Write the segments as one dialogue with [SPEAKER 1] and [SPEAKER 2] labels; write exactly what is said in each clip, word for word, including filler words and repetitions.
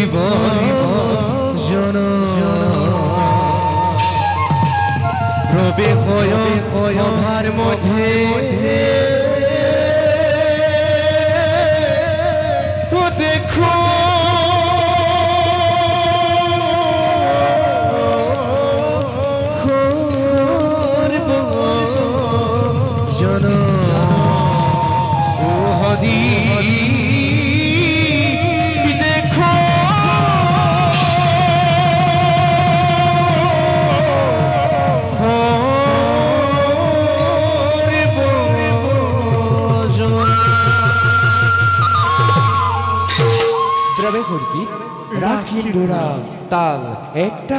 [SPEAKER 1] জন প্রবেশ সভার মধ্যে দেখো জন হরি রাখি ডোরা তাল একটা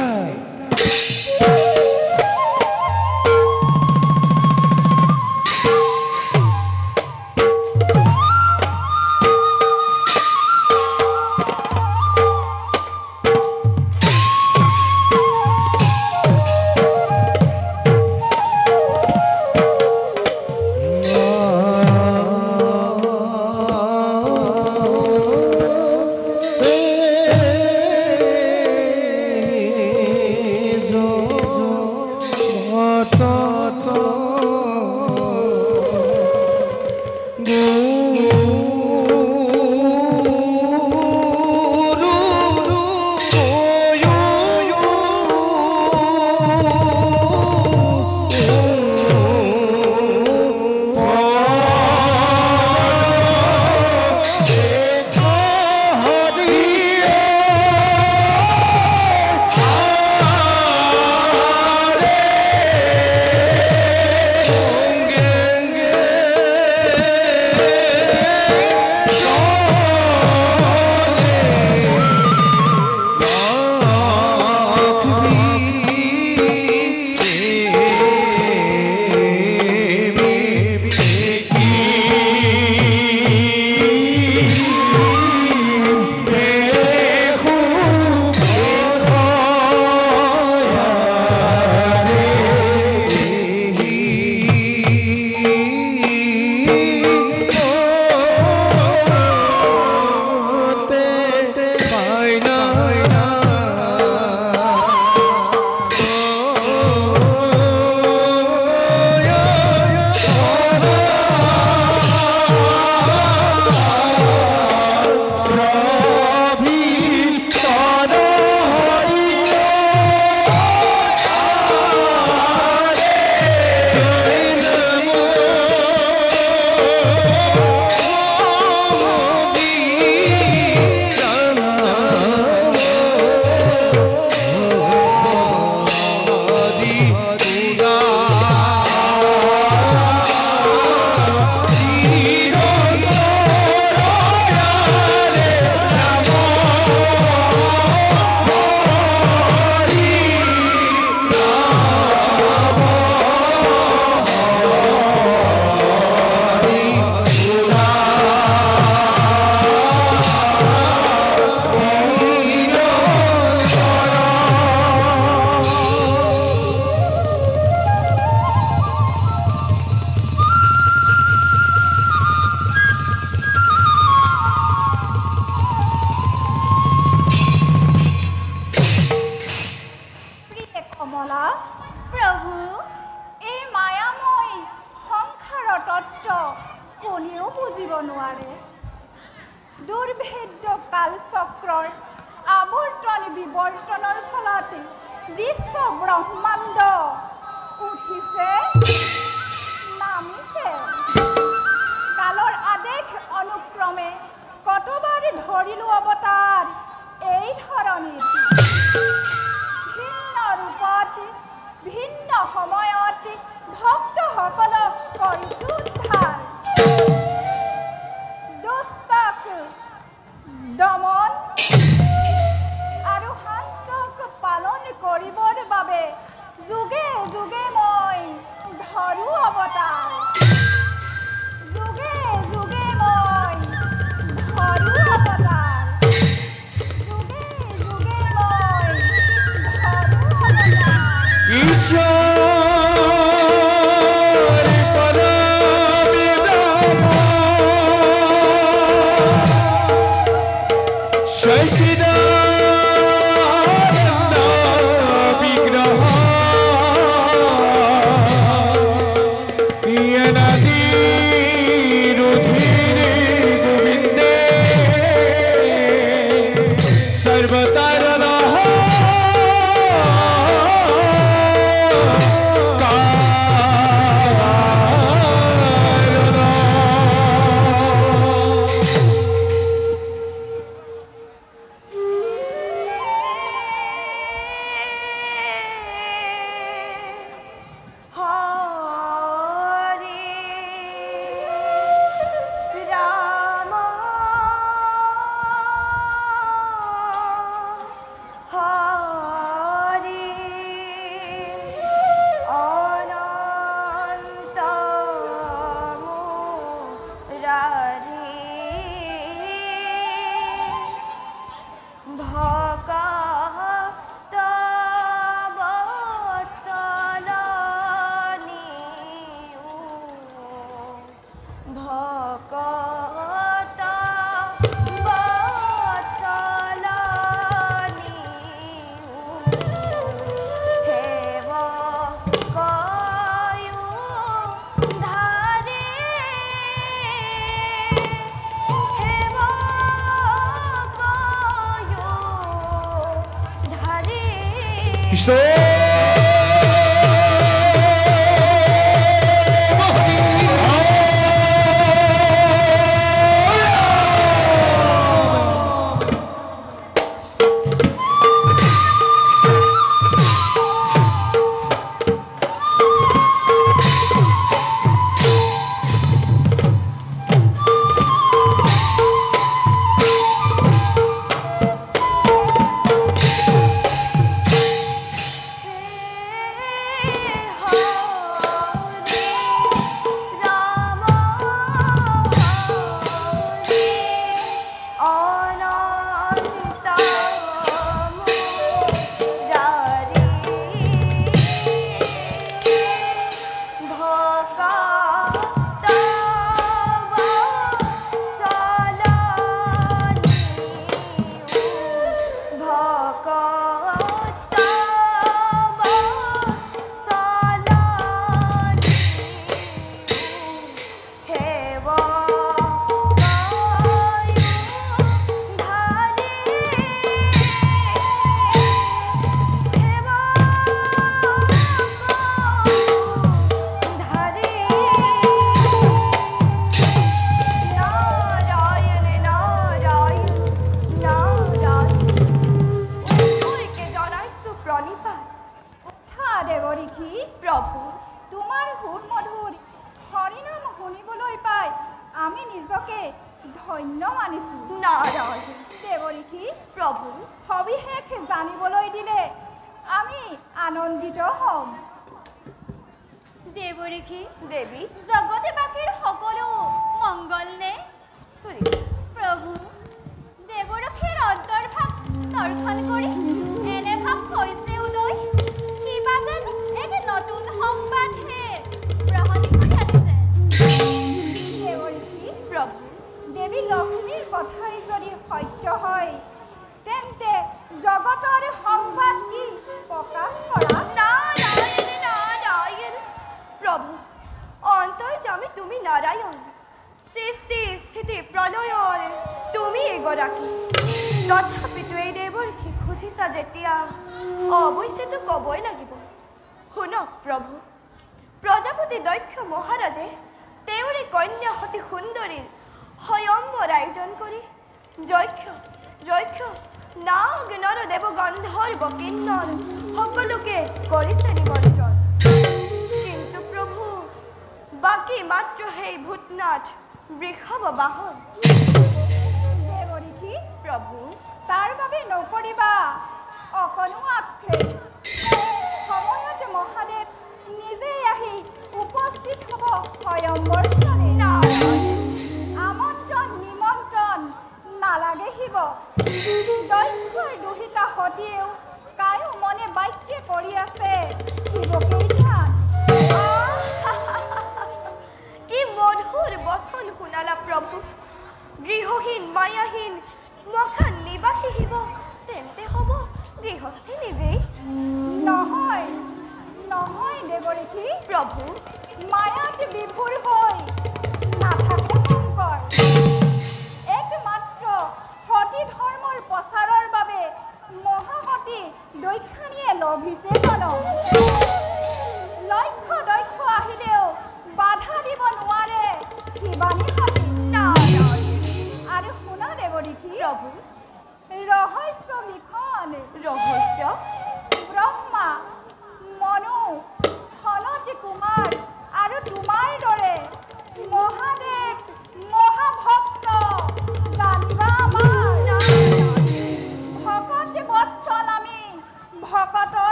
[SPEAKER 1] Shashida
[SPEAKER 2] ভকত বৎসলনি হেব কয়ো ধাৰে হেব কয়ো ধাৰে
[SPEAKER 1] কৃষ্ণ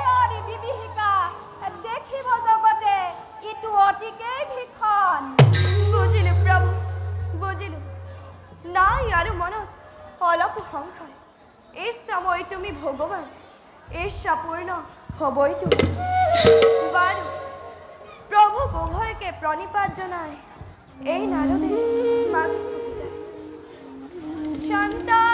[SPEAKER 3] দেখিব জগতে ইটো অতিকে ভিখন
[SPEAKER 2] তুমি ভগৱান ঈৰ্ষাপূৰ্ণ হ'বই তুমি বাৰু প্ৰভু উভয়কে প্ৰণিপাত জনাই এই নাৰদে মাগিছো বিদায় শান্তা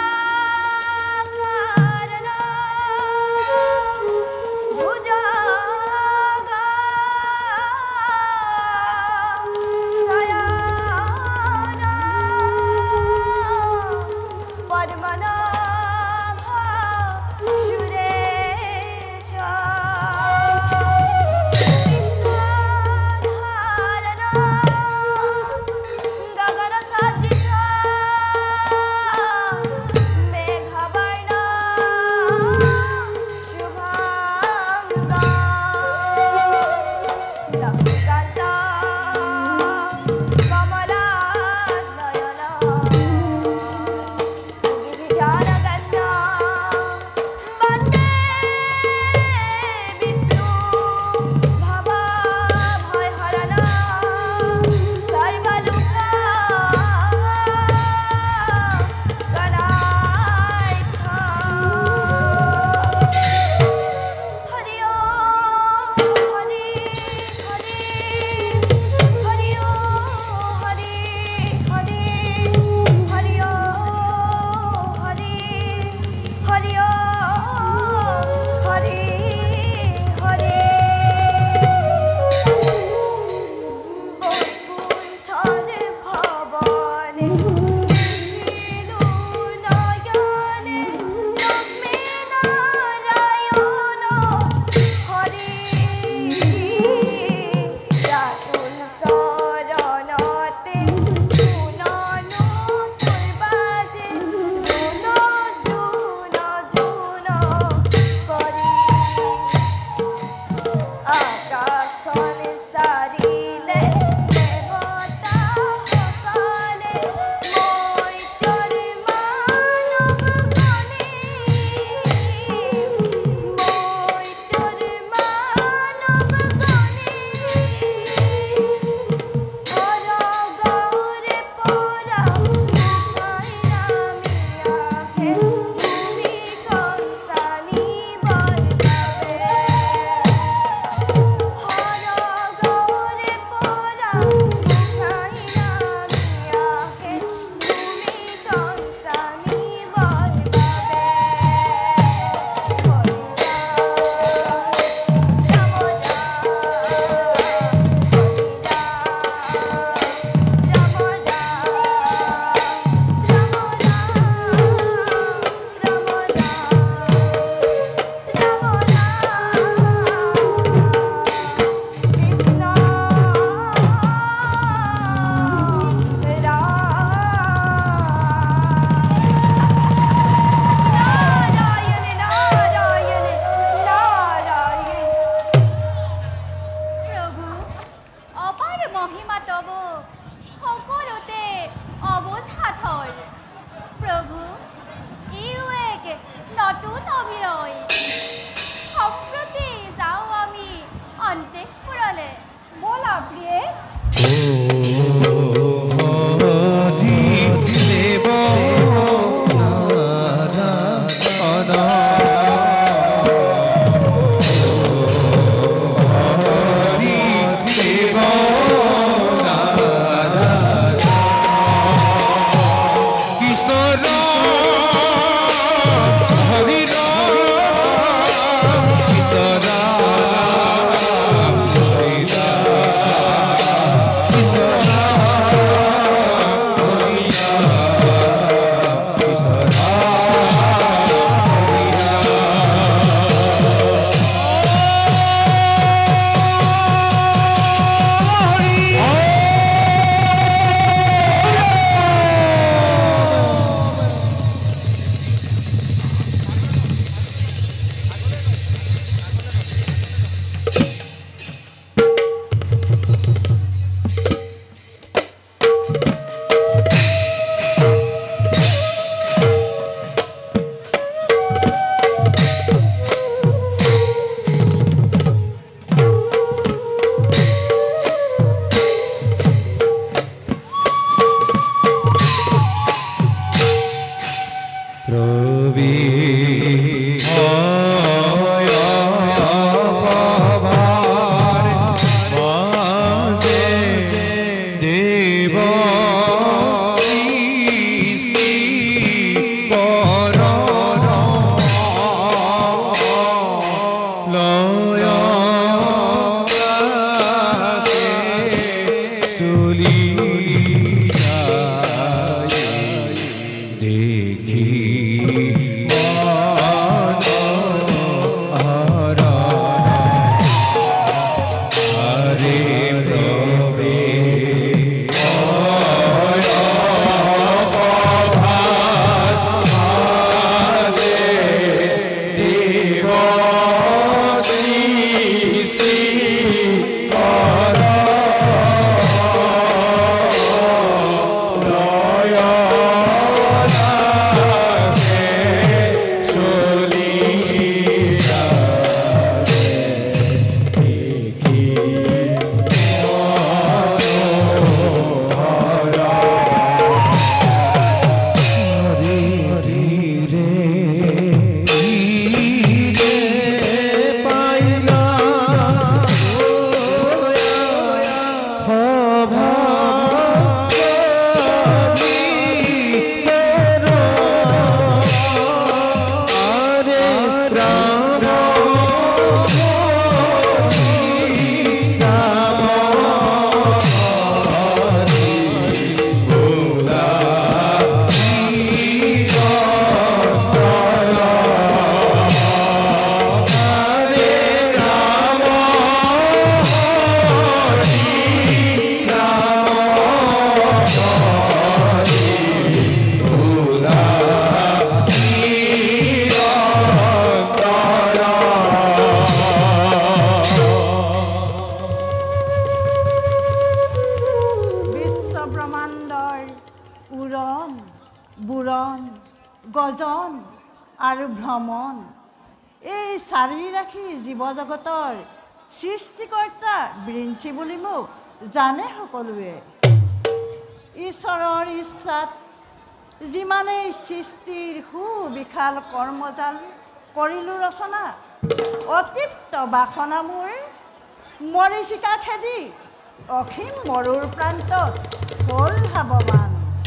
[SPEAKER 3] ব্ৰহ্মাণ্ডৰ উৰণ বুৰণ গজন আৰু ভ্ৰমণ এই চাৰি ৰাশি জীৱ জগতৰ সৃষ্টিকৰ্তা বিৰিঞ্চি বুলি মোক জানে সকলোৱে। ঈশ্বৰৰ ইচ্ছাত যিমানেই সৃষ্টিৰ সুবিশাল কৰ্মজাল কৰিলোঁ ৰচনা, অতৃপ্ত বাসনা মোৰ মৰীচিকা খেদি অসীম মৰুৰ প্ৰান্তত হ'ল ধাৱমান।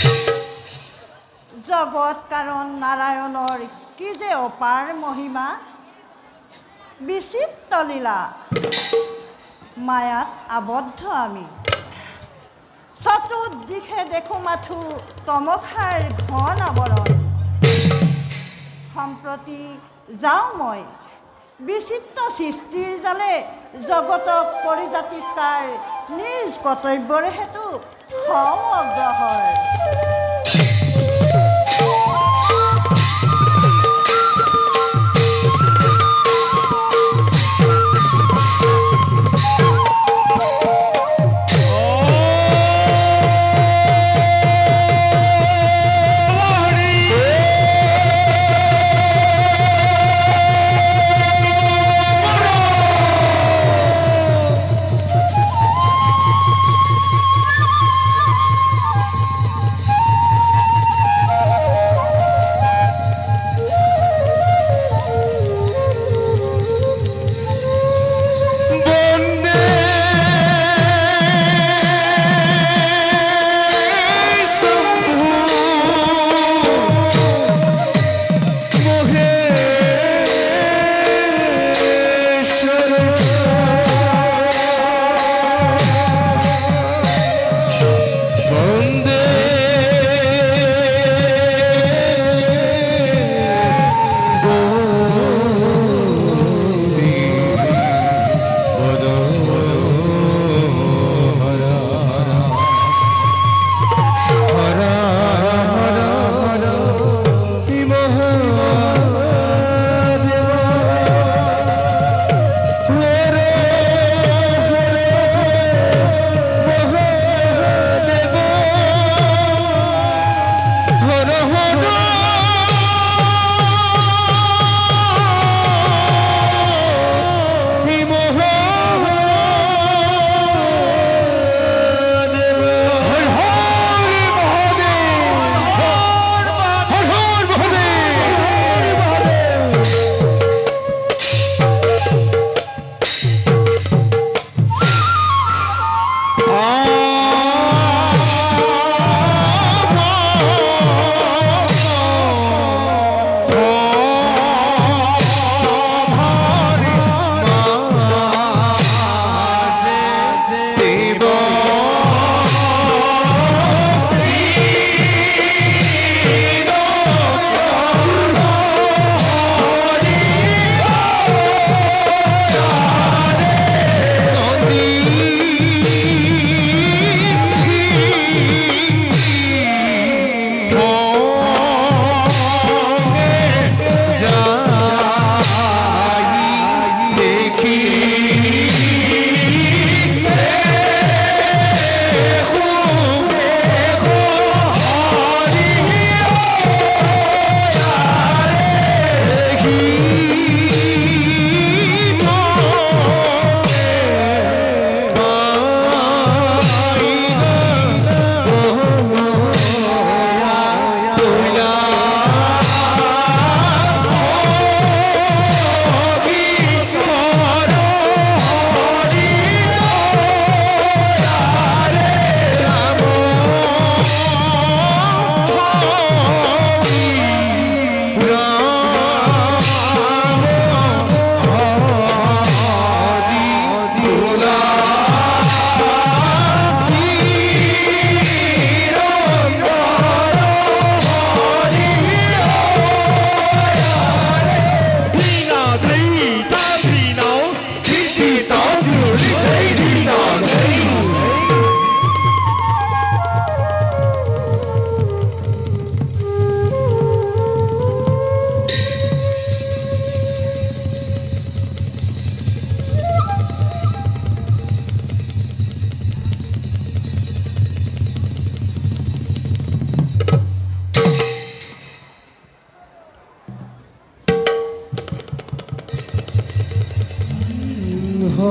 [SPEAKER 3] জগত কাৰণ নাৰায়ণৰ কি যে অপাৰ মহিমা, বিচিত্ৰ লীলা মায়াত আবদ্ধ আমি। চতুৰ্দিশে দেখোঁ মাথো তমসাৰ ঘন আৱৰণ। সম্প্ৰতি যাওঁ মই বিচিত্ৰ সৃষ্টিৰ জালে জগতক পৰিজাতিষ্কাৰ নিজ কৰ্তব্যৰে হেতু হওঁ অগ্ৰসৰ।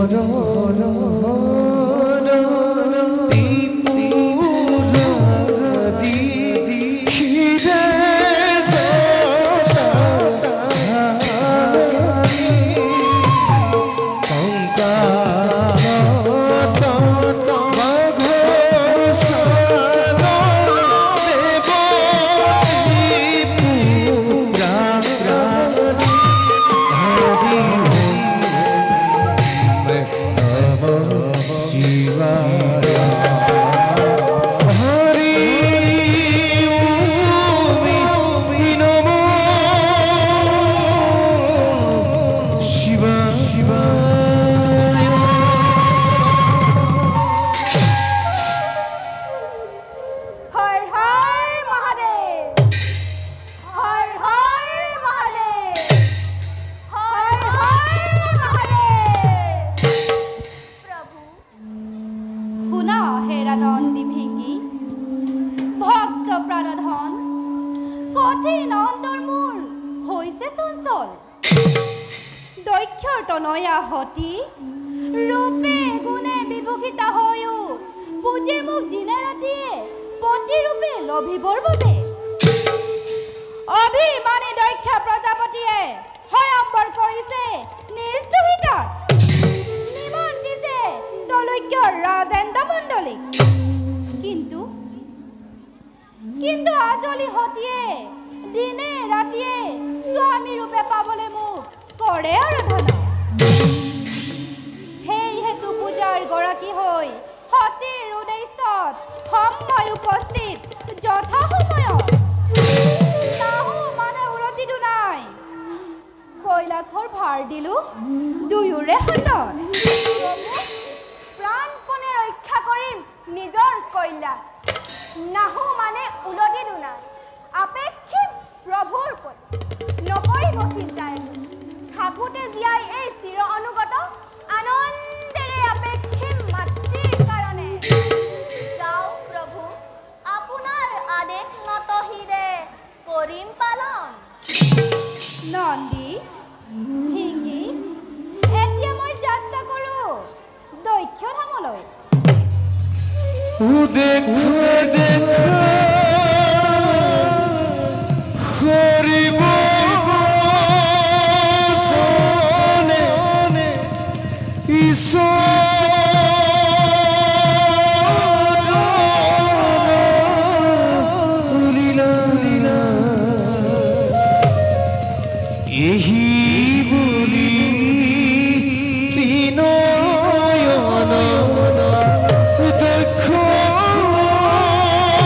[SPEAKER 1] Oh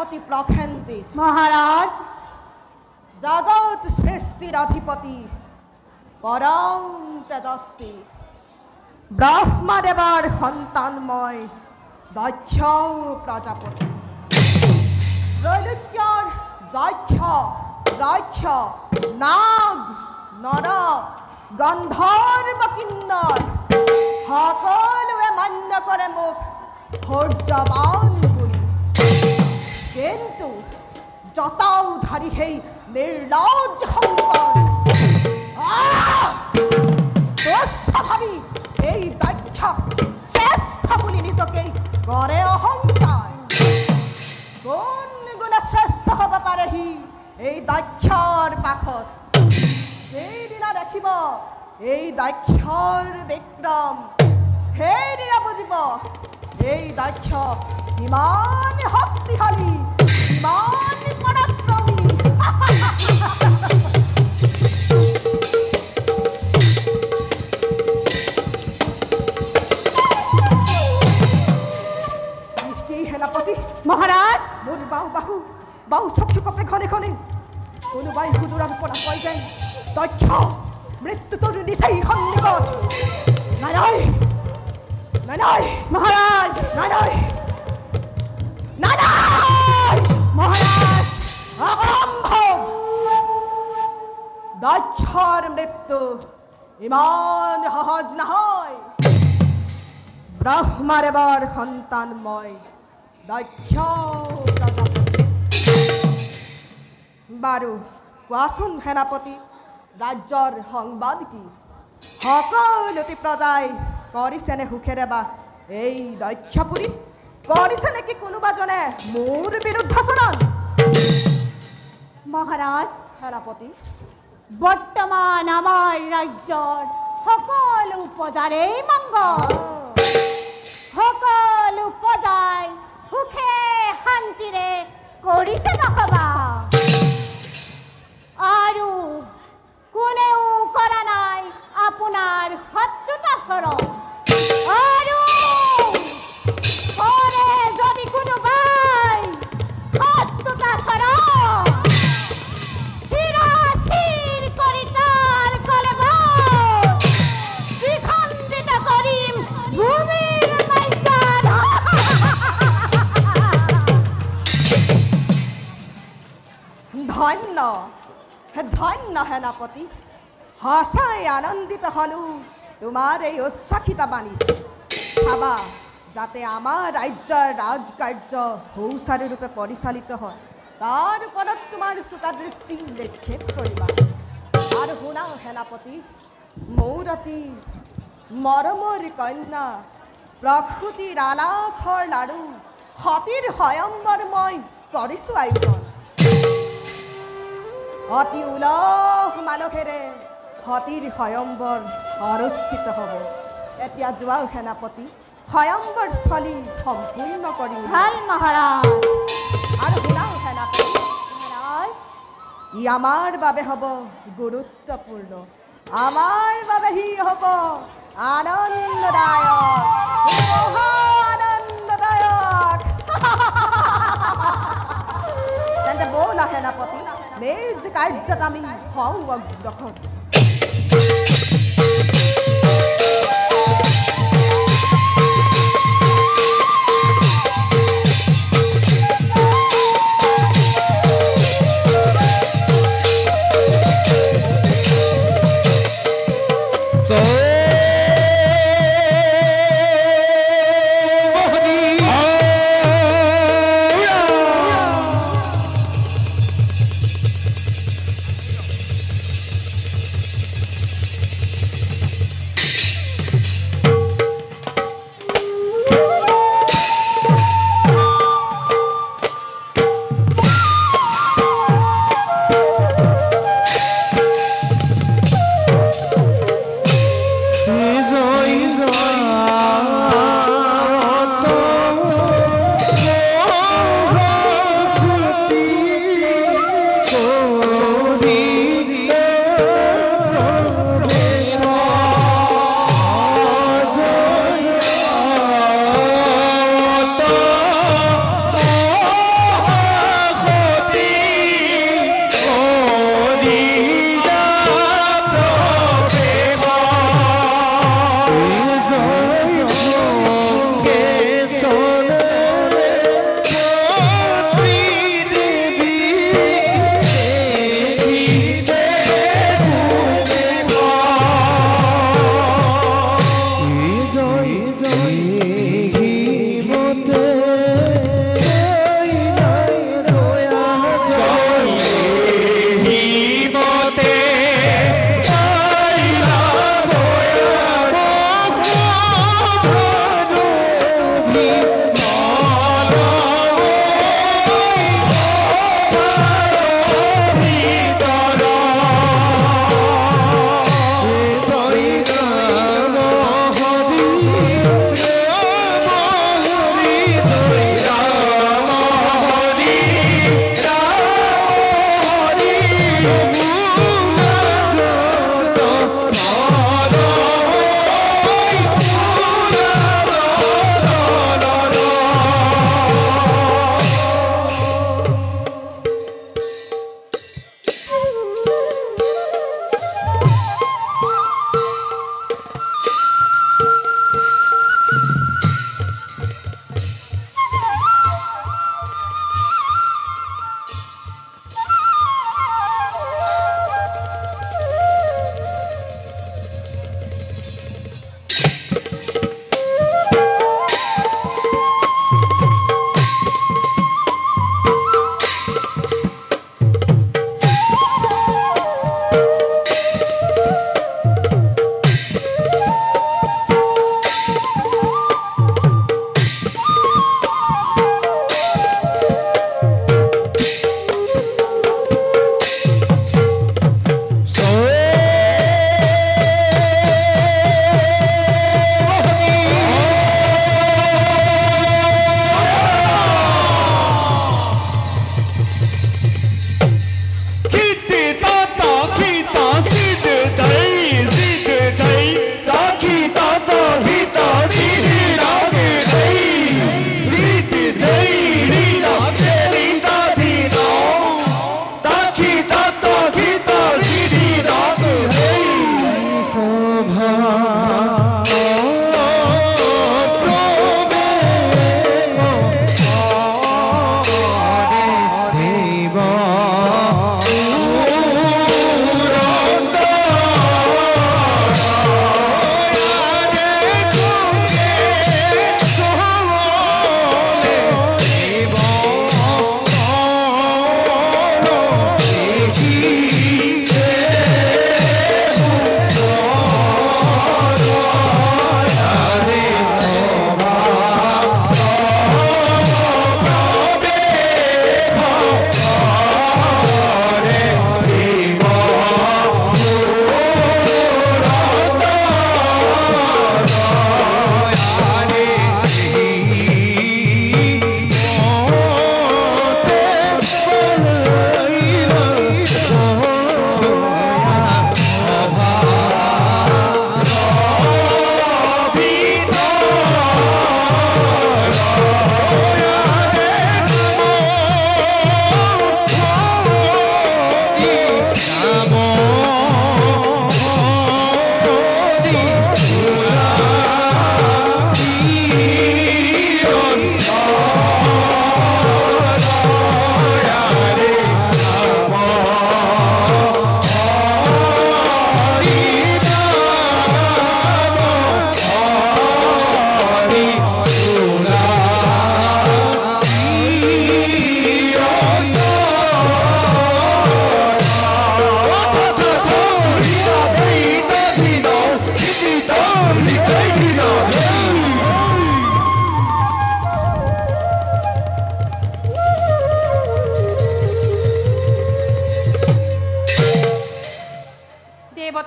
[SPEAKER 3] সেনাপতি প্রসেনজিৎ
[SPEAKER 4] মহারাজ
[SPEAKER 3] জগৎ সৃষ্টির অধিপতি পরম তেজস্বী ব্রহ্মদেবর সন্তানময় দক্ষ প্রজাপতি ত্রৈলোক্যর যক্ষ রক্ষ নাগ নর গন্ধর্ব কিন্নর সকলোৱে মান্য কৰে মোক সূৰ্যবান বুলি কিন্তু জটাউধাৰী সেই নিৰ্লজ্জ শংকৰ তুচ্ছ ভাবি এই দক্ষ শ্ৰেষ্ঠ বুলি নিজকেই কৰে অহংকাৰ কোন গুণে শ্ৰেষ্ঠ হ'ব পাৰে সি এই দক্ষৰ পাখত সেইদিনা দেখিব এই দক্ষৰ বিক্ৰম সেইদিনা বুজিব এই দক্ষ ইমান শক্তিশালী ইমান পৰাক্ৰমী কি সেনাপতি
[SPEAKER 4] মহারাজ
[SPEAKER 3] মোৰ বাহু বাহু বাহু চকু কপে ঘনে ঘনে কোনোবাই সুদূৰৰ পৰা কয় যেন দক্ষ মৃত্যুটোৰ নিচেই সন্নিকট নাই নাই নাই নাই
[SPEAKER 4] মহারাজ
[SPEAKER 3] নাই নাই নাই নাই
[SPEAKER 4] মহারাজ
[SPEAKER 3] অসম্ভৱ দক্ষৰ মৃত্যু ইমান সহজ নহয় ব্ৰহ্মদেৱৰ সন্তান মই দক্ষ প্ৰজাপতি বাৰু কোৱাচোন সেনাপতি ৰাজ্যৰ সংবাদ কি সকলোটি প্ৰজাই কৰিছেনে সুখেৰে বা এই দক্ষপুৰীত কৰিছে নেকি কোনোবাজনে মোৰ বিৰুদ্ধাচৰণ
[SPEAKER 4] মহারাজ
[SPEAKER 3] সেনাপতি
[SPEAKER 4] বৰ্তমান আমাৰ ৰাজ্যৰ সকলো প্ৰজাৰেই মংগল সকলো প্ৰজাই সুখে শান্তিৰে কৰিছে বসবাস আৰু কোনেও কৰা নাই আপোনাৰ শত্ৰুতাচৰণ আৰু কৰে যদি কোনোবাই শত্ৰুতাচৰণ চিৰাচিৰ কৰি তাৰ কলেবৰত বিখণ্ডিত কৰিম ভূমিৰ মৰ্যাদা
[SPEAKER 3] ধন্য ধন্য সেনাপতি সঁচাই আনন্দিত হলো তোমাৰ এই উচ্ছ্বাসিত বাণী চাবা যাতে আমাৰ ৰাজ্যৰ ৰাজকাৰ্য সুচাৰুৰূপে পৰিচালিত হয় তাৰ ওপৰত তোমাৰ চোকা দৃষ্টি নিক্ষেপ কৰিবা আৰু শুনাও সেনাপতি মোৰ অতি মৰমৰ কন্যা প্ৰসূতিৰ আলাসৰ লাৰু সতীৰ স্বয়ম্বৰ মই কৰিছোঁ আয়োজন অতি উলহ মালহেৰে সতীৰ স্বয়ম্বৰ অনুষ্ঠিত হ'ব এতিয়া যোৱা সেনাপতি স্বয়ম্বৰ স্থলী সম্পূৰ্ণ কৰি
[SPEAKER 4] ভাল মহাৰাজ
[SPEAKER 3] আৰু শুনাও সেনাপতি
[SPEAKER 4] মহাৰাজ
[SPEAKER 3] ই আমাৰ বাবে হ'ব গুৰুত্বপূৰ্ণ আমাৰ বাবে সি হ'ব আনন্দদায়ক মহা আনন্দদায়ক তেন্তে ব'লা সেনাপতি নিজ কাৰ্যত আমি হওঁ অগ্ৰসৰ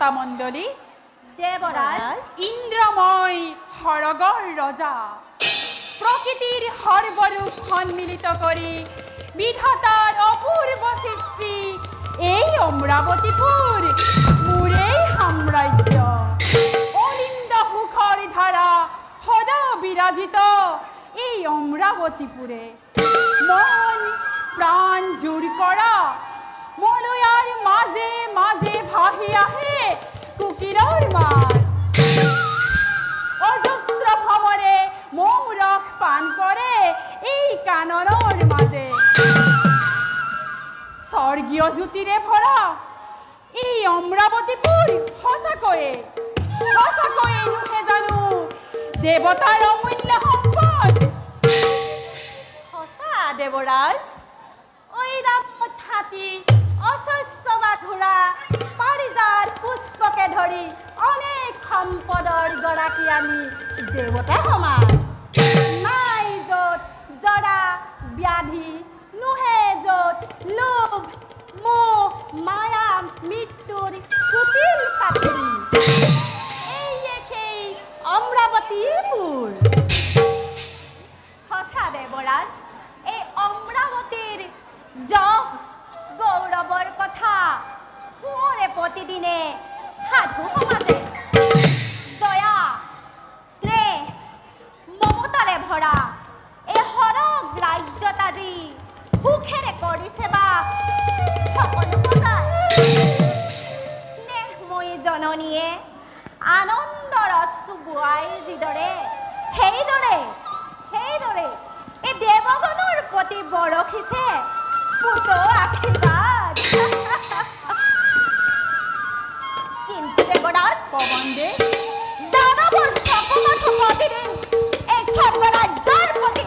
[SPEAKER 5] মণ্ডলী,
[SPEAKER 4] দেৱৰাজ
[SPEAKER 5] ইন্দ্ৰময় সৰগৰ ৰজা, প্ৰকৃতিৰ সৰ্বৰূপ সন্মিলিত কৰি বিধাতাৰ অপূৰ্ব সৃষ্টি এই অমৰাৱতীপুৰ মোৰেই সাম্ৰাজ্য। অলিন্দ সুখৰ ধাৰা সদা বিৰাজিত এই অমৰাৱতীপুৰে মন প্ৰাণ জোৰ কৰা মলয়াৰ মাজে মাজে ভাহি আহে কুকিৰৰ মাত। অজস্ৰ ভ্ৰমৰে মৌ ৰস পান কৰে এই কাননৰ মাজে। স্বৰ্গীয় জ্যোতিৰে ভৰা এই অমৰাৱতীপুৰ সঁচাকৈয়ে সঁচাকৈয়ে নুহে জানো দেৱতাৰ অমূল্য সম্পদ।
[SPEAKER 4] সঁচা দেৱৰাজ, ঐৰাৱত হাতী, অশস্য বাঘোৰা, পাৰিজাত পুষ্পকে ধৰি অনেক সম্পদৰ গৰাকী আমি দেৱতা সমাজ। নাই য'ত জৰা ব্যাধি, নুহে য'ত লোভ মোহ মায়া মৃত্যুৰ কুটিল চাকৰি। এইয়ে সেই অমৰাৱতীপুৰ। সঁচা দেৱৰাজ, এই অমৰাৱতীৰ যশ গৌৰৱৰ কথা সোঁৱৰে প্ৰতিদিনে সাধু সমাজে। দয়া স্নেহ মমতাৰে ভৰা এই সৰগ ৰাজ্যত আজি সুখেৰে কৰিছে বা সকলো বজাই। স্নেহময়ী জননীয়ে আনন্দৰ অশ্ৰু বোৱাই যিদৰে সেইদৰে সেইদৰে এই দেৱগণৰ প্ৰতি বৰষিছে পুত আশীৰ্বাদ। কিন্তু দেৱৰাজ
[SPEAKER 5] পৱনদেৱ,
[SPEAKER 4] দানৱৰ চকুমত প্ৰতিদিন এই স্বৰ্গৰাজ্যৰ প্ৰতি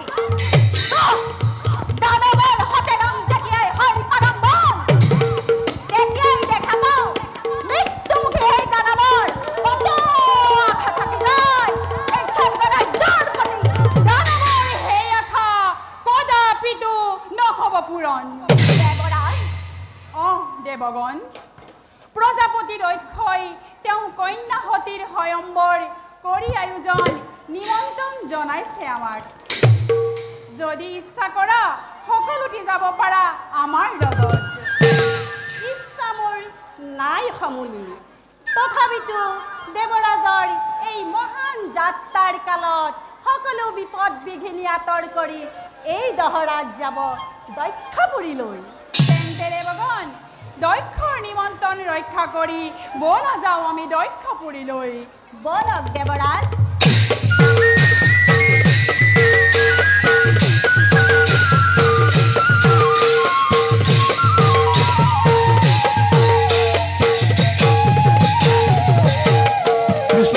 [SPEAKER 4] দানৱৰ সতেৰং যেতিয়াই হয় আৰম্ভণ, তেতিয়াই দেখা পাওঁ মৃত্যুমুখী এই দানৱৰ কত আশা থাকি যায় এই স্বৰ্গৰাজ্যৰ প্ৰতি।
[SPEAKER 5] দানৱৰ সেই আশা কদাপিতো নহ'ব পূৰণ।
[SPEAKER 4] দেৱৰাজ,
[SPEAKER 5] অহ দেৱগণ, প্ৰজাপতি ৰক্ষই তেওঁ কন্যাসতীৰ স্বয়ম্বৰ কৰি আয়োজন নিমন্ত্ৰণ জনাইছে আমাক। যদি ইচ্ছা কৰা সকলোটি যাব পাৰা আমাৰ লগত।
[SPEAKER 4] ইচ্ছা মোৰ নাই সমূলি, তথাপিতো দেৱৰাজৰ এই মহান যাত্ৰাৰ কালত সকলো বিপদ বিঘিনি আঁতৰ কৰি এই দহৰাত যাব দক্ষপুৰীলৈ।
[SPEAKER 5] তেন্তে দেৱগণ, দক্ষৰ নিমন্ত্ৰণ ৰক্ষা কৰি বলা যাওঁ আমি দক্ষপুৰীলৈ।
[SPEAKER 4] বলক দেৱৰাজ।
[SPEAKER 1] কৃষ্ণ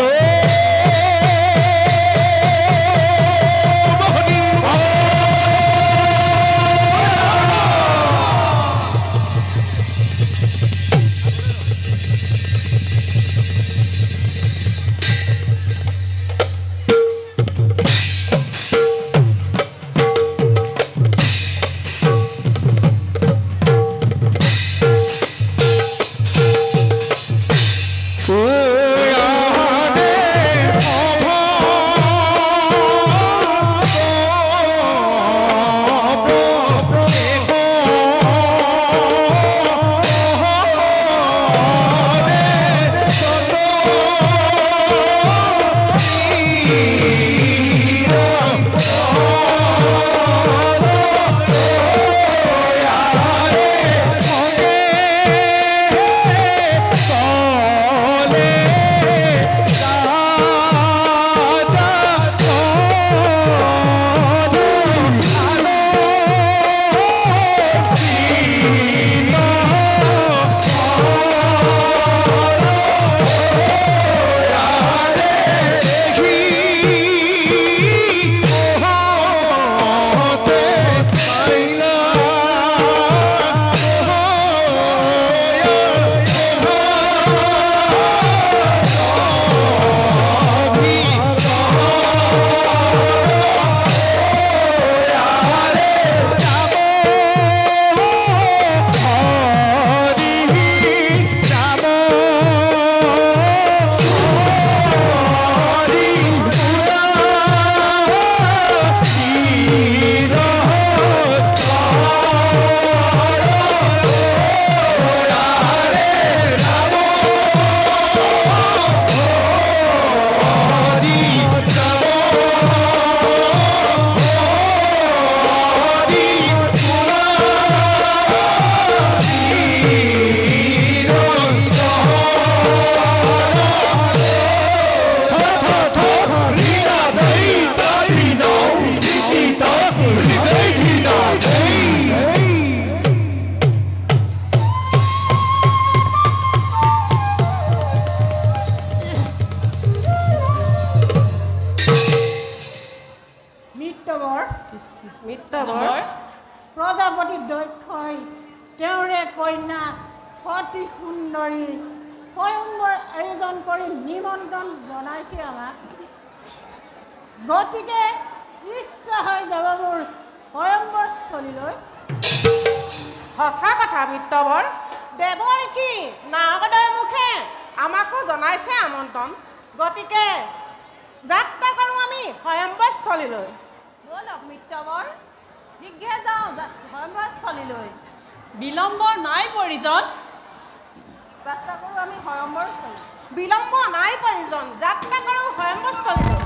[SPEAKER 6] মিত্ৰবৰ
[SPEAKER 7] মিত্ৰবৰ
[SPEAKER 6] প্ৰজাপতি দক্ষই তেওঁৰে কন্যা অতি সুন্দৰী স্বয়ংবৰ আয়োজন কৰি নিমন্ত্ৰণ জনাইছে আমাক গতিকে ইচ্ছা হৈ যাব মোৰ স্বয়ংবৰস্থলীলৈ
[SPEAKER 7] সঁচা কথা মিত্ৰবৰ দেৱৰ কি নাৰদৰ মুখে আমাকো জনাইছে আমন্ত্ৰণ গতিকে যাত্ৰা কৰোঁ আমি স্বয়ম্বৰস্থলীলৈ
[SPEAKER 8] বলক মিত্ৰবৰ শীঘ্ৰে যাওঁ স্বয়ম্বৰস্থলীলৈ
[SPEAKER 5] বিলম্ব নাই পৰিজন
[SPEAKER 7] যাত্ৰা কৰোঁ আমি স্বয়ম্বৰস্থলী বিলম্ব নাই পৰিজন যাত্ৰা কৰোঁ স্বয়ম্বৰস্থলীলৈ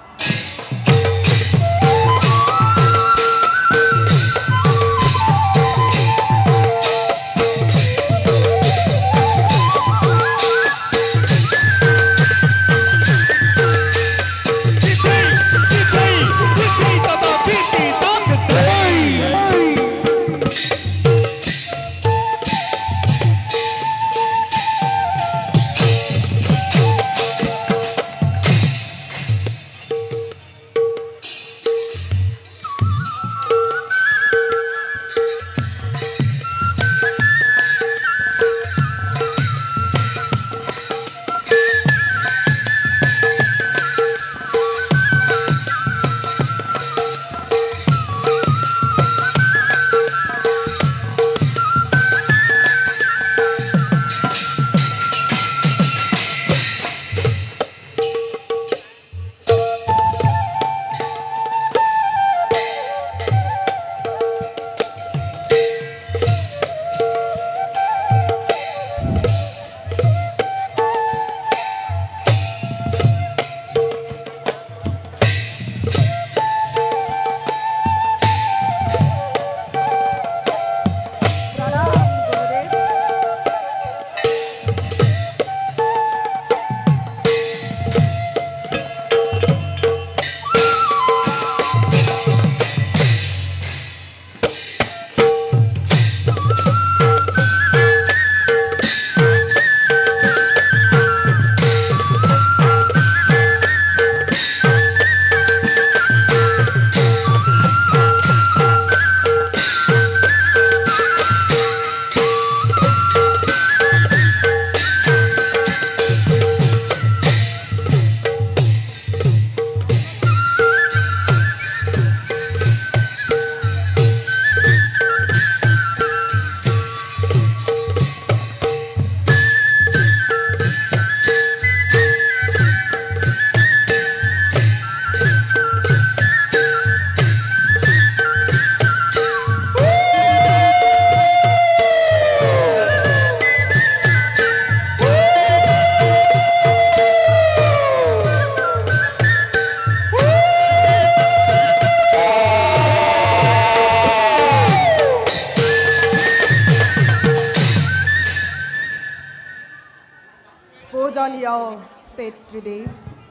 [SPEAKER 3] পূজনীয় পিতৃদেৱ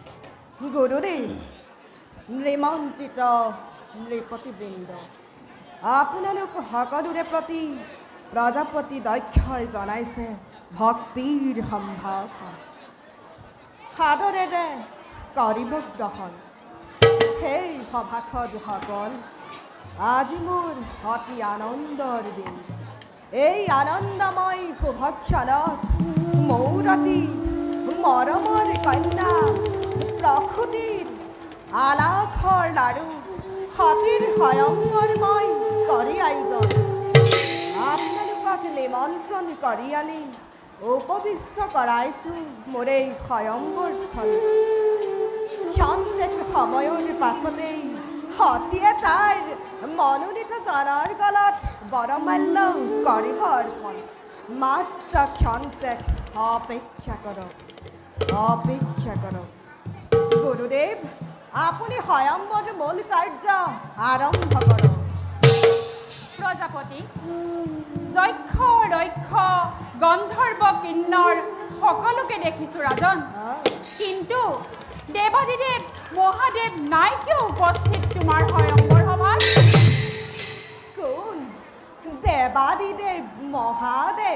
[SPEAKER 3] গুৰুদেৱ নৃমন্ত্ৰিত নৃপতিবৃন্দ আপোনালোক সকলোৰে প্ৰতি প্ৰজাপতি দক্ষই জনাইছে ভক্তিৰ সম্ভাষণ সাদৰেৰে কৰিব গ্ৰহণ সেই সভাসদসকল আজি মোৰ অতি আনন্দৰ দিন এই আনন্দময় শুভক্ষণত মোৰ অতি মৰমৰ কন্যা প্ৰসূতিৰ আলাসৰ লাৰু সতীৰ স্বয়ংবৰময় কৰি আয়োজন আপোনালোকক নিমন্ত্ৰণ কৰি আনি উপবিষ্ট কৰাইছোঁ মোৰ এই স্বয়ংবৰস্থলী ক্ষন্তেক সময়ৰ পাছতেই সতীয়ে তাইৰ মনোনীত জনৰ গলত বৰমাল্য কৰিব অৰ্পণ মাত্ৰ ক্ষন্তেক অপেক্ষা কৰক অপেক্ষা কৰক গুৰুদেৱ আপুনি স্বয়ম্বৰ মূল কাৰ্য আৰম্ভ কৰক
[SPEAKER 5] প্ৰজাপতি যক্ষ ৰক্ষ গন্ধৰ্ব কিন্নৰ সকলোকে দেখিছোঁ ৰাজন কিন্তু দেৱাদিদেৱ মহাদেৱ নাই কিয় উপস্থিত তোমাৰ স্বয়ম্বৰ সভাত
[SPEAKER 3] কোন দেৱাদিদেৱ মহাদেৱ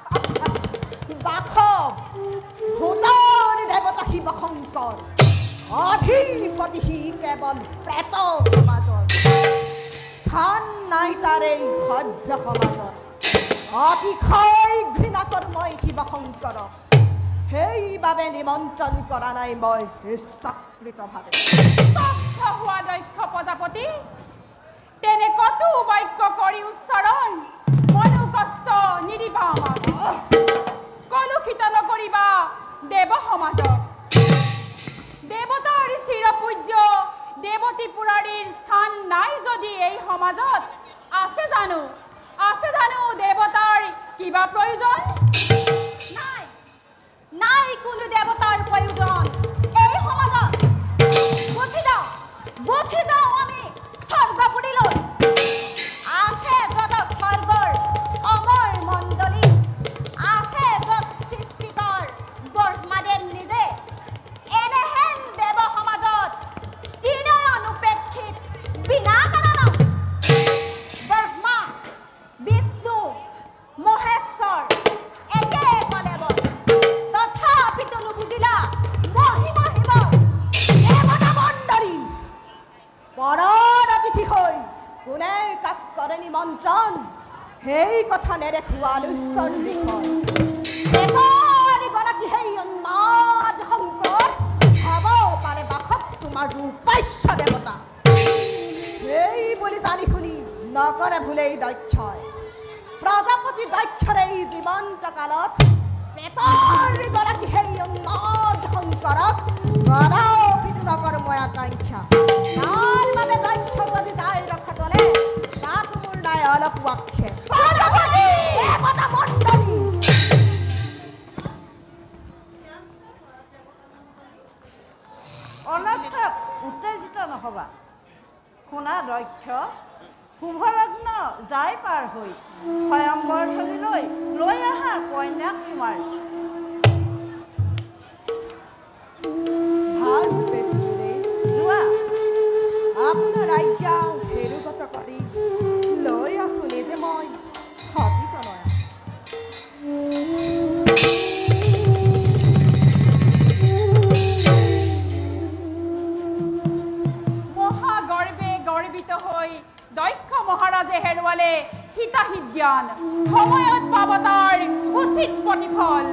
[SPEAKER 3] বাসৱ ভূতৰ দেৱতা শিৱ শংকৰ অধিপতি কেৱল প্ৰেত সমাজৰ স্থান নাই তাৰে ভদ্ৰ সমাজত অতিশয় ঘৃণা কৰোঁ মই শিৱশংকৰক সেইবাবে নিমন্ত্ৰণ কৰা নাই মই ইচ্ছাকৃতভাৱে
[SPEAKER 5] স্তব্ধ হোৱা দক্ষ প্ৰজাপতি তেনে কতো বাক্য কৰি উচ্চাৰণ মনো কষ্ট নিদিবা আমাক কলুষিত নকৰিবা দেৱ সমাজক দেৱতাৰ চিৰপূজ্য দেৱতী পুৰাৰীৰ স্থান নাই যদি এই সমাজত আছে জানো আছে জানো দেৱতাৰ কিবা প্ৰয়োজন
[SPEAKER 4] নাই নাই কোনো দেৱতাৰ প্ৰয়োজন এই সমাজত গুচি যাওঁ গুচি যাওঁ আমি স্বৰ্গপুৰীলৈ আছে যত স্বৰ্গৰ অমৰ মণ্ডলী আছে যত সৃষ্টিকৰ ব্ৰহ্মাদেৱ নিজে এনেহেন দেৱ সমাজত তিনিও অনুপেক্ষিত বিনা কাৰণত ব্ৰহ্মা বিষ্ণু মহেশ্বৰ একে কলেবৰ তথাপিতো নুবুজিলা মহিমা শিৱ দেৱতা মণ্ডলী পৰৰ অতিথি হৈ কোনে কাক কৰে নিমন্ত্ৰণ সেই কথা নেদেখোঁ আলোচ্যৰ বিষয় এগৰাকী সেই উন্মাদ শংকৰ হ'ব পাৰে বাসত তোমাৰ ৰূপাস্য দেৱতা সেই বুলি জানি শুনি নকৰে ভুলেই দক্ষই প্ৰজাপতি দক্ষৰে এই জীৱন্ত কালত প্ৰেতৰ গৰাকী সেই উন্মাদ শংকৰক কদাপিতো নকৰোঁ মই আকাংক্ষা তাৰ বাবে দক্ষ যদি যায় ৰখা তলে তাতো মোৰ নাই অলপ আক্ষেপ দেৱতা মণ্ডলী
[SPEAKER 6] অনৰ্থক উত্তেজিত নহ'বা শুনা দক্ষ শুভলগ্ন যাই পাৰ হৈ স্বয়ম্বৰ থলীলৈ লৈ আহা কন্যাক তোমাৰ
[SPEAKER 3] ভাল বেবুৰে
[SPEAKER 6] যোৱা
[SPEAKER 3] আপোনাৰ আজ্ঞা হেৰুগত কৰি লৈ আহোঁ নিজে মই সতীত নয়া
[SPEAKER 5] মহাগৰ্বে গৰ্বিত হৈ দক্ষ মহাৰাজে হেৰুৱালে হিতাহিত জ্ঞান সময়ত পাব তাৰ উচিত প্ৰতিফল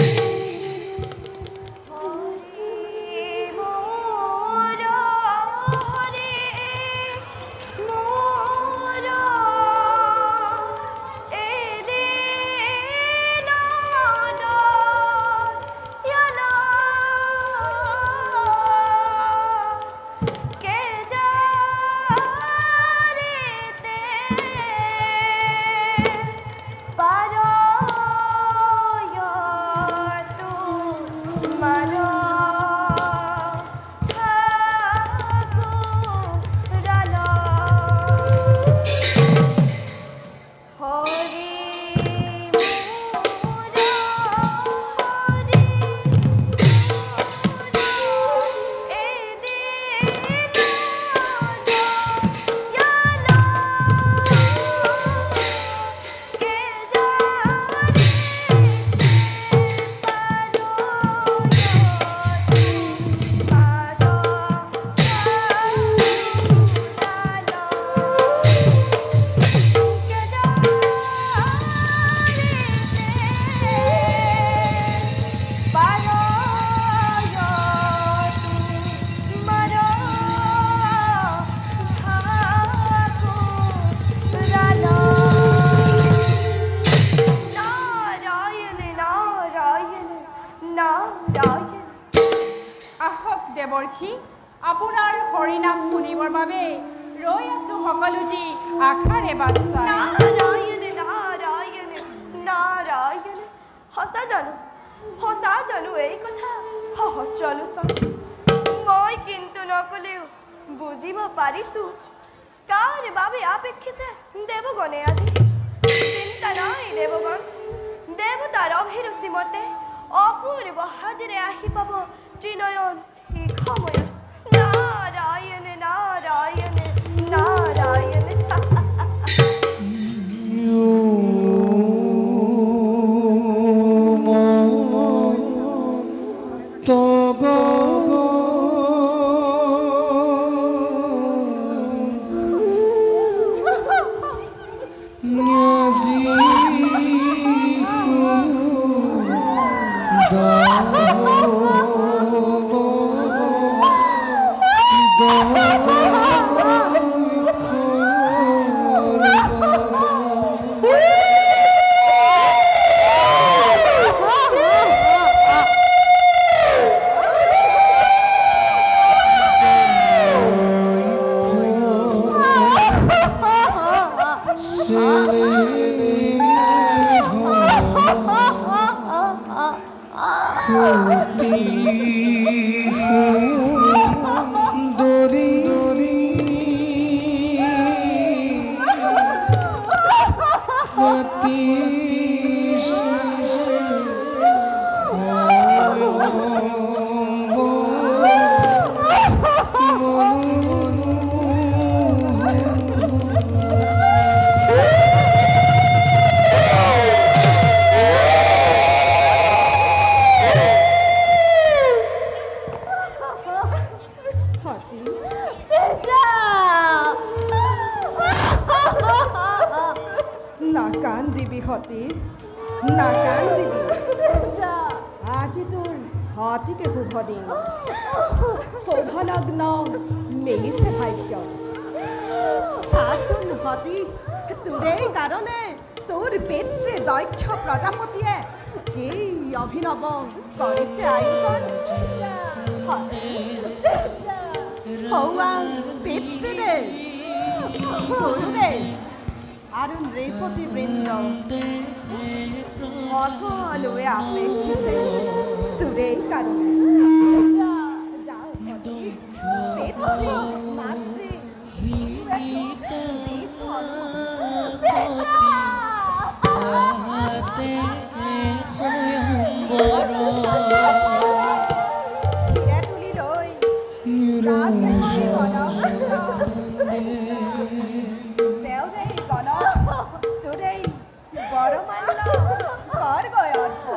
[SPEAKER 5] দেৱৰ্ষি আপোনাৰ হৰিনাম শুনিবৰ বাবে ৰৈ আছো সকলোটি আশাৰে বাট চাই
[SPEAKER 2] নাৰায়ণ নাৰায়ণ নাৰায়ণ সঁচা জানো সঁচা জানো এই কথা সহস্ৰ আলোচন মই কিন্তু নকলেও বুজিব পাৰিছো কাৰ বাবে আপেক্ষিছে দেৱগণে আজি চিন্তা নাই দেৱগণ দেৱতাৰ অভিৰুচি মতে অপূৰ্ব হাজিৰে আহি পাব ত্ৰিনয়ন ঠিক সময়ত নাৰায়ণ নাৰায়ণ নাৰায়ণ
[SPEAKER 1] তো গো
[SPEAKER 3] হতি নাকান্দিবি আজি তোৰ হতিকে শুভ দিন শোভনগ্ন মেলিছে ভাগ্য চাচোন হতি তোৰেই কাৰণে তোৰ পিতৃ দক্ষ প্ৰজাপতিয়ে এই অভিনৱ কৰিছে আয়োজন হৌৱা পিতৃদেৱ গুৰুদেৱ আৰু নৃপতি বৃন্দ সকলোৱে আপেক্ষিছে তোৰেই কাৰণে যাওঁ পিতৃ মাতৃ হিৰে তুলি লৈ তেওঁৰেই গণ তোৰেই বৰমাল্য কৰ গৈ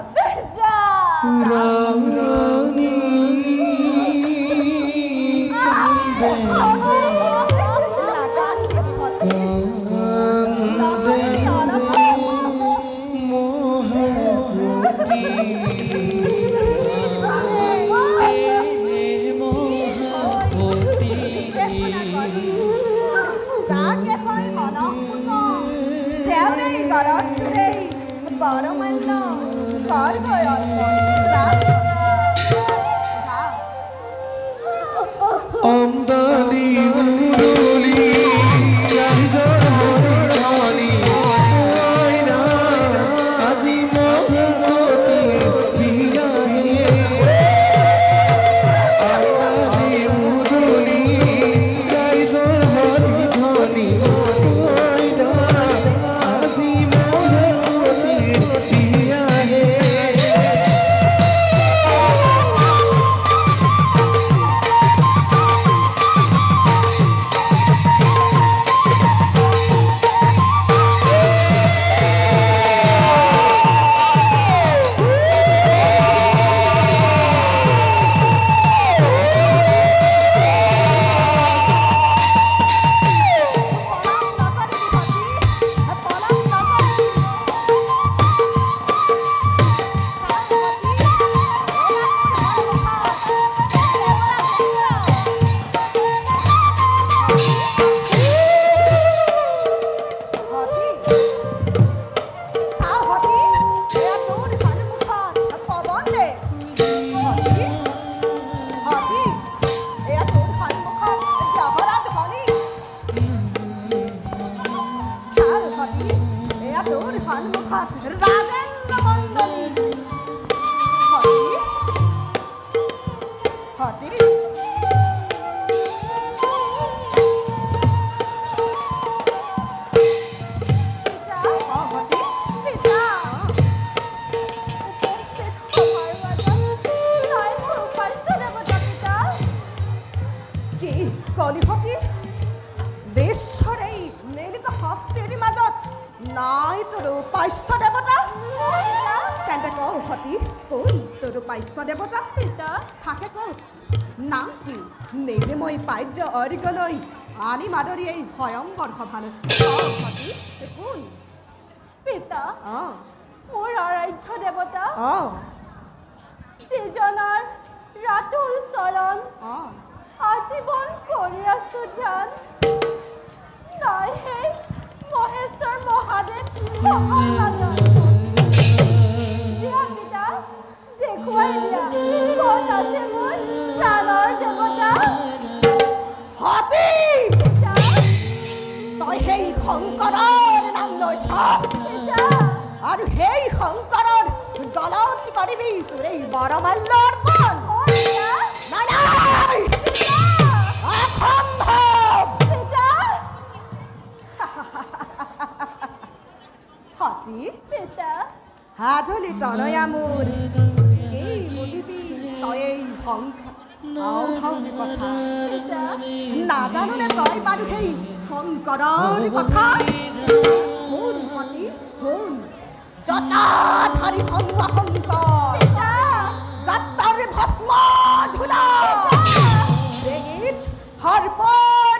[SPEAKER 3] বৰমাল্য কৰ গৈ
[SPEAKER 1] অমদালি উৰুলি ৰাইজৰ হৰিধনী আইনা আজি মহতি বিয়াহে অমদালি উৰুলি ৰাইজৰ হৰিধনী আইনা আজি মহতি বিয়াহে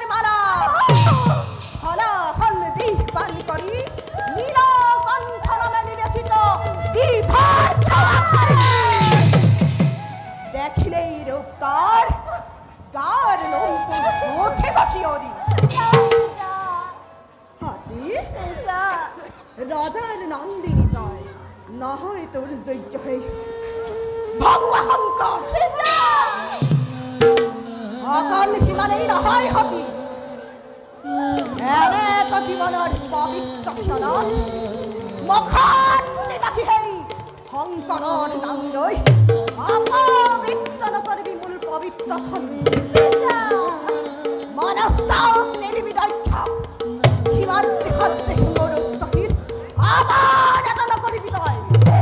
[SPEAKER 3] হলা হল দিশ পান কৰি নীলকণ্ঠৰ কিয়ৰি হাতী ৰাজাৰ নন্দিনী তই নহয় তোৰ যোগ্য হে ভগৱা শংকৰ অকল সিমানেই নহয় হাতী এনে এটা জীৱনৰ পবিত্ৰ ক্ষণত শ্মশান নিবাসী সেই শংকৰৰ নাম লৈ অপবিত্ৰ নকৰিবি মোৰ পবিত্ৰ থন মনস্তাপ নেৰিবি দক্ষ সিমান দেশতে মোৰ চকীৰ আবাৰ এটা নকৰিবি তই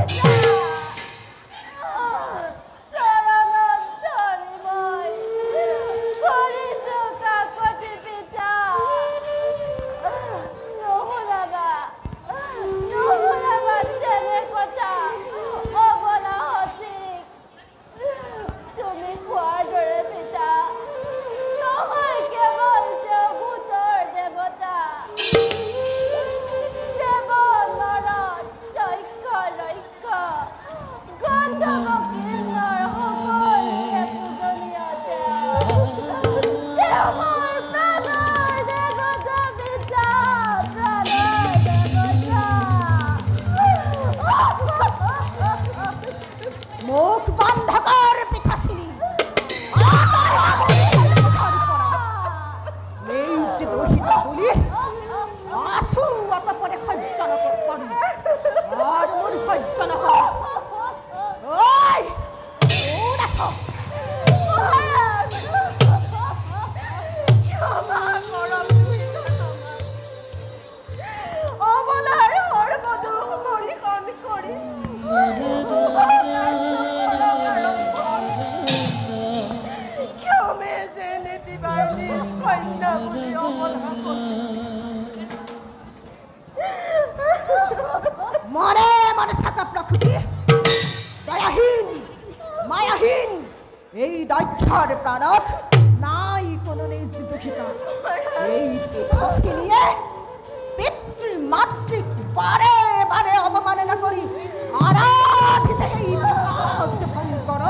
[SPEAKER 3] মনে মনে থাকা প্রকৃতি দয়াহীন মায়াহীন এই দক্ষর প্রাণত নাই কোনো নিজ দুঃখিত এই পিতৃকে নিয়ে পিতৃ মাতৃক বারে বারে অবমাননা করি আরাধিছে এই শঙ্কর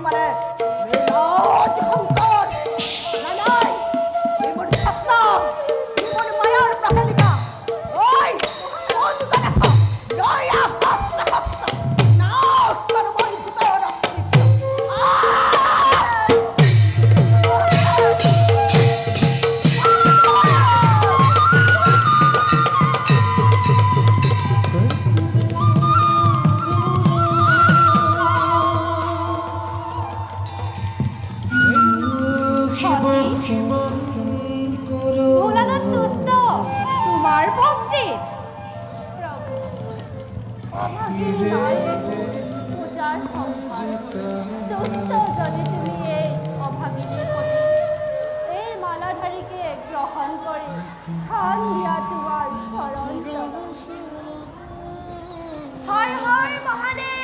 [SPEAKER 3] পাৰে মেলাজ শংকৰ নাই নাই এই মোৰ স্বপ্ন এই মোৰ মায়াৰ প্ৰহেলিকা ঐ কোন দোকান আছ লৈ আহ হস্ত হস্ত নাও আৰু মই ভূতৰ অস্তিত্ব
[SPEAKER 2] ভোলানাথ দুষ্ট তোমাৰ ভক্তি
[SPEAKER 8] পূজাৰ দুষ্ট যদি তুমি এই অভাগিনীৰ প্ৰতি এই মালাধাৰীকে গ্ৰহণ কৰি স্থান দিয়া তোমাৰ চৰণ
[SPEAKER 2] হৰ হৰ মহাদেৱ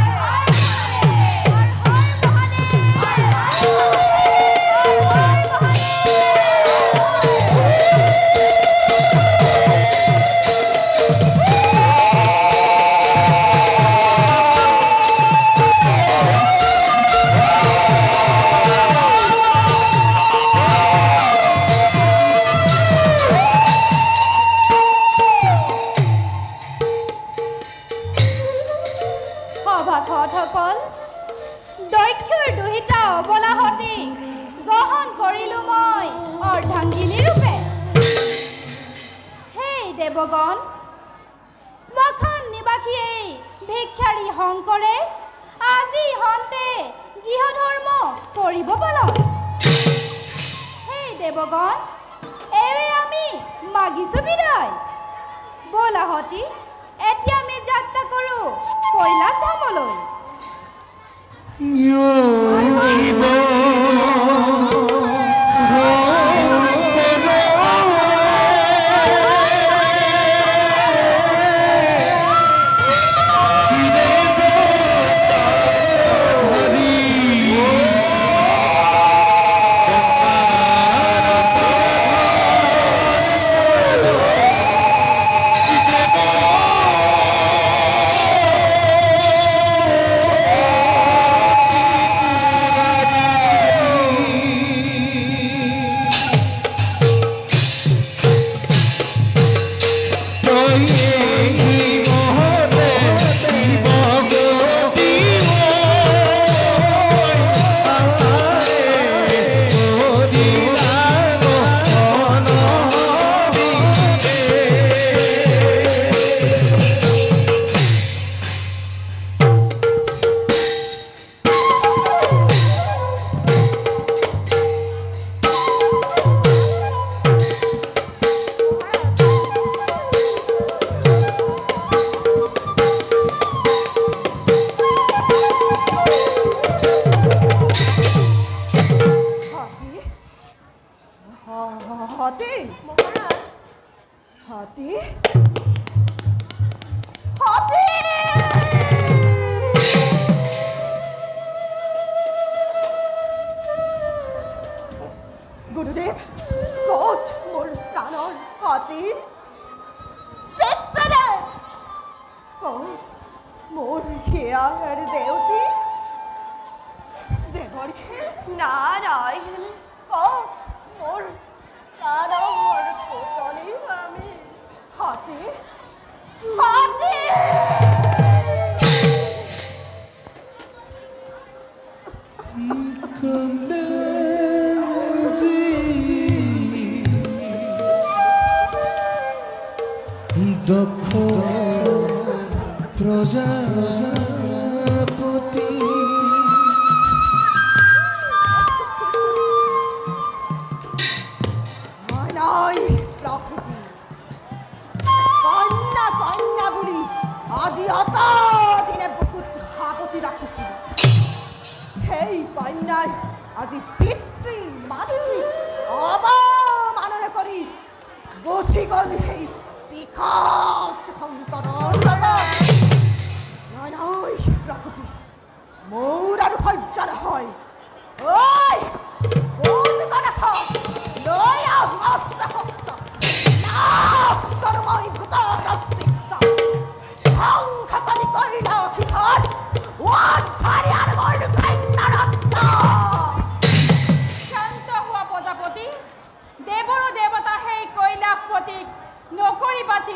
[SPEAKER 2] সভাসদসকল দক্ষৰ দুহিতা অবলাহতি গ্ৰহণ কৰিলো মই অৰ্ধাংগিনী ৰূপে হে দেৱগণ শ্মশান নিবাসী এই ভিক্ষাৰী শংকৰে আজি হন্তে গৃহধৰ্ম কৰিব পালন হে দেৱগণ এৱে আমি মাগিছো বিদায় বলাহতি এতিয়া আমি যাত্ৰা কৰো কৈলাশ ধামলৈ
[SPEAKER 3] হাতী হাতী হাতী গুৰুদেৱ ক'ত মোৰ প্ৰাণৰ হাতী পিতৃদেৱ ক'ত মোৰ হিয়া জেউতী দেৱৰ্ষী
[SPEAKER 2] নাৰায়ণ
[SPEAKER 3] ক'ত মোৰ প্ৰাণৰ পুতলি আমি হাতী হাতী
[SPEAKER 1] দক্ষ প্রজাপতি
[SPEAKER 3] নাই প্রকৃতি কন্যা কন্যা বুলি আজি অত দিনে বুকুত সাৱটি ৰাখিছিল সেই কন্যাই আজি পিতৃ মাতৃ অৱমাননা কৰি গুচি গ'ল সেই বিকাশ শংকৰৰ লগত নাই নাই প্ৰকৃতি মোৰ আৰু সহ্য নহয় ঐ কোন ক'ত আছ লৈ আহ হস্ত হস্ত নাও তোৰ মই ভূতৰ অস্তিত্ব সংঘাতনি কৰিলে শিখৰ ৱাত ভাৰি আৰু মোৰ কন্যাৰ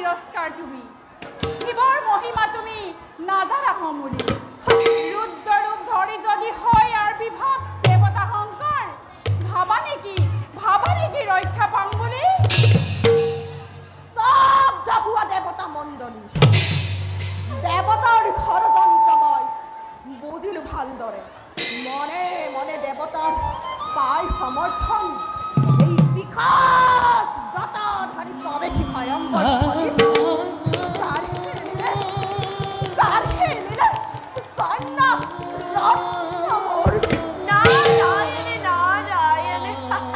[SPEAKER 5] তিৰস্কাৰ তুমি শিৱৰ মহিমা তুমি নাজানা সমুলি ৰুদ্ৰ ৰূপ ধৰি যদি হয় আৰু বিভাগ দেৱতা শংকৰ ভাবা নেকি ভাবা নেকি ৰক্ষা পাম বুলি
[SPEAKER 3] স্তব্ধ হোৱা দেৱতা মণ্ডলী দেৱতাৰ ষড়যন্ত্ৰ মই বুজিলো ভালদৰে মনে মনে দেৱতাৰ পাই সমৰ্থন এই বিকাশ জটাধাৰী প্ৰৱেশী স্বয়ম্বৰ তাৰ হেৰিলে তাৰ হেৰিলে কন্যা ৰত্নমৰ
[SPEAKER 2] নাৰায়ণে নাৰায়ণে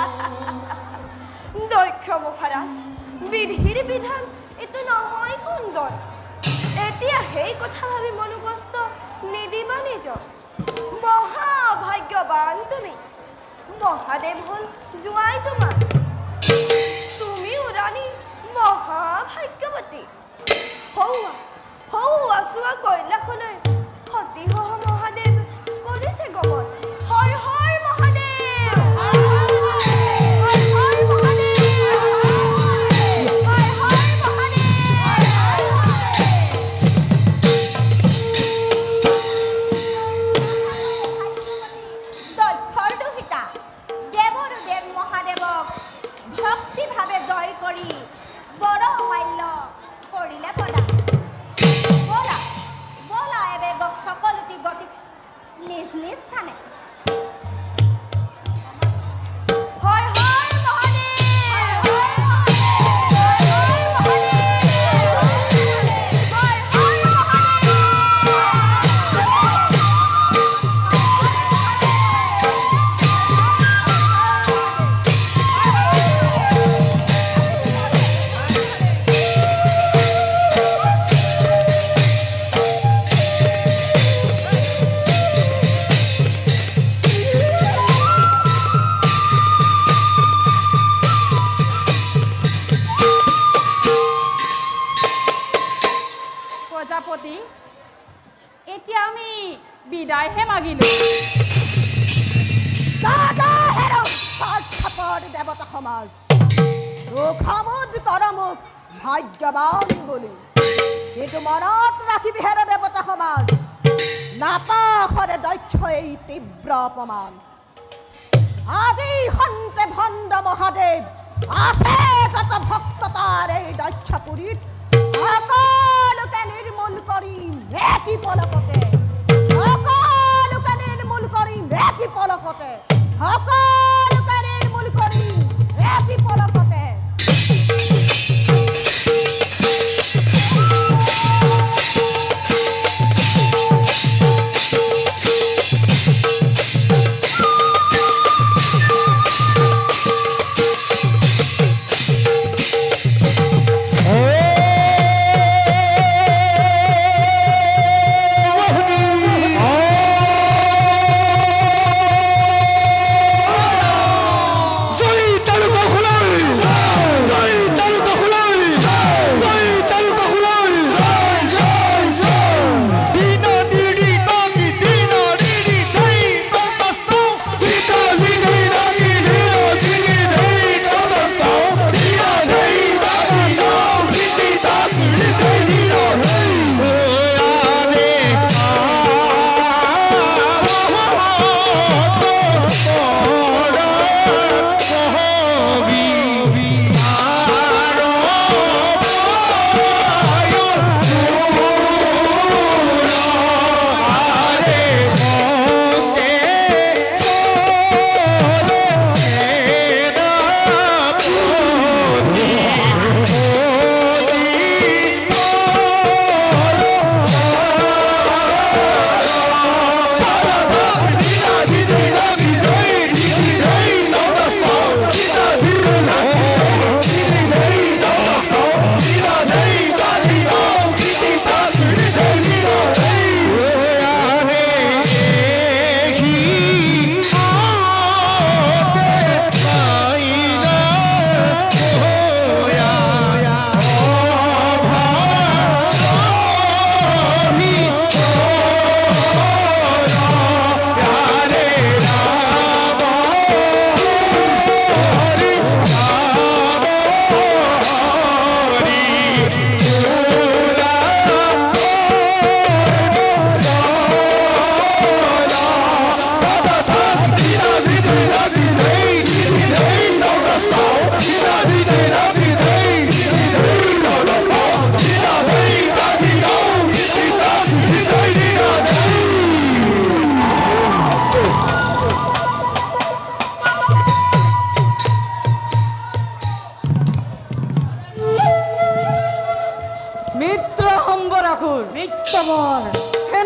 [SPEAKER 2] দক্ষ মহাৰাজ বিধিৰ বিধান এইটো নহয় সুন্দৰ এতিয়া সেই কথা ভাবি মনোকষ্ট নিদিবা নিজক মহাভাগ্যৱান তুমি মহাদেৱ হ'ল জোৱাই তোমাৰ তুমিও ৰাণী মহাভাগ্যৱতী হৌৱা হৌৱা চোৱা কৈলাসলৈ সতীসহ মহাদেৱ কৰিছে গমন হৰ হৰ মহাদেৱ হৰ হৰ মহাদেৱ হৰ হৰ
[SPEAKER 4] দক্ষৰ দুহিতা দেৱৰ দেৱ মহাদেৱক ভক্তিভাৱে জয় কৰি বৰ মাল্য কৰিলে প্ৰদান ব'লা ব'লা এবে সকলোটি গতি নিজ নিজ স্থানে
[SPEAKER 2] হৰ হৰ মহাদেৱ হৰ হৰ
[SPEAKER 5] প্ৰজাপতি এতিয়া আমি বিদায়হে মাগিলো
[SPEAKER 3] দেৱতা সমাজ মুখামুদ কৰমুখ ভাগ্যৱান বুলি কিন্তু মনত ৰাখিবি হেৰ দেৱতা সমাজ নাপাহৰে দক্ষ এই তীব্ৰ অপমান আজি সন্তে ভণ্ড মহাদেৱ আছে যত ভক্ত তাৰ এই দক্ষপুৰীত সকলোকে নিৰ্মূল কৰিম এটি পলকতে সকলোকে নিৰ্মূল কৰিম এটি পলকতে সকলোকে নিৰ্মূল কৰিম এটি পলকতে
[SPEAKER 1] জয় তালুকা খোলাই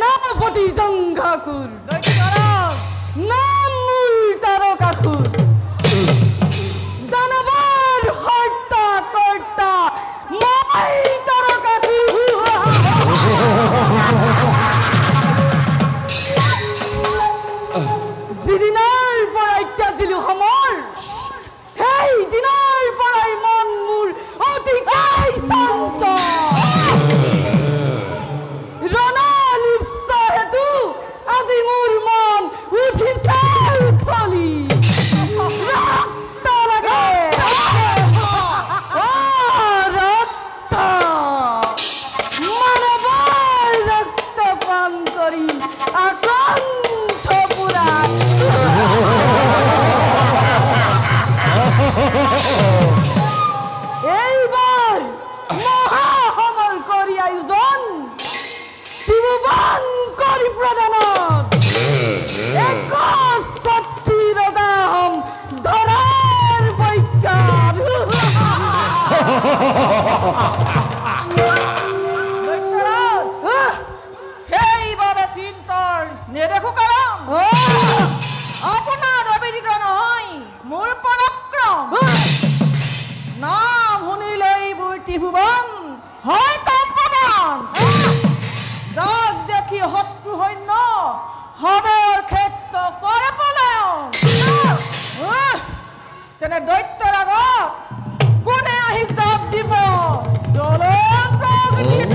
[SPEAKER 3] সেনাপতি জংঘাখুৰ নাম মোৰ তাৰকাখুৰ দানৱৰ হত্যা কৰ্তা মই তাৰকাখুৰ যিদিনাৰ পৰা ত্যাজিলো সমল সেই দিনাৰ পৰাই মন মোৰ অতিকাই চঞ্চল আজি মোৰ মন উঠিছে উঠলি ৰক্ত লাগে ৰক্ত মানৱৰ ৰক্ত পান কৰি আকণ্ঠ পুৰা এইবাৰ মহাসমৰ কৰি আয়োজন ত্ৰিভুৱন কৰি প্ৰদানত এক শক্তি ৰজা হম ধৰাৰ বৈজ্ঞান
[SPEAKER 7] সেইবাবে চিন্তৰ নেদেখো কাৰণ আপোনাৰ অবিদিত নহয় মোৰ পৰাক্ৰম নাম শুনিলেই মোৰ ত্ৰিভুৱন হয় কম্পমান দাগ দেখি শত্ৰু সৈন্য হবৰ ক্ষেত্ৰ কৰে পলায়ন তেনে দৈত্যৰ আগত কোনে আহি জাপ দিব জ্বলন্ত অগ্নিত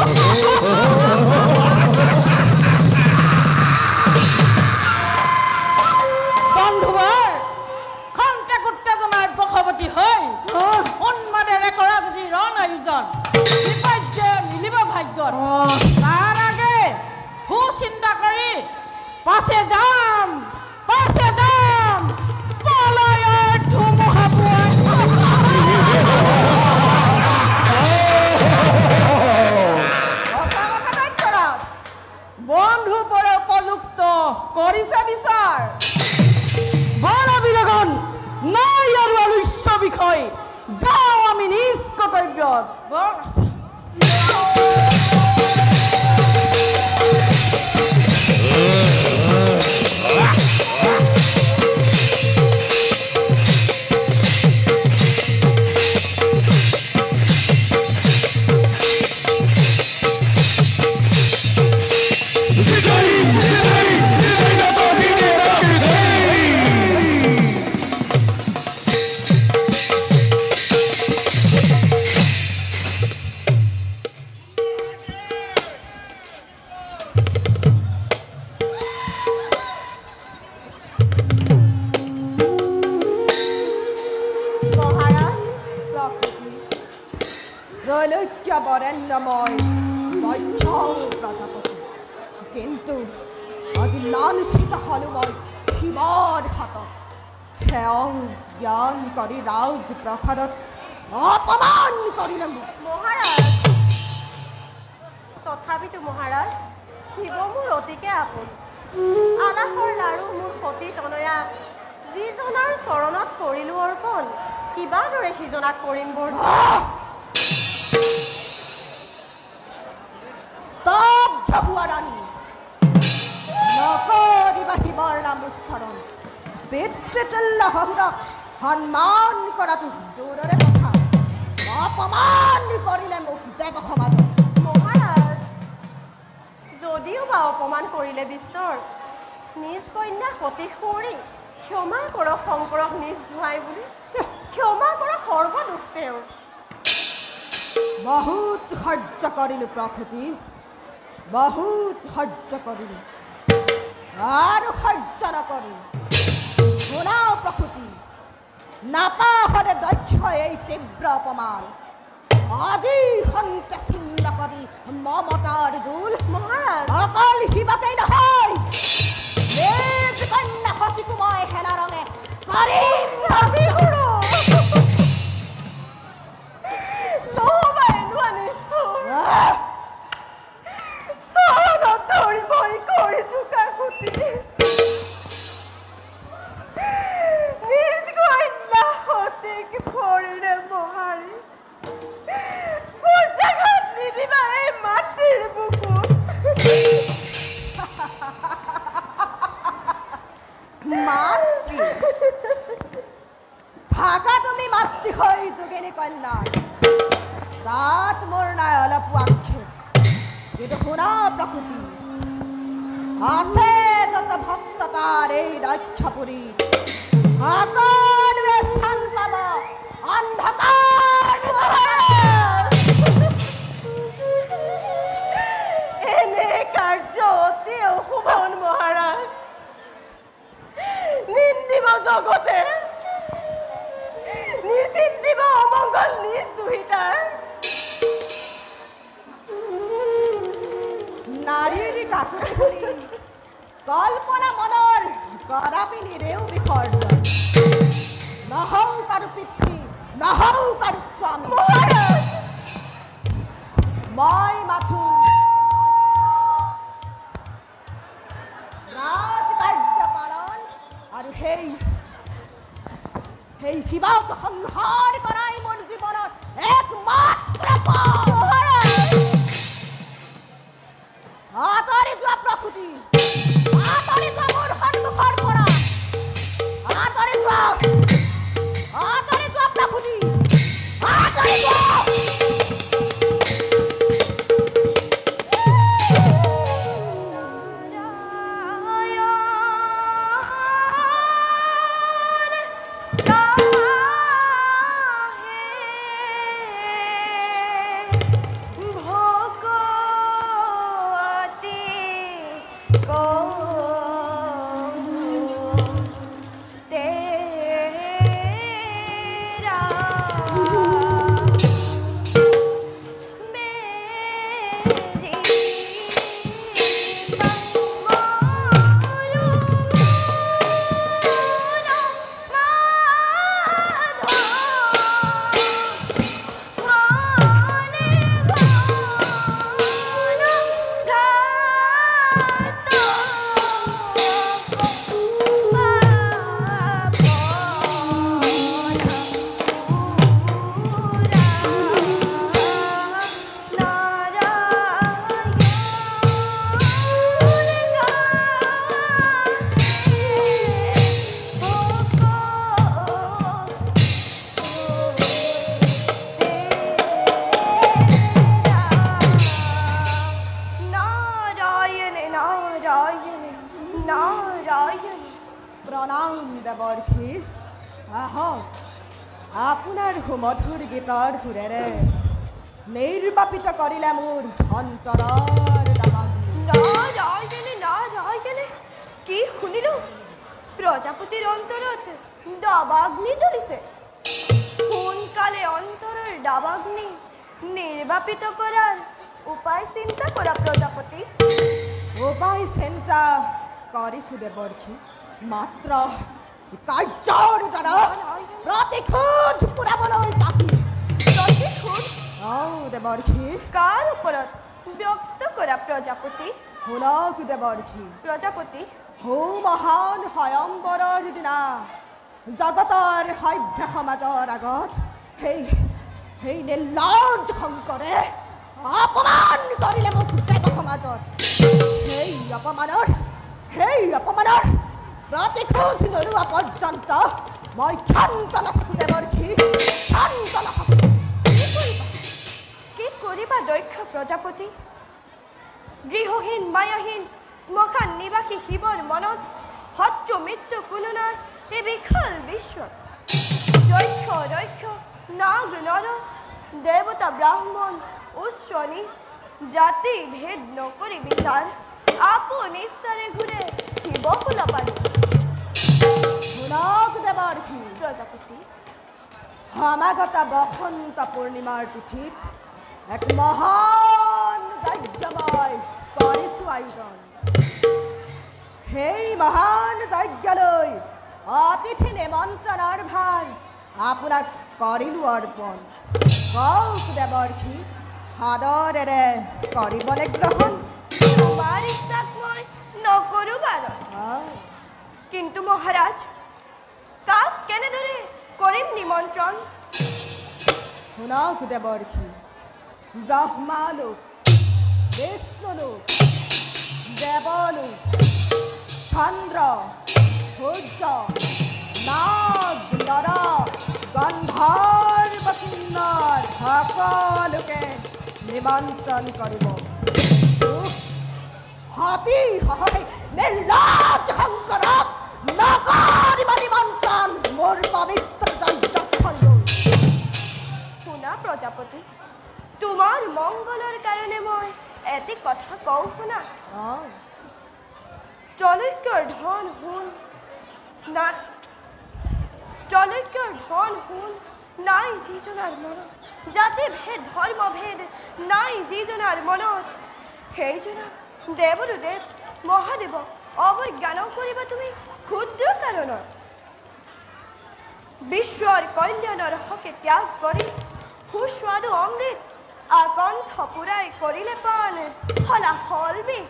[SPEAKER 7] বন্ধুবাৰ খন্তেক উত্তেজনাৰ বশৱৰ্তী হৈ উন্মাদেৰে কৰা যদি ৰণ আয়োজন বিপৰ্যয় মিলিব ভাগ্যত তাৰ আগে সুচিন্তা কৰি পাছে যাম পাছে যাম পলয়ৰ ধুমুহা বন্ধু পৰে উপযুক্ত কৰিছে বিচাৰ
[SPEAKER 3] বনবিলগন নাই আৰু আলস্য বিষয় যাওঁ আমি নিজ কৰ্তব্যত বরেণ্যময় দক্ষ প্ৰজাপতি কিন্তু আজি লাঞ্ছিত হলো মই শিৱৰ হাতত সেৱং জ্ঞান কৰি ৰাজ প্ৰসাদত অপমান কৰিলে মোক
[SPEAKER 2] মহাৰাজ তথাপিতো মহাৰাজ শিৱ মোৰ অতিকে আপোন আলাসৰ লাৰু মোৰ সতী তনয়া যিজনাৰ চৰণত কৰিলো অৰ্পণ কিবা দৰে সিজনাক কৰিম বৰ
[SPEAKER 3] স্তব্ধ হোৱা ৰাণী নকৰিবা শিৱৰ নাম উচ্চাৰণ পিতৃতুল্য শহুৰক সন্মান কৰাটো দূৰৰে কথা অপমান কৰিলে মোক দেৱ সমাজত
[SPEAKER 2] মহাৰাজ যদিও বা অপমান কৰিলে বিস্তৰ নিজ কন্যা সতী সুঁৱৰী ক্ষমা কৰক শংকৰক নিজ জোঁৱাই বুলি ক্ষমা কৰক সৰ্বদোষ তেওঁৰ
[SPEAKER 3] বহুত সহ্য কৰিলো প্ৰসূতি বহুত সহ্য কৰিলো আৰু সহ্য নকৰি শুনাও প্ৰসূতি নাপাহৰে দক্ষ এই তীব্ৰ অপমান আজি সন্তে ছিন্ন কৰি মমতাৰ দোল
[SPEAKER 2] মহাৰাজ
[SPEAKER 3] অকল শিৱকেই নহয় নিজ কন্যা সতীকো মই হেলা ৰঙে কৰিম
[SPEAKER 2] ৰাবিগুৰু নহবা এনেকুৱা নিষ্ঠুৰ চৰণত ধৰি মই কৰিছো কাকুতি নিজ কন্যা সতীক ভৰিৰে মোহাৰি বুজাঘাট নিদিবা এই মাটিৰ বুকুত
[SPEAKER 3] কন্যা তাত মোৰ নাই অলপ আক্ষেপ কিন্তু শুনা প্ৰকৃতি আছে যত ভক্ত তাৰ এই দক্ষপুৰী সকলোৱে স্থান পাব অন্ধকাৰ
[SPEAKER 2] এনে কাৰ্য অতি অশুভন মহাৰাজ নিন্দিব জগতে নিচিন্তিব অমংগল নিজ দুহিতাৰ
[SPEAKER 3] নাৰীৰ কাকুতি কৰি কল্পনা মনৰ কদাপি নিৰেও বিসৰ্জন নহও কাৰো পিতৃ নহও কাৰো স্বামী মই মাথো ৰাজকাৰ্য পালন আৰু সেই সেই শিৱক সংহাৰ কৰাই মোৰ জীৱনৰ একমাত্ৰ পথ আঁতৰি যোৱা প্ৰকৃতি আঁতৰি যোৱা মোৰ সন্মুখৰ পৰা আঁতৰি যোৱা আঁতৰি যোৱা প্ৰকৃতি আঁতৰি যোৱা প্ৰণাম দেৱৰ্ষি আহক আপোনাৰ সুমধুৰ গীতৰ সুৰেৰে নিৰ্বাপিত কৰিলে মোৰ অন্তৰৰ
[SPEAKER 8] নাৰায়ণে নাৰায়ণে কি শুনিলো প্ৰজাপতিৰ অন্তৰত দাবাগ্নি জ্বলিছে সোনকালে অন্তৰৰ দাবাগ্নি নিৰ্বাপিত কৰাৰ উপায় চিন্তা কৰা প্ৰজাপতি
[SPEAKER 3] উপায় চিন্তা কৰিছো দেৱৰ্ষি মাত্ৰ কাৰ্যৰ দ্বাৰা প্ৰতিশোধ পুৰাবলৈ বাকী
[SPEAKER 8] প্ৰতিশোধ
[SPEAKER 3] অঁ দেৱৰ্ষি
[SPEAKER 8] কাৰ ওপৰত ব্যক্ত কৰা প্ৰজাপতি
[SPEAKER 3] শুনক দেৱৰ্ষি
[SPEAKER 8] প্ৰজাপতি
[SPEAKER 3] হৌ মহান স্বয়ম্বৰৰ দিনা জগতৰ সভ্য সমাজৰ আগত সেই সেই নিৰ্লজ্জ শংকৰে অপমান কৰিলে মোক দেৱ সমাজত সেই অপমানৰ সেই অপমানৰ প্ৰতিশোধ নোলোৱা পৰ্যন্ত মই শান্ত নাথাকো দেৱৰ্ষি শান্ত নাথাকো
[SPEAKER 8] কি কৰিবা দক্ষ প্ৰজাপতি গৃহহীন মায়াহীন শ্মশান নিবাসী শিৱৰ মনত শত্ৰু মৃত্যু কোনো নাই এই বিশাল বিশ্বত দক্ষ দক্ষ নাগ নৰ দেৱতা ব্ৰাহ্মণ উচ্চ নিচ জাতি ভেদ নকৰি বিচাৰ আপোন ইচ্ছাৰে ঘূৰে শিৱকুল পানী
[SPEAKER 3] শুনক দেৱৰ্ষি
[SPEAKER 8] প্ৰজাপতি
[SPEAKER 3] সমাগত বসন্ত পূৰ্ণিমাৰ তিথিত এক মহান যজ্ঞ মই কৰিছো আয়োজন সেই মহান যজ্ঞলৈ অতিথি নিমন্ত্ৰণৰ ভাৰ আপোনাক কৰিলো অৰ্পণ কওক দেৱৰ্ষি সাদৰেৰে কৰিবনে গ্ৰহণ
[SPEAKER 8] তোমাৰ ইচ্ছাক মই নকৰোঁ বাৰু কিন্তু মহাৰাজ কাক কেনেদৰে কৰিম নিমন্ত্ৰণ
[SPEAKER 3] শুনক দেৱৰ্ষি ব্ৰহ্মালোক বিষ্ণুলোক দেৱলোক চন্দ্ৰ সূৰ্য নাগ নৰ গন্ধৰ্ব কিন্নৰ নিমন্ত্ৰণ কৰিব হাতী হয় নিৰ্লজ্জ শংকৰক নকৰিব নিমন্ত্ৰণ মোৰ পবিত্ৰ যজ্ঞস্থলীলৈ
[SPEAKER 8] শুনা প্ৰজাপতি তোমাৰ মংগলৰ কাৰণে মই এটি কথা কওঁ শুনা জনৈক্যৰ ধন সোণ না জনৈক্যৰ ধন সোণ নাই যিজনাৰ মনত জাতি ভেদ ধৰ্ম ভেদ নাই যিজনাৰ মনত সেইজনা দেৱদেৱ মহাদেৱক অৱজ্ঞা নকৰিবা তুমি ক্ষুদ্ৰ কাৰণত বিশ্বৰ কল্যাণৰ হকে ত্যাগ কৰি সুস্বাদু অমৃত আকণ্ঠ পুৰাই কৰিলে পান ফলাফল বিষ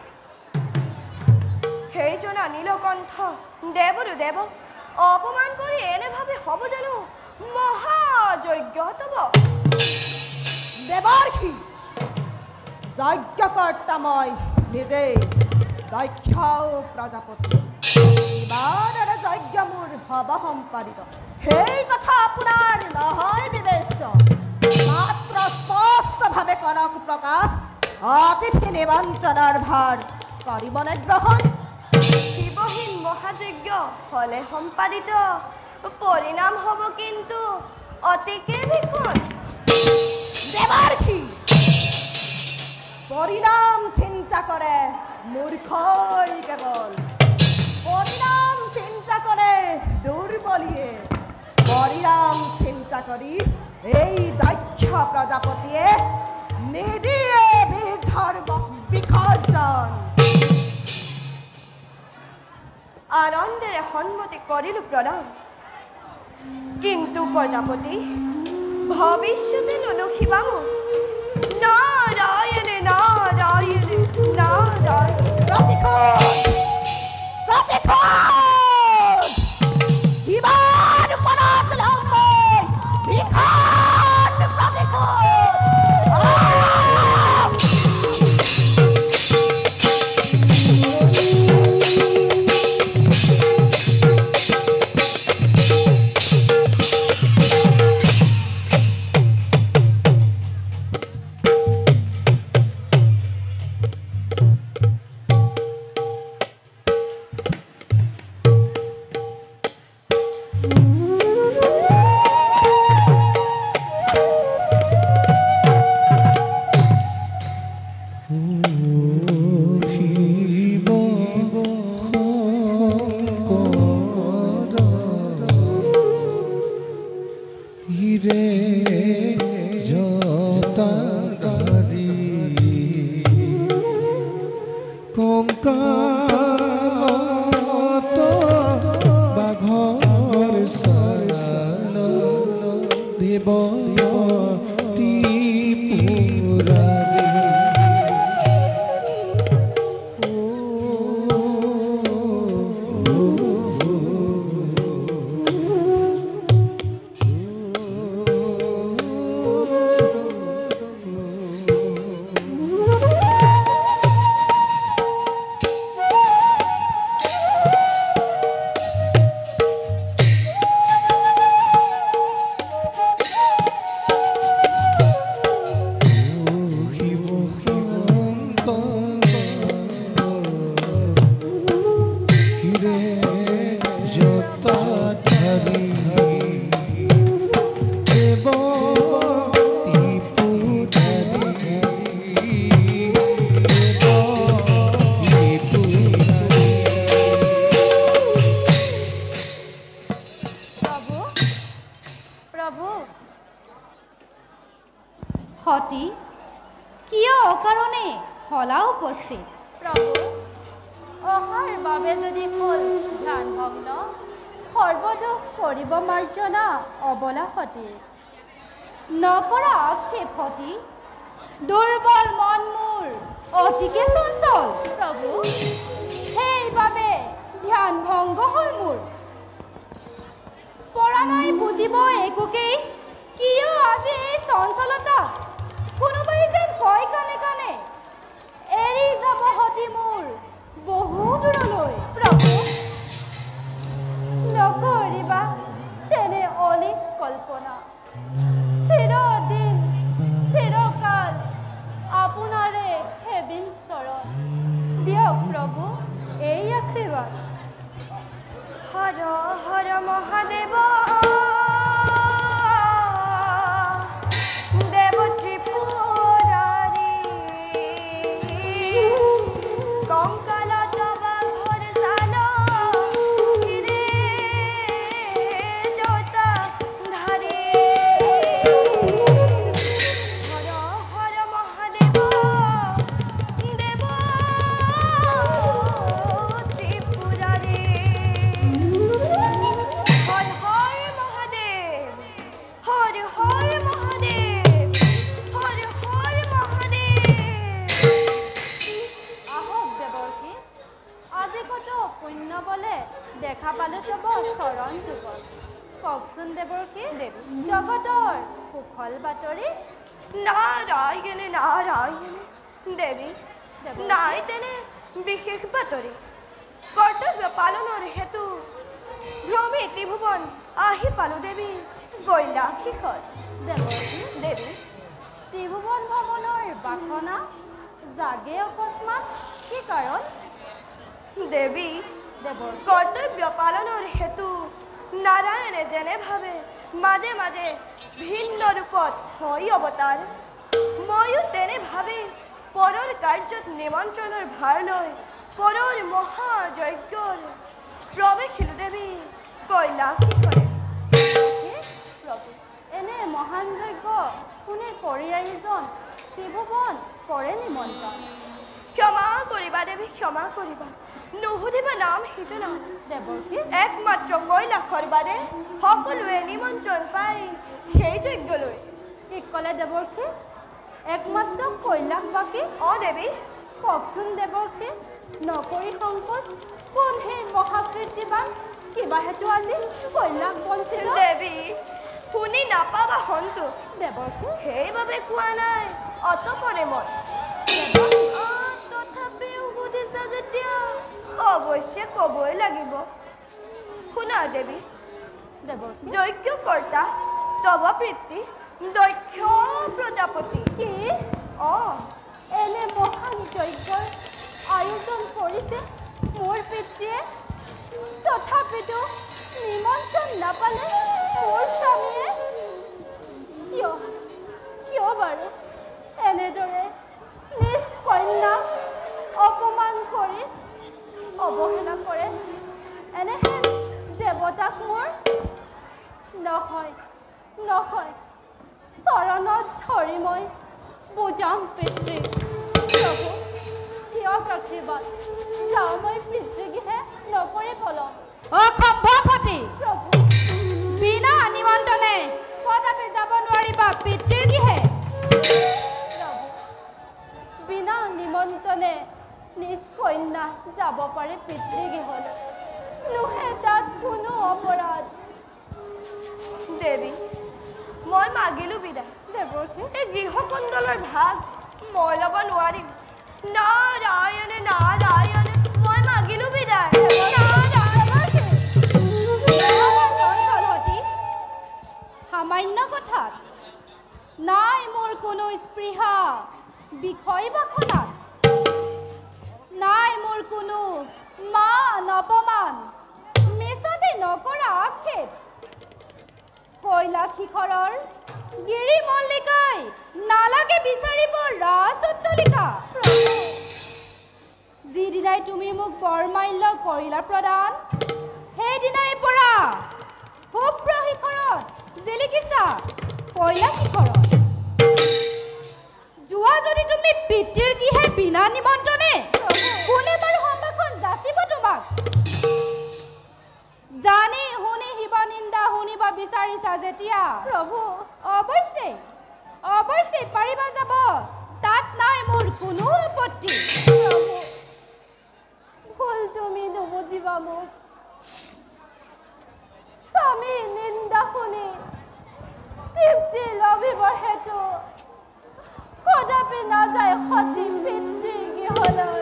[SPEAKER 8] সেইজনা নীলকণ্ঠ দেৱদেৱক অপমান কৰি এনেভাৱে হ'ব জানো মহাযজ্ঞতব
[SPEAKER 3] দেৱাৰ্ষি যজ্ঞকৰ্তা মই নিজে দক্ষ প্ৰজাপতি ইমানৰে যজ্ঞ মোৰ হ'ব সম্পাদিত সেই কথা আপোনাৰ নহয় বিবেচ্য মাত্ৰ স্পষ্টভাৱে কৰক প্ৰকাশ অতিথি নিমন্ত্ৰণৰ ভাৰ কৰিবনে গ্ৰহণ
[SPEAKER 8] শিৱহীন মহাযজ্ঞ হলে সম্পাদিত পৰিণাম হ'ব কিন্তু অতিকে বিকট
[SPEAKER 3] দেৱাৰ্ষি পৰিণাম চিন্তা কৰে মূৰ্খই কেৱল পৰিণাম চিন্তা কৰে দুৰ্বলীয়ে পৰিণাম চিন্তা কৰি এই দক্ষ প্ৰজাপতিয়ে নিদিয়ে বিধৰ্মক বিসৰ্জন
[SPEAKER 8] আনন্দেৰে সন্মতি কৰিলো প্ৰণাম কিন্তু প্ৰজাপতি ভৱিষ্যতে নদখিবা মোক নাৰায়ণে নাৰায়ণে নাৰায়ণ
[SPEAKER 3] প্ৰতিশোধ প্ৰতিশোধ ইমান মনত লওঁ মই ভীষণ প্ৰতিশোধ
[SPEAKER 5] সতী কিয় অকাৰণে হলা উপস্থিত
[SPEAKER 9] প্ৰভু অহাৰ বাবে যদি হ'ল ধ্যান ভগ্ন সৰ্বদোষ কৰিব মাৰ্জনা অবলা সতী
[SPEAKER 5] নকৰা আক্ষেপ সতী দুৰ্বল মন মোৰ অতিকে চঞ্চল
[SPEAKER 9] প্ৰভু
[SPEAKER 5] সেইবাবে ধ্যান ভংগ হ'ল মোৰ পৰা নাই বুজিব একোকেই কিয় আজি এই চঞ্চলতা কোনোবাই যেন কয় কানে কানে এৰি যাব সতী মোৰ বহু দূৰলৈ
[SPEAKER 9] প্ৰভু নকৰিবা তেনে অলিক কল্পনা চিৰদিন চিৰকাল প্ৰভু এই আশীৰ্বাদ
[SPEAKER 8] হৰ হৰ মহাদেৱ দেৱ ত্ৰিপুৰাৰী কংকাল তব ভৰসান হিৰে জতা ধাৰী হৰ হৰ মহাদেৱ দেৱ ত্ৰিপুৰাৰী হৰ হৰ মহাদেৱ হৰ হৰ মহাদেৱ হৰ হৰ মহাদেৱ
[SPEAKER 9] আহক দেৱৰ্ষী আজি কত পুণ্য বলে দেখা পালো তব চৰণ যুগত কওকচোন দেৱৰ্ষী দেৱী জগতৰ কুশল বাতৰি
[SPEAKER 8] নাৰায়ণ নাৰায়ণ দেৱী নাই তেনে বিশেষ বাতৰি কৰ্তব্য পালনৰ হেতু ভ্ৰমে ত্ৰিভুৱন আহি পালো দেৱী কৈলাশিখত
[SPEAKER 9] দেৱৰ্ষী
[SPEAKER 8] দেৱী
[SPEAKER 9] ত্ৰিভুৱন ভ্ৰমণৰ বাসনা জাগে অকস্মাত কি কাৰণ
[SPEAKER 8] দেৱী
[SPEAKER 9] দেৱৰ্ষী
[SPEAKER 8] কৰ্তব্য পালনৰ হেতু নাৰায়ণে যেনে ভাবে মাজে মাজে ভিন্ন ৰূপত হৈ অৱতাৰ ময়ো তেনে ভাবে পৰৰ কাৰ্যত নিমন্ত্ৰণৰ ভাৰ লৈ পৰৰ মহাযজ্ঞৰ প্ৰৱেশিলো দেৱী কৈলাশিখৰে
[SPEAKER 9] প্ৰভু এনে মহান যজ্ঞ কোনে কৰি আহিজন ত্ৰিভুৱন কৰে নিমন্ত্ৰণ
[SPEAKER 8] ক্ষমা কৰিবা দেৱী ক্ষমা কৰিবা নুসুধিবা নাম সিজনা
[SPEAKER 9] দেৱৰ্ষী
[SPEAKER 8] একমাত্ৰ কৈলাশৰ বাদে সকলোৱে নিমন্ত্ৰণ পাই সেই যজ্ঞলৈ
[SPEAKER 9] কি ক'লে দেৱৰ্ষী একমাত্ৰ কৈলাশ বাকী
[SPEAKER 8] অ দেৱী
[SPEAKER 9] কওকচোন দেৱৰ্ষী নকৰি সংকোচ কোন সেই মহাকীৰ্তিবান কিবা হেতু আজি কৈলাশ বঞ্চিত
[SPEAKER 8] দেৱী শুনি নাপাবা সন্তোষ
[SPEAKER 9] দেৱৰ্ষী
[SPEAKER 8] সেইবাবে কোৱা নাই অতপৰে মই আহ, তথাপিও সুধিছা যেতিয়া অৱশ্যে ক'বই লাগিব শুনা দেৱী
[SPEAKER 9] দেৱৰ্ষী
[SPEAKER 8] যজ্ঞকৰ্তা তব পিতৃ দক্ষ প্ৰজাপতি
[SPEAKER 9] কি
[SPEAKER 8] অ
[SPEAKER 9] এনে মহান যজ্ঞৰ আয়োজন কৰিছে মোৰ পিতৃয়ে তথাপিতো নিমন্ত্ৰণ নাপালে মোৰ স্বামীয়ে কিয় কিয় বাৰু এনেদৰে নিজ কন্যাক অপমান কৰি অৱহেলা কৰে এনেহেন দেৱতাক মোৰ নহয় নহয় চৰণত ধৰি মই বুজাম পিতৃ প্ৰভু দিয়ক আশীৰ্বাদ যাওঁ মই পিতৃগৃহে নকৰি পলম
[SPEAKER 5] অসম্ভৱতী
[SPEAKER 9] প্ৰভু
[SPEAKER 5] বিনা নিমন্ত্ৰণে কদাপি যাব নোৱাৰিবা পিতৃৰ গৃহে
[SPEAKER 9] প্ৰভু বিনা নিমন্ত্ৰণে নিজ কন্যা যাব পাৰে পিতৃগৃহলৈ নোহে তাত কোনো অপৰাধ
[SPEAKER 8] দেৱী মই মাগিলো বিদায়
[SPEAKER 9] দেৱৰ্ষী
[SPEAKER 8] এই গৃহকুণ্ডলৰ ভাগ মই ল'ব নোৱাৰিম নাৰায়ণে নাৰায়ণে মই মাগিলো বিদায়
[SPEAKER 5] চঞ্চলহতী সামান্য কথাত নাই মোৰ কোনো স্পৃহা বিষয় বাসনাত নাই মোৰ কোনো মান অপমান মিছাতে নকৰা আক্ষেপ কৈলাশ শিখৰৰ গিৰি মল্লিকাই নালাগে বিচাৰিব ৰাজ অট্টালিকা যিদিনাই তুমি মোক বৰমাল্য কৰিলা প্ৰদান সেইদিনাই পৰা শুভ্ৰ শিখৰত জিলিকিছা কৈলাশ শিখৰত যোৱা যদি তুমি পিতৃৰ গৃহে বিনা নিমন্ত্ৰণে কোনে বাৰু সম্ভাষণ যাচিব তোমাক জানি শুনি শিৱা নিন্দা শুনিব বিচাৰিছা যেতিয়া
[SPEAKER 9] প্ৰভু
[SPEAKER 5] অৱশ্যে অৱশ্যে পাৰিবা যাব তাত নাই মোৰ কোনো আপত্তি
[SPEAKER 9] প্ৰভু ভুল তুমি নুবুজিবা মোক স্বামী নিন্দা শুনি তৃপ্তি লভিবৰ হেতু কদাপি নাযায় সতী পিতৃ গৃহলৈ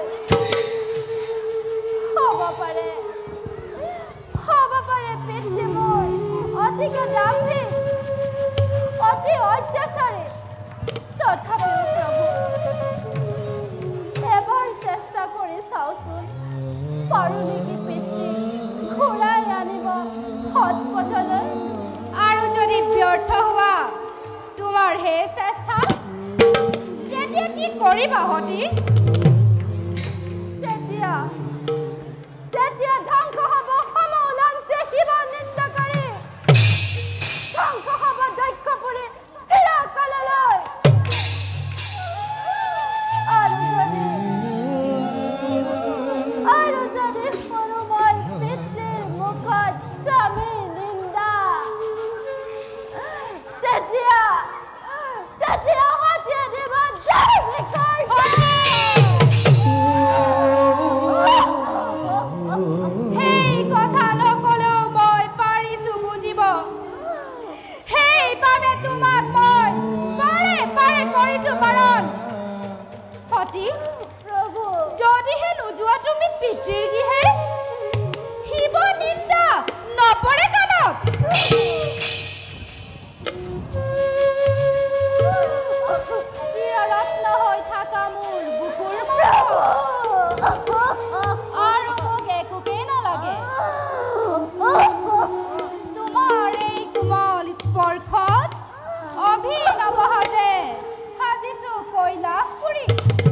[SPEAKER 9] হ'ব পাৰে হ'ব পাৰে পিতৃ মোৰ অতিকে দাম্ভিক অতি অত্যাচাৰী তথাপিও প্ৰভু এবাৰ চেষ্টা কৰি চাওচোন সেই চেষ্টা তেতিয়া কি কৰিবা সতী তেতিয়া তেতিয়া ধ্বংস হ'ব সমলাঞ্চে শিৱ নিন্দাকাৰী ধ্বংস হ'ব দক্ষ পুৰী চিৰকাললৈ আৰু যদি আৰু যদি শুনো মই পিতৃৰ মুখত স্বামীৰ নিন্দা তেতিয়া তেতিয়া সতীয়ে দিব জয় বিকৰ সেই কথা নকলেও মই পাৰিছো বুজিব সেইবাবে তোমাক মই পাৰে পাৰে কৰিছো বাৰণ সতী প্ৰভু যদিহে নোযোৱা তুমি পিতৃৰ গৃহে শিৱ নিন্দা নপৰে কাণত চিৰৰত্ন হৈ থাকা মোৰ বুকুৰ আৰু মোক একোকেই নালাগে তোমাৰ এই কোমল স্পৰ্শত অভিনৱ সাজে সাজিছো কৈলাশ পুৰী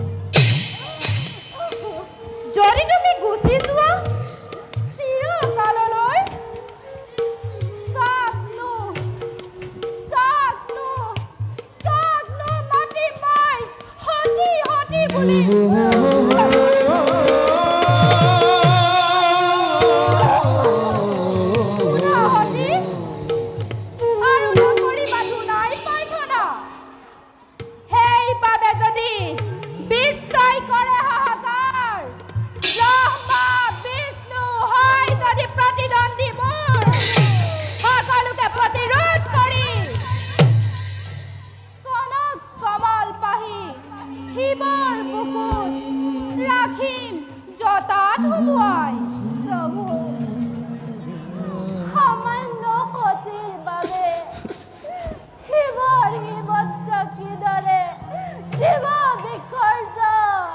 [SPEAKER 9] যদি তুমি গুচি যোৱা চিৰকাললৈ কাকনো কাকনো কাকনো মাতি মই সতী সতী বুলি সতী আৰু নকৰিবা নাই প্ৰাৰ্থনা সেইবাবে যদি বিস্ময় কৰে হাহাকাৰ ব্ৰহ্মা বিষ্ণু হয় যদি প্ৰতিদ্বন্দ্বী মোৰ সকলোকে প্ৰতিৰোধ কৰি কনক কমল পাহি শিৱৰ বুকুত ৰাখিম জতাত সোমোৱাই প্ৰভু সামান্য সতীৰ বাবে শিৱৰ শিৱত্ব কিদৰে শিৱ বিসৰ্জন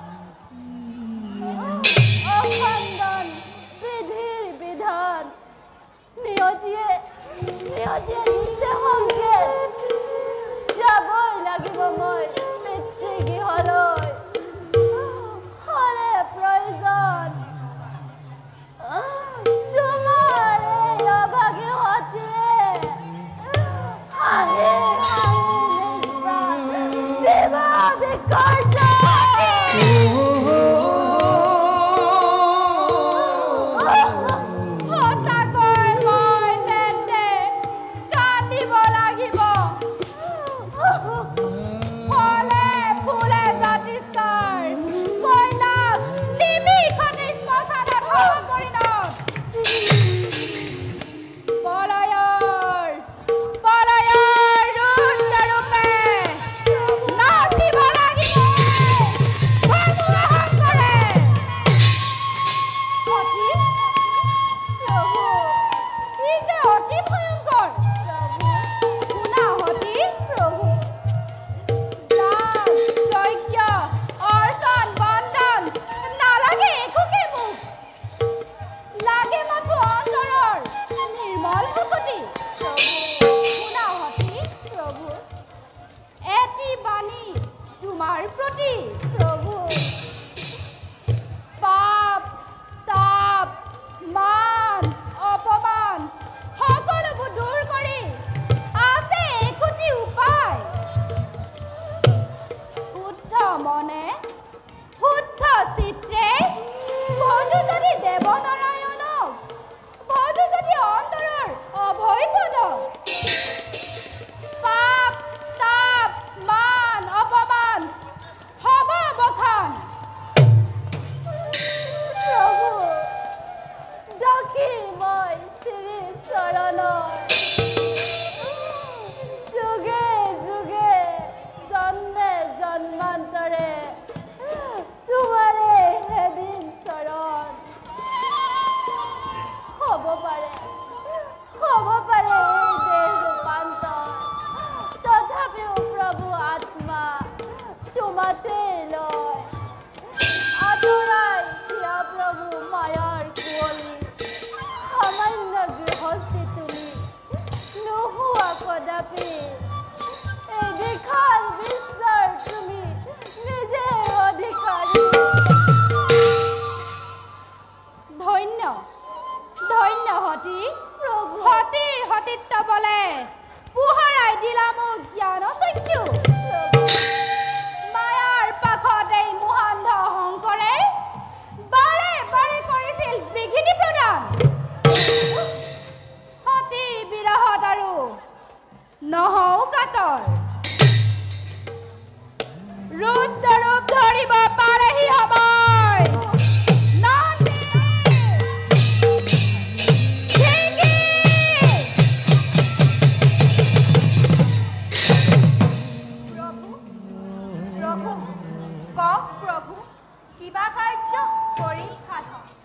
[SPEAKER 9] অখণ্ডন বিধিৰ বিধান নিয়তিয়ে নিয়তিয়ে দিছে সংকেত যাবই লাগিব মই পিতৃগৃহলৈ হ'লে প্ৰয়োজন তোমাৰ এই অভাগী সতীয়ে হাঁহি হাঁহি নিজ প্ৰাণ শিৱ বিসৰ্জন সঁচাকৈ মই তেন্তে কান্দিব লাগে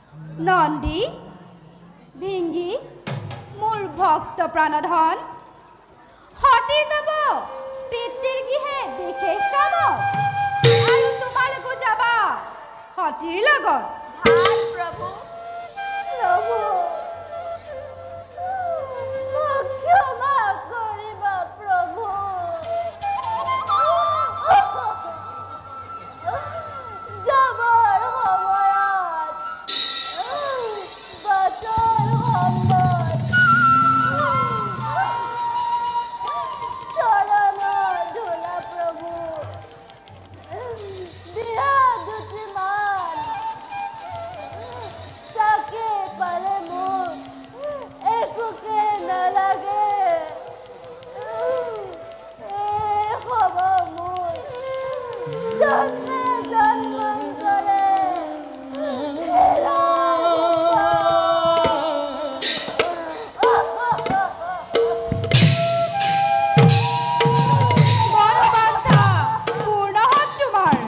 [SPEAKER 9] নন্দী ভিংগী মোৰ ভক্ত প্ৰাণধন সতী যাব পিতৃৰ গৃহে বিশেষ কাম আৰু তোমালোকো যাবা সতীৰ লগত
[SPEAKER 8] ভাল প্ৰভু
[SPEAKER 9] প্ৰভু মোক ক্ষমা কৰিবা প্ৰভু যাবৰ সময়ত বাটৰ সময়ত চৰণৰ ধূলা প্ৰভু দিয়া দুটিমান তাকে পালে মোক একোকে নালাগে এই হ'ব মোৰ জন্মে জন্মান্তৰে
[SPEAKER 5] মনোবাঞ্ছা পূৰ্ণ হওক তোমাৰ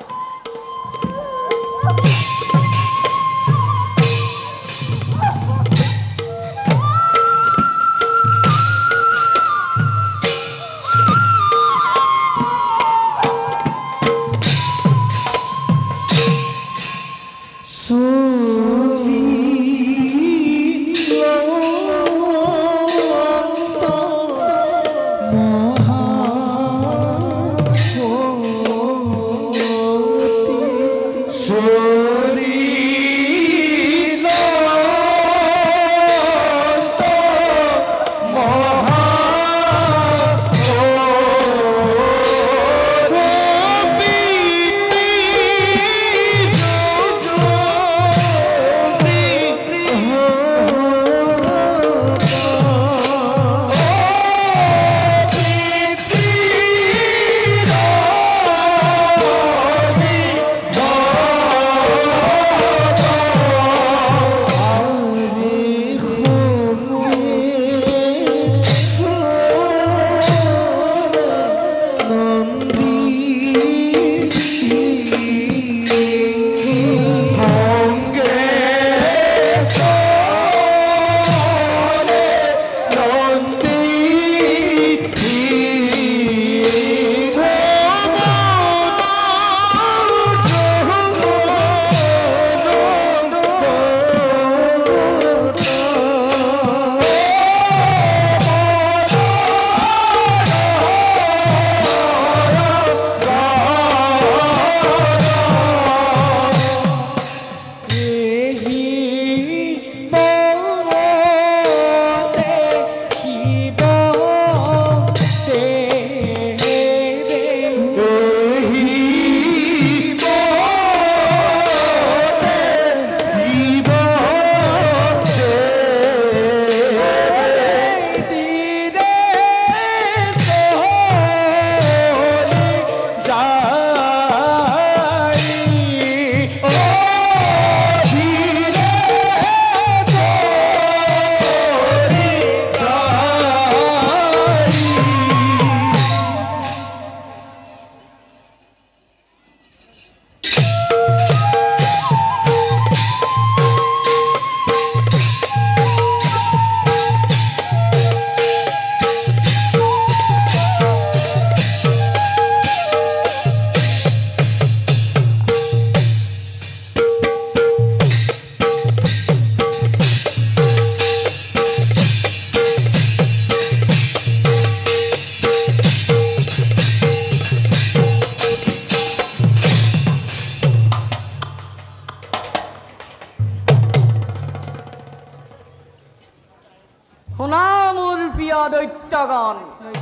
[SPEAKER 3] শুনা মোৰ প্ৰিয় দৈত্যগণ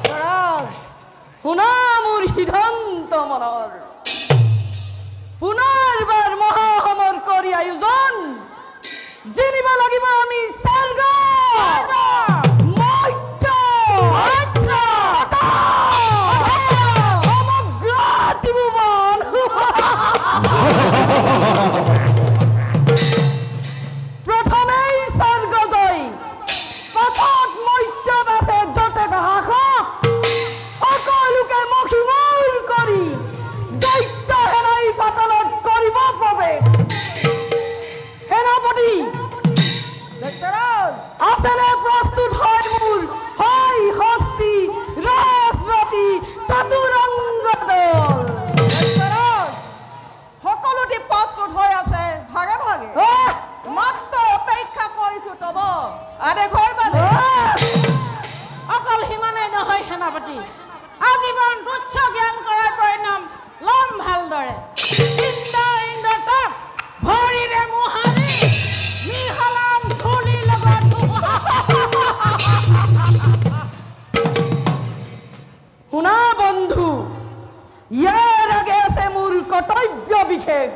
[SPEAKER 3] শুনা মোৰ সিদ্ধান্ত মনৰ পুনৰবাৰ মহাসমৰ কৰি আয়োজন জিনিব লাগিব আমি স্বৰ্গ মৰ্ত্য সমগ্ৰ ত্ৰিভুৱন প্ৰথমেই স্বৰ্গ জয় পাছত মৰ্ত্যত আছে যতে সাহস সকলোকে মখিমূৰ কৰি দৈত্য সেনাই পাতলত কৰিব প্ৰৱেশ সেনাপতি
[SPEAKER 7] আদে ঘৰ বালে অকল সিমানেই নহয় সেনাপতি আজীৱন তুচ্ছ জ্ঞান কৰাৰ পৰিণাম লম ভালদৰে ইন্দ্ৰ ইন্দ্ৰ তাপ ভৰিৰে মুহাৰি মিহলাম ধূলি লগত
[SPEAKER 3] শুনা বন্ধু ইয়াৰ আগে আছে মোৰ কৰ্তব্য বিশেষ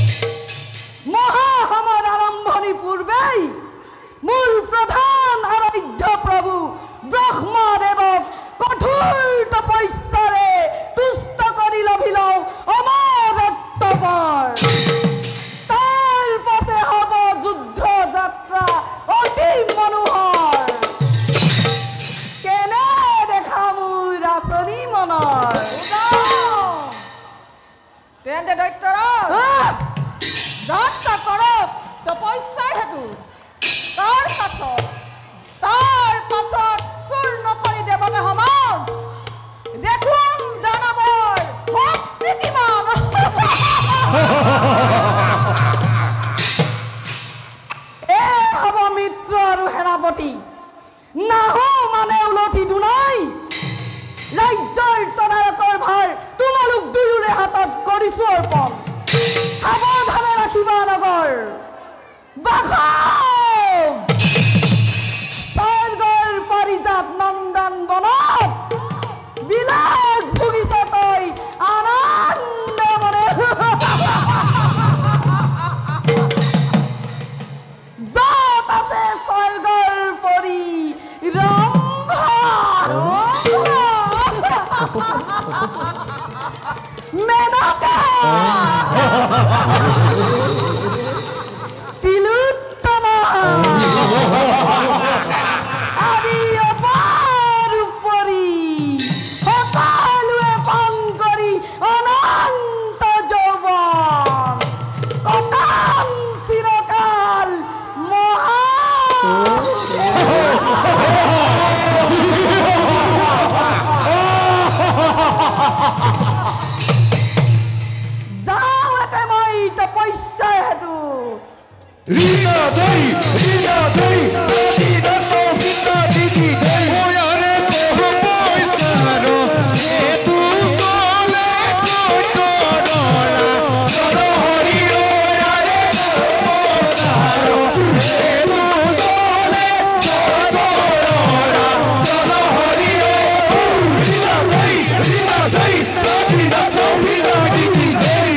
[SPEAKER 3] মহাসমৰ আৰম্ভণি পূৰ্বেই মোৰ প্ৰধান আৰাধ্য প্ৰভু ব্ৰহ্মদেৱক কঠোৰ তপস্যাৰে তুষ্ট কৰি লভিলওঁ অমৰত্বৰ তাৰ পাছে হ'ব যুদ্ধ যাত্ৰা অতি মনোহৰ কেনে দেখা মোৰ আচনি মনৰ
[SPEAKER 7] তেন্তে দৈত্যৰাজ যাত্ৰা কৰক তপস্যাৰ হেতু তাৰ পাছত তাৰ পাছত চূৰ্ণ কৰি দেৱতা সমাজ দেখুৱাম দানৱৰ শক্তি কিমান
[SPEAKER 3] এ হ'ব মিত্ৰ আৰু সেনাপতি নাহো মানে উলটি দুনাই ৰাজ্যৰ তদাৰকৰ ভাৰ তোমালোক দুয়োৰে হাতত কৰিছো অৰ্পণ সাৱধানে ৰাখিবা নগৰ বাসৱ স্বৰ্গৰ পাৰিজাত নন্দন বনত বিলাস ভুগিছ তই আনন্দ মনে য'ত আছে স্বৰ্গৰ পৰি ৰম্ভা মেনকা তিলোত্তমা আদি অপাৰ উপৰি সকলোৱে পান কৰি অনন্ত যৌৱন কটাম চিৰকাল মহা যাওঁতে মই তপস্যা হেতু
[SPEAKER 1] ৰীনা দেই ৰীনা দেই ৰাতি দত্ত গীতা দিদি দেই ময়াৰে তোহ পইচাৰ এতু চলে তোতৰা সদ হৰি ওয়াৰে পইচাৰ এতু চলে তোতৰা সদ হৰি ৰীনা দেই ৰীনা দেই ৰাতি দত্ত গীতা দিদি দেই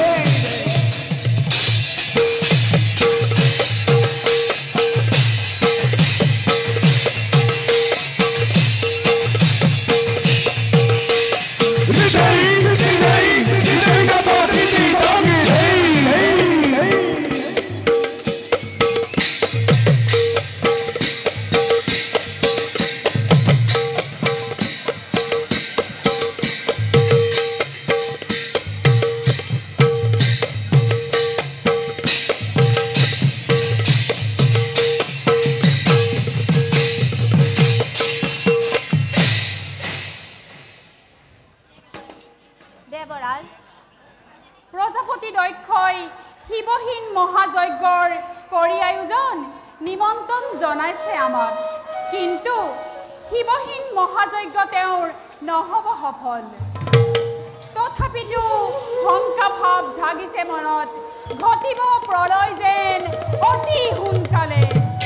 [SPEAKER 2] দেৱৰাজ
[SPEAKER 5] প্ৰজাপতি দক্ষই শিৱহীন মহাযজ্ঞৰ কৰি আয়োজন নিমন্ত্ৰণ জনাইছে আমাক কিন্তু শিৱহীন মহাযজ্ঞ তেওঁৰ নহ'ব সফল তথাপিতো শংকা ভাৱ জাগিছে মনত ঘটিব প্ৰলয় যেন অতি সোনকালে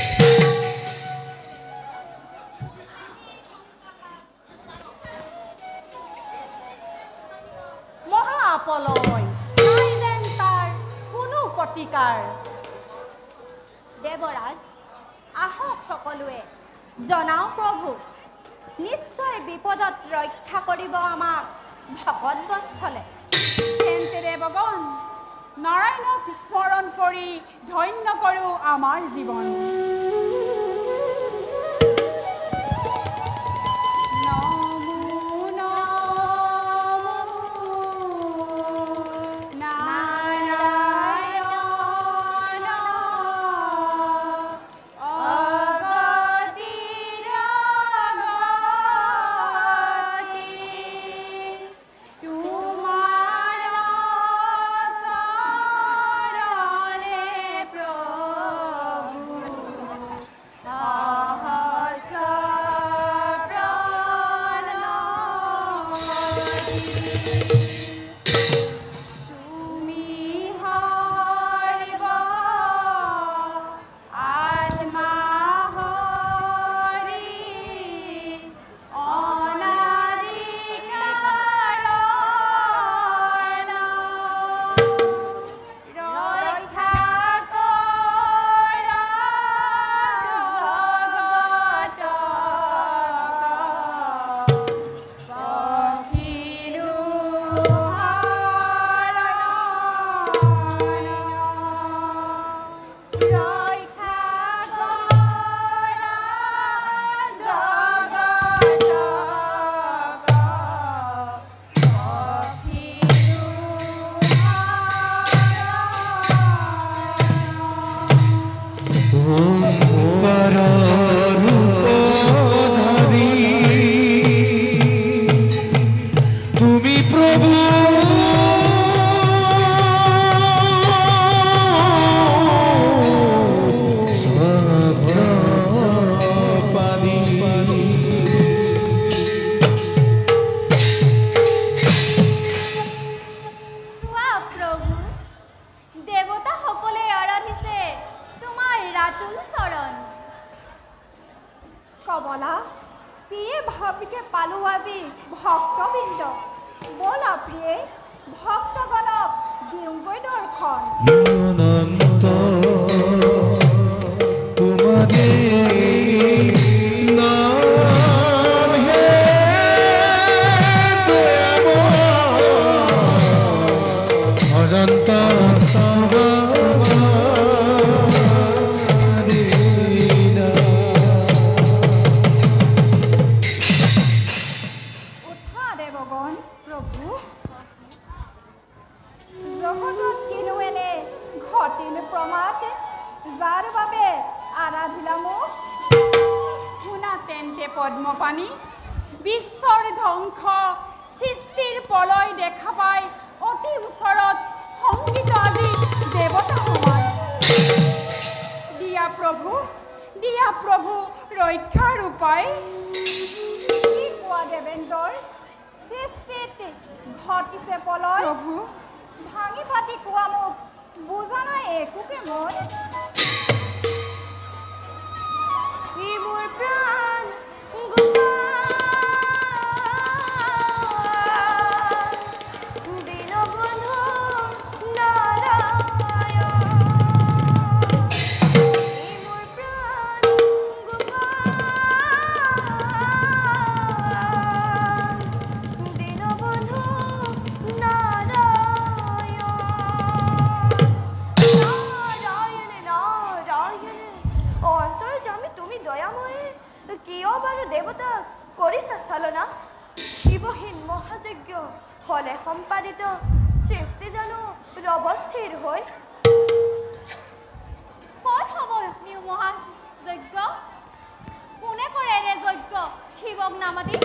[SPEAKER 2] মহাপলয় নাই যেন তাৰ কোনো প্ৰতিকাৰ দেৱৰাজ আহক সকলোৱে জনাওঁ প্ৰভু নিশ্চয় বিপদত ৰক্ষা কৰিব আমাক ভগত বৎসলে
[SPEAKER 5] তেন্তে দেৱগণ নাৰায়ণক স্মৰণ কৰি ধন্য কৰোঁ আমাৰ জীৱন
[SPEAKER 1] ওঙ্কার রূপধারী তুমি প্রভু
[SPEAKER 4] কমলা প্ৰিয়ে ভাবিকে পালো আজি ভক্তবৃন্দ বলা প্ৰিয়ে ভক্তগণক দিওঁগৈ দৰ্শন
[SPEAKER 1] অনন্ত তোমারে নাম হে দয়াময় অনন্ত
[SPEAKER 5] পদ্মপাণি বিশ্বৰ ধ্বংস সৃষ্টিৰ পলয় দেখা পাই অতি ওচৰত সংগীত আজি দেৱতা সমাজ দিয়া প্ৰভু দিয়া প্ৰভু ৰক্ষাৰ উপায়
[SPEAKER 4] কি কোৱা দেৱেন্দ্ৰৰ সৃষ্টিত ঘটিছে পলয়
[SPEAKER 5] প্ৰভু
[SPEAKER 4] ভাঙি পাতি কোৱা মোক বুজা নাই একোকে মই
[SPEAKER 8] ই মোৰ প্ৰাণ দেৱতা কৰিছা চালনা শিৱহীন মহাযজ্ঞ হলে সম্পাদিত সৃষ্টি জানো ৰৱস্থিৰ হৈ
[SPEAKER 9] ক'ত হ'ব নিউ মহাযজ্ঞ কোনে কৰে এনে যজ্ঞ শিৱক নামাতি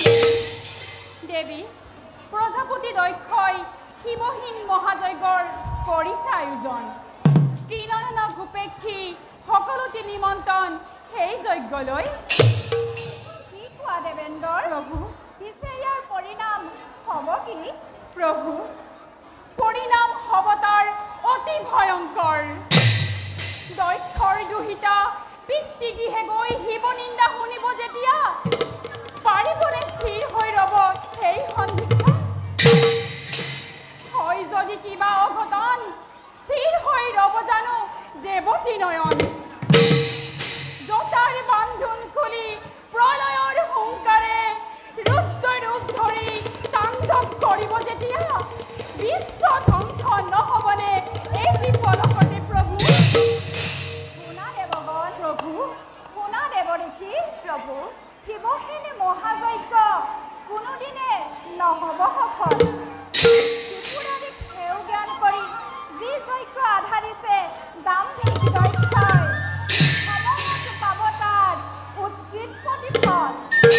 [SPEAKER 5] দেৱী প্ৰজাপতি দক্ষই শিৱহীন মহাযজ্ঞৰ কৰিছে আয়োজন ত্ৰিনয়ন গোপেক্ষী সকলোতে নিমন্ত্ৰণ সেই যজ্ঞলৈ
[SPEAKER 4] দেৱেন্দ্ৰৰ
[SPEAKER 5] প্ৰভু
[SPEAKER 4] পিছে ইয়াৰ পৰিণাম হ'ব কি
[SPEAKER 5] প্ৰভু পৰিণাম হ'ব তাৰ অতি ভয়ংকৰ দক্ষৰ দুহিতা পিতৃগৃহে গৈ শিৱ নিন্দা শুনিব যেতিয়া পাৰিবনে স্থিৰ হৈ ৰ'ব সেই সন্ধিক্ষণ হয় যদি কিবা অঘটন স্থিৰ হৈ ৰ'ব জানো দেৱতী নয়ন জতাৰ বান্ধোন খুলি প্ৰলয়ৰ হুংকাৰে ৰুদ্ৰ ৰূপ ধৰি তাণ্ডৱ কৰিব যেতিয়া বিশ্ব ধ্বংস নহ'বনে এই বিপদকতে প্ৰভু
[SPEAKER 4] শুনা দেৱগণ
[SPEAKER 5] প্ৰভু
[SPEAKER 4] শুনা দেৱঋষি
[SPEAKER 8] প্ৰভু
[SPEAKER 4] শিৱহীন মহাযজ্ঞ কোনোদিনে নহ'ব সফল ত্ৰিপুৰাৰীক সেউ জ্ঞান কৰি যি যজ্ঞ আধাৰিছে দাম্ভিক দক্ষই সময়ত পাব তাৰ উচিত প্ৰতিফল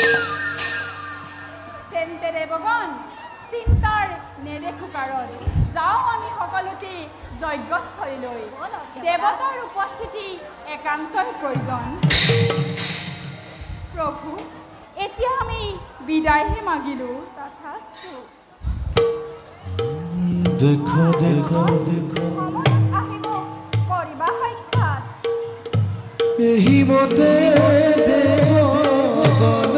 [SPEAKER 5] তেন্তে দেৱগণ চিন্তাৰ নেদেখো কাৰণ যাওঁ আমি সকলোতে যজ্ঞস্থলীলৈ দেৱতাৰ উপস্থিতি একান্তই প্ৰয়োজন প্ৰভু এতিয়া আমি বিদায়হে মাগিলোঁ
[SPEAKER 4] তথাস্তু
[SPEAKER 1] দেখো দেখো
[SPEAKER 4] সময়ত আহিব কৰিবা সাক্ষাৎ
[SPEAKER 1] এহি মতে দেৱগণ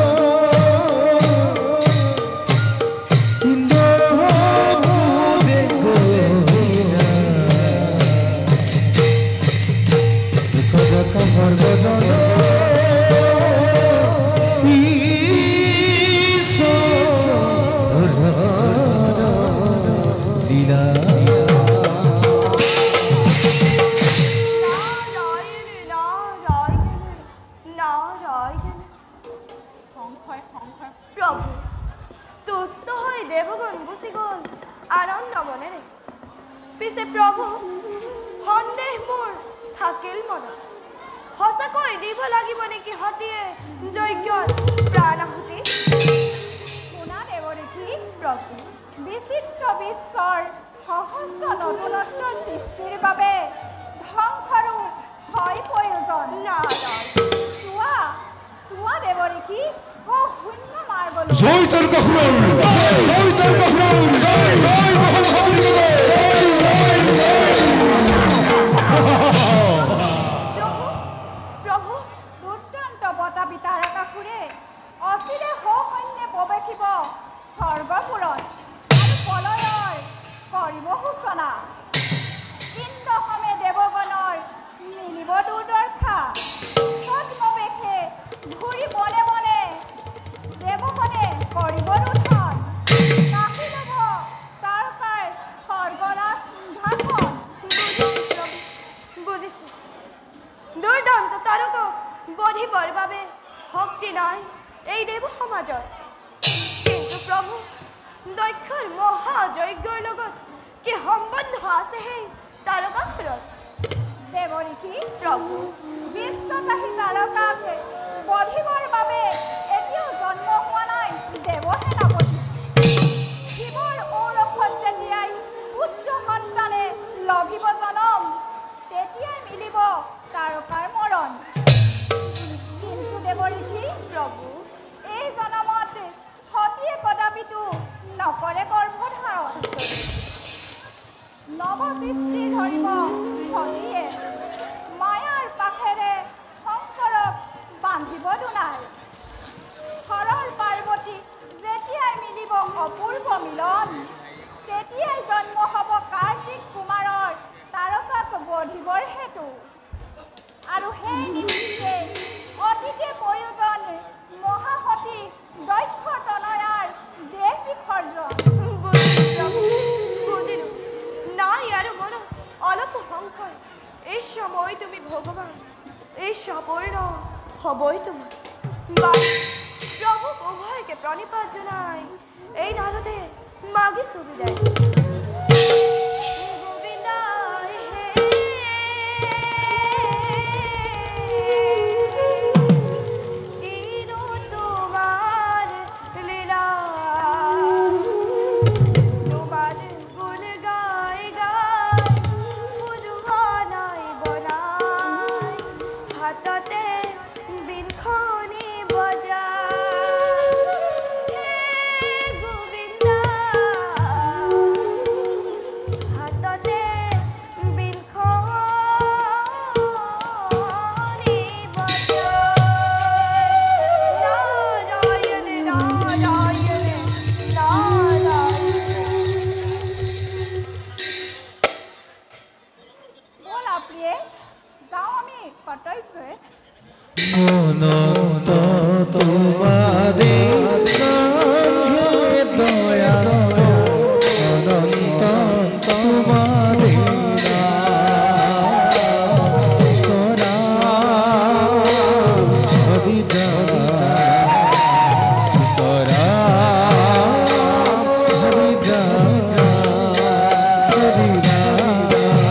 [SPEAKER 8] প্ৰভু তুষ্ট হৈ দেৱগণ গুচি গ'ল আনন্দ মনেৰে পিছে প্ৰভু সন্দেহ মোৰ থাকিল মনত সঁচাকৈ দিব লাগিব নেকি সতীয়ে যজ্ঞত প্ৰাণ আহুতি?
[SPEAKER 2] শুনা দেৱৰীথি,
[SPEAKER 8] প্ৰভু
[SPEAKER 2] বিচিত্ৰ বিশ্বৰ সহস্ৰ নতুনত্বৰ সৃষ্টিৰ বাবে ধ্বংসৰো হয় প্ৰয়োজন।
[SPEAKER 8] নাৰায়ণ
[SPEAKER 2] চোৱা চোৱা দেৱৰীথি, অ শূন্য মাৰ্গলৈ
[SPEAKER 1] জয় তাৰ কাহুৰৰ জয় তাৰ কাহুৰৰ জয় জয় মহামহাবীৰ
[SPEAKER 8] প্ৰভু
[SPEAKER 2] দুৰ্দান্ত বতাপি তাৰকাসুৰে অচিৰে সসৈন্যে প্ৰৱেশিব স্বৰ্গপুৰত আৰু প্ৰলয়ৰ কৰিব সূচনা। ইন্দ্ৰসমে দেৱগণৰ মিলিব দুৰ্দশা। ছদ্মবেশে ঘূৰি বনে বনে দেৱগণে কৰিব ৰোধন। কাঢ়ি ল'ব তাৰকাৰ স্বৰ্গৰাজ সিংহাসন।
[SPEAKER 8] বুজিছো দুৰ্দান্ত তাৰকা বধিবৰ বাবে শক্তি নাই এই দেৱ সমাজত, কিন্তু প্ৰভু দক্ষৰ মহাযজ্ঞৰ লগত কি সম্বন্ধ আছে সেই তাৰকাসুৰৰ?
[SPEAKER 2] দেৱৰীথি,
[SPEAKER 8] প্ৰভু
[SPEAKER 2] বিশ্বতাহী তাৰকাক বধিবৰ বাবে এতিয়াও জন্ম হোৱা নাই দেৱসেনাপতি। শিৱৰ ঔৰসত যেতিয়াই পুত্ৰ সন্তানে লভিব জনম, তেতিয়াই মিলিব তাৰকাৰ মৰণ। কিন্তু দেৱৰীথি,
[SPEAKER 8] প্ৰভু
[SPEAKER 2] এই জনমত সতীয়ে কদাপিতো নকৰে গৰ্ভধাৰণ। নৱসৃষ্টি ধৰিব সতীয়ে মায়াৰ পাখেৰে শংকৰক বান্ধিব দুনাই। হৰৰ পাৰ্বতী যেতিয়াই মিলিব অপূৰ্ব মিলন, তেতিয়াই জন্ম হ'ব কাৰ্তিক কুমাৰৰ তাৰকাক বধিবৰ হেতু। আৰু সেই নিমিত্তে অতিকে প্ৰয়োজন মহাসতী দক্ষ তনয়াৰ দেহ বিসৰ্জন।
[SPEAKER 8] বুজিলো বুজিলো নাই আৰু মনত অলপ সংশয়। এই সময় তুমি ভগৱান, এই সম্পূৰ্ণ হ'বই তোমাৰ। প্ৰভু উভয়কে প্ৰণিপাত জনাই এই নালতে মাগিছো বিদায়। গোবিন্দাই হে কিনো তোমাৰ লীলা, তোমাৰ গুণ গাই গাই ফুৰোৱা নাই বনাই, হাততে বীণখনি বজাই। হে গোবিন্দা হাততে বীণখনি বজাই। নাৰায়ণ নাৰায়ণ নাৰায়ণ।
[SPEAKER 2] ব'লা প্ৰিয়ে, যাওঁ আমি কৰ্তব্যে।
[SPEAKER 1] অনন্ত তোমাৰে নাম হে দয়াল, অনন্ত তোমাৰে নাম স্তৰা হৰিদাস স্তৰা হৰিদাস হৰিদাস।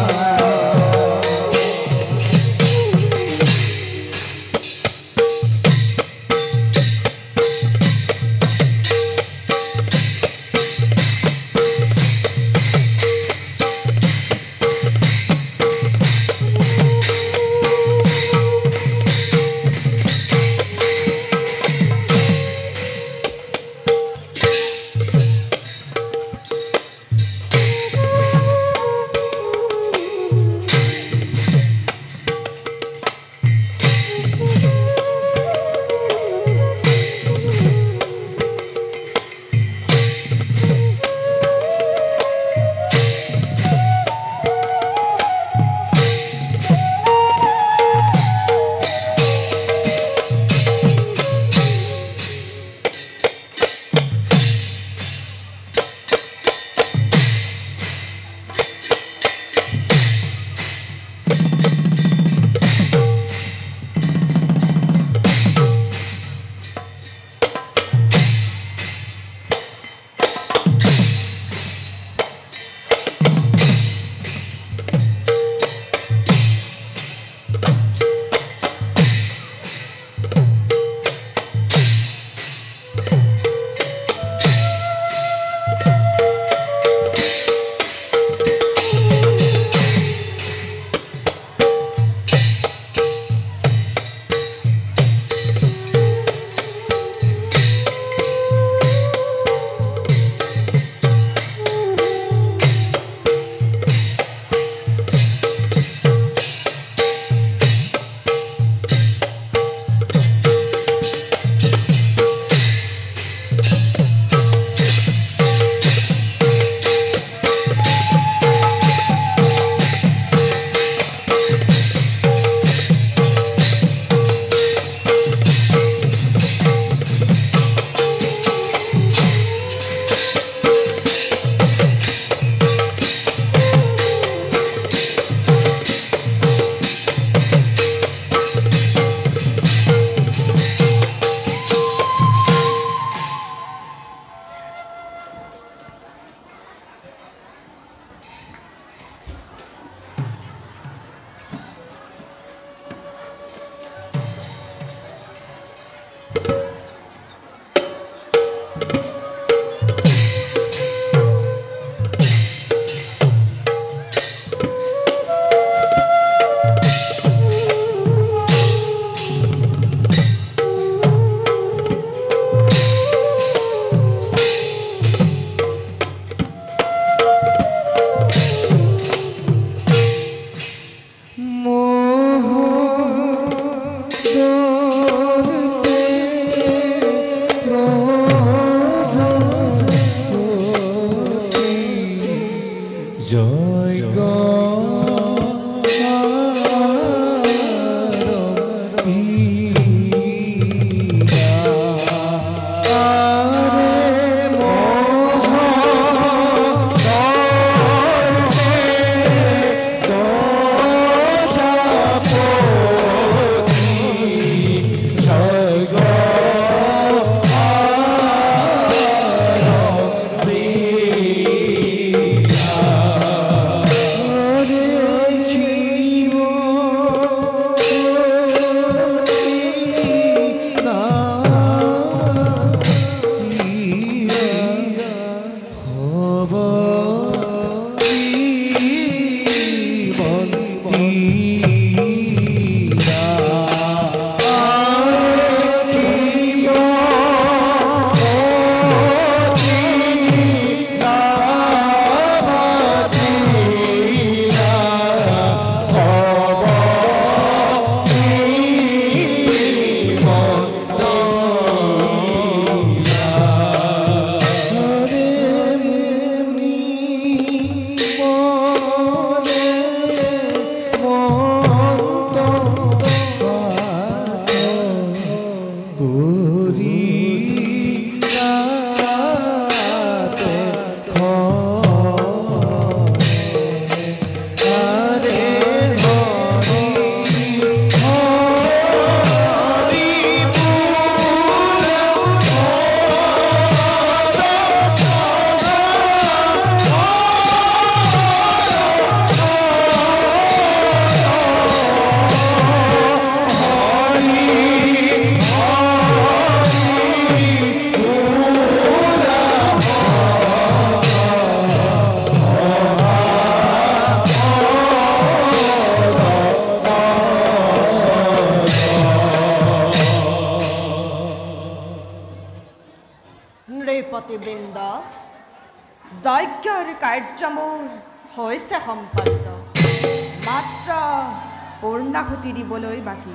[SPEAKER 3] যজ্ঞৰ কাৰ্য মোৰ হৈছে সম্পন্ন মাত্ৰ পূৰ্ণাহুতি দিবলৈ বাকী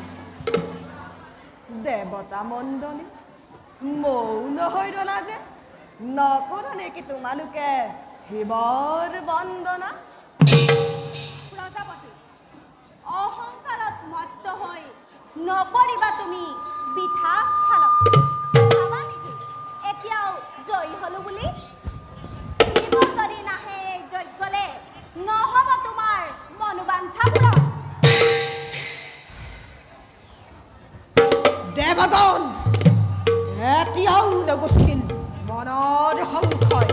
[SPEAKER 3] দেৱতা মণ্ডলী মৌন হৈ ৰলা যে নকৰা নেকি তোমালোকে শিৱৰ বন্দনা
[SPEAKER 2] প্ৰজাপতি অহংকাৰত মত্ত হৈ নকৰিবা তুমি বিঠা স্ফালন ভাবা নেকি এতিয়াও জয়ী হলো বুলি শিৱ যদি নাহে যজ্ঞলে নহব তোমাৰ মনোবাঞ্ছা পূৰণ
[SPEAKER 3] দেৱগণ এতিয়াও নগুচিল মনৰ সংশয়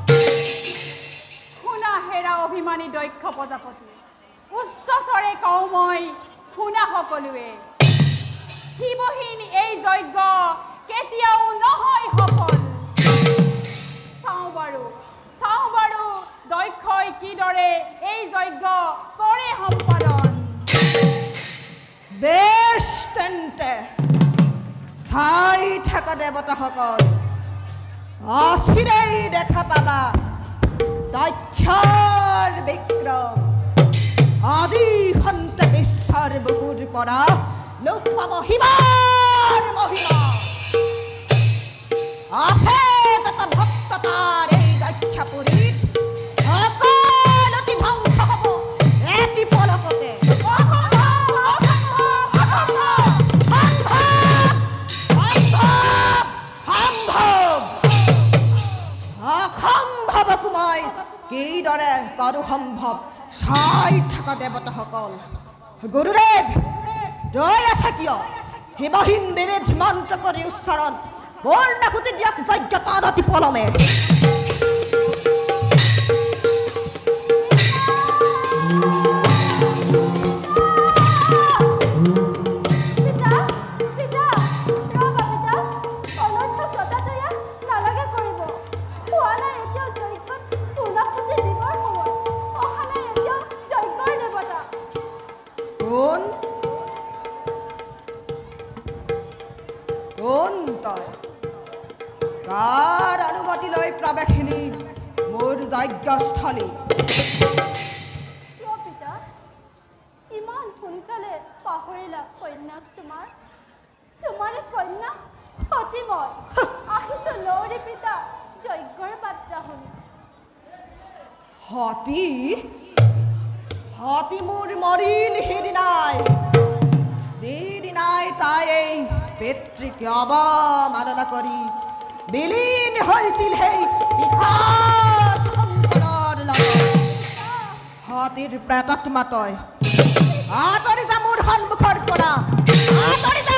[SPEAKER 5] শুনা হেৰা অভিমানী দক্ষ প্ৰজাপতি উচ্চস্বৰে কওঁ মই শুনা সকলোৱে শিৱহীন এই যজ্ঞ কেতিয়াও নহয় সফল চাওঁ বাৰু চাওঁ বাৰু দক্ষই কিদৰে এই যজ্ঞ কৰে সম্পাদন
[SPEAKER 3] বেশ তেন্তে চাই থাকা দেৱতাসকল অচিৰেই দেখা পাবা দক্ষৰ বিক্ৰম আজি সন্তে বিশ্বৰ বুকুৰ পৰা লোক পাব শিৱৰ মহিমা আছে যত ভক্ত তাৰ এই দক্ষপুৰীত সকলোটি ধ্বংস হ'ব এটি পলকতে অসম্ভৱক মই কিদৰে কৰো সম্ভৱ চাই থকা দেৱতাসকল গুৰুদেৱ ৰৈ আছে কিয় শিৱহীন বিবিধ মন্ত্ৰ কৰি উচ্চাৰণ পূৰ্ণাহুতি দিয়ক যজ্ঞতা অতি পলমে কাৰ অনুমতি লৈ প্ৰৱেশিনী মোৰ যজ্ঞস্থলী
[SPEAKER 9] পিতা ইমান সোনকালে পাহৰিলা কন্যাক তোমাৰ তোমাৰে কন্যা সতীময় আহিছো লৌৰি পিতা যজ্ঞৰ বাৰ্তা শুনি
[SPEAKER 3] সতী সতী মোৰ মৰিল সিদিনাই যিদিনাই তাই এই পিতৃক অৱমাননা কৰি বিলীন হৈছিল সেই বিখাস শংকৰৰ লগত সতীৰ প্ৰেতাত্মা তই আঁতৰি যা মোৰ সন্মুখৰ পৰা আঁতৰি যা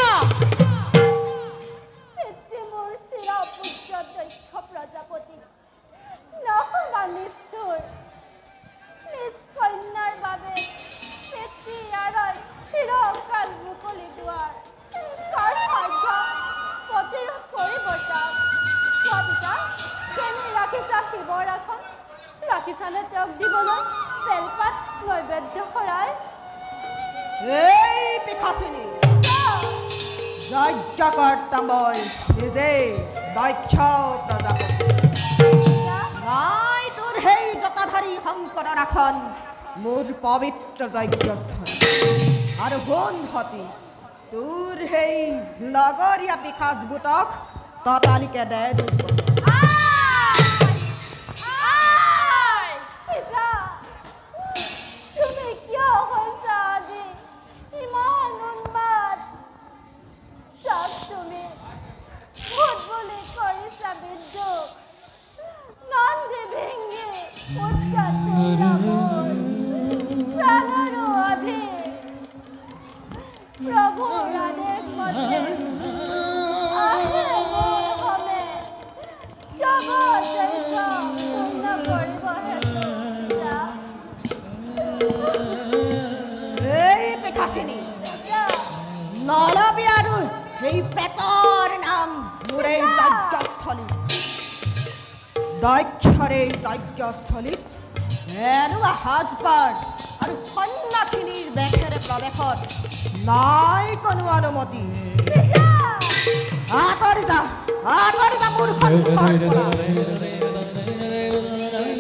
[SPEAKER 9] পিতৃ মোৰ চিৰপুত্ৰ দক্ষ প্ৰজাপতি নহবা নিষ্ঠুৰ নিজ কন্যাৰ বাবে পিতৃ আঁৰই চিৰকাল মুকলি দুৱাৰ কাৰ ভাগ্য প্ৰতিৰোধ কৰিব তাক পিতা কেনে ৰাখিছা শিৱৰ আসন ৰাখিছানে তেওঁক দিবলৈ বেলপাত নৈবেদ্য শৰাই
[SPEAKER 3] এই পিখাচিনী যজ্ঞকৰ্তা মই নিজে দক্ষ প্ৰজাপতি নাই তোৰ সেই জটাধাৰী শংকৰৰ আসন মোৰ পবিত্ৰ যজ্ঞস্থল আৰু শুন সতী তোৰ সেই লগৰীয়া পিখাচ গোটক ততালিকে দে
[SPEAKER 9] তুমি কিয় হৈছা আজি ইমান উন্মাদ চাক তুমি ভূত বুলি কৰিছা বিদ্ৰোহ নন্দী ভিংগি উৎসাহ প্ৰাণৰো অধিক প্ৰভু আদেশ মতে আহে মোৰ হমে যাব যজ্ঞ পূৰ্ণ কৰিব
[SPEAKER 3] এই পিখাচিনী নলবি আৰু সেই পেটৰ নাম মোৰ এই যজ্ঞস্থলী দক্ষৰ এই যজ্ঞস্থলীত এনেকুৱা সাজপাৰ আৰু সন্ন্যাসিনীৰ বেশেৰে প্ৰৱেশত নাই কোনো অনুমতি আঁতৰি যা আঁতৰি যা মোৰ সন্মুখৰ পৰা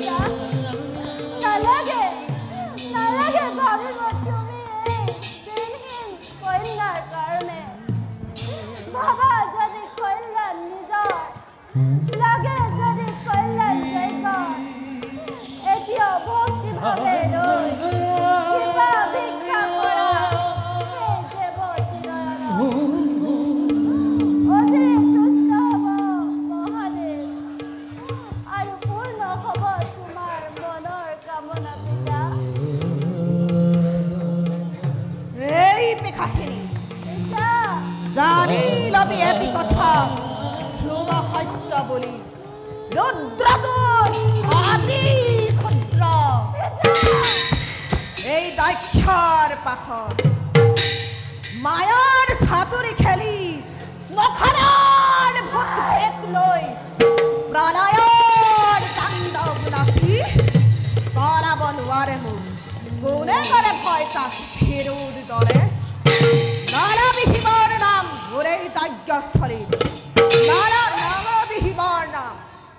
[SPEAKER 3] পিশাচিনী জানি লবি এটি কথা ধ্ৰুৱ সত্য বুলি ৰুদ্ৰদূত আদি ক্ষুদ্ৰ এই দক্ষৰ পাখত মায়াৰ সাতুৰি খেলি শ্মশানৰ ভূত ভেট লৈ প্ৰণয়ৰ তাণ্ডৱ নাচি কৰাব নোৱাৰে মোক কোনে কৰে ভয় তাক ফিৰোদ দৰে নাৰাবিহীমৰ নাম মোৰে যজ্ঞস্থলী নাৰা নাৰাবিহীমৰ নাম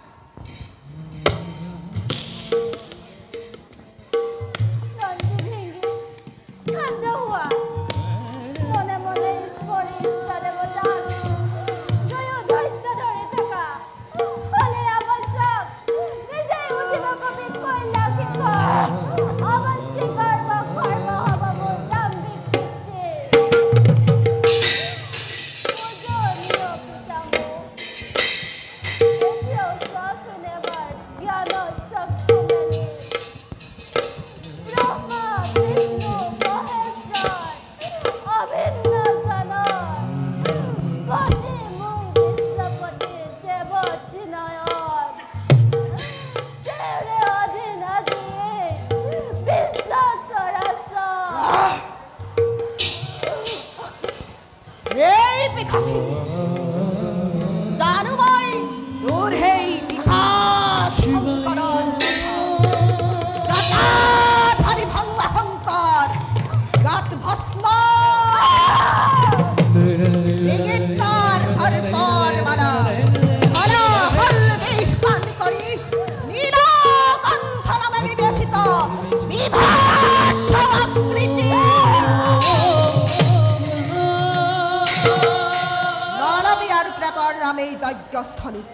[SPEAKER 3] যজ্ঞস্থলীত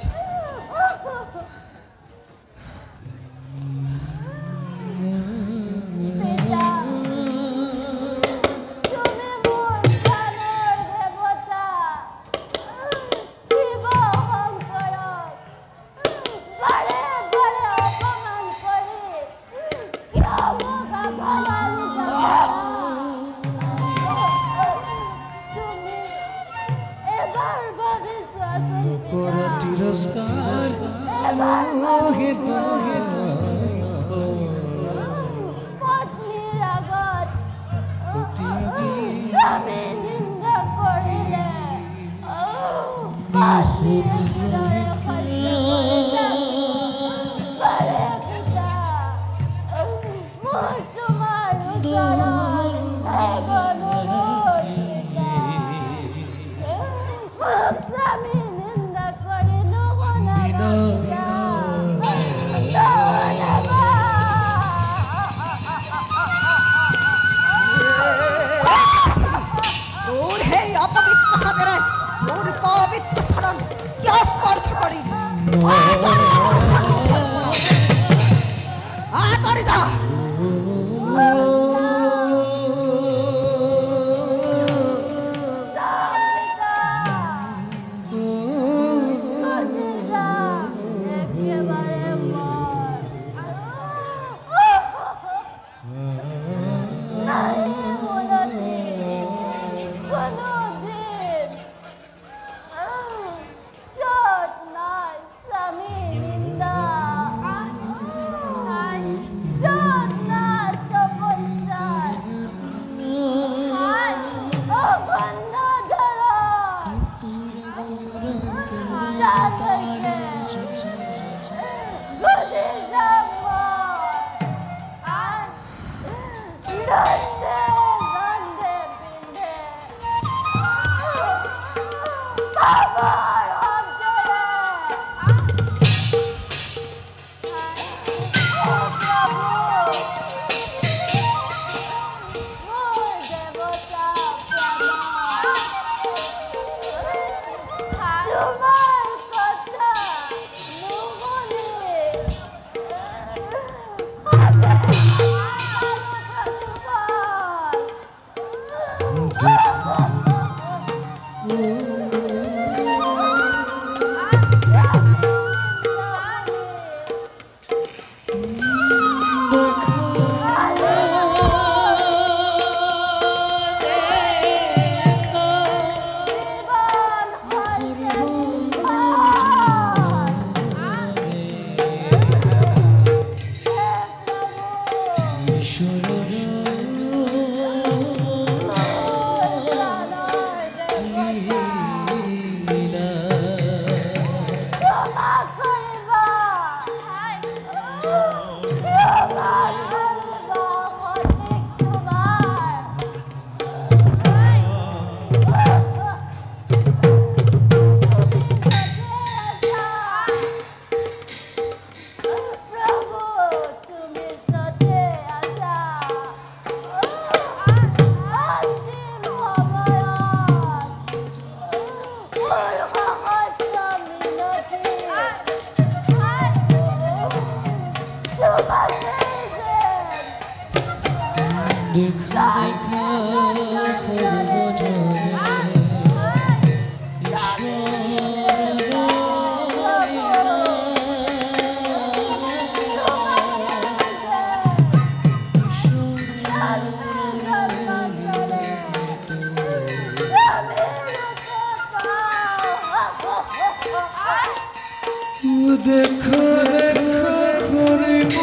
[SPEAKER 1] দেখা দেখা করিব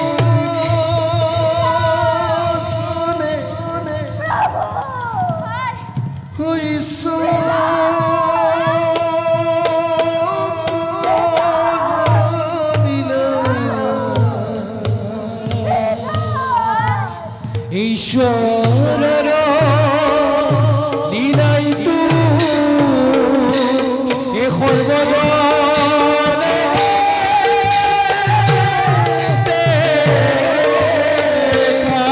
[SPEAKER 1] সনে হইছ ঈশ্বরের লীলাই তু এ সর্বজনে দেখা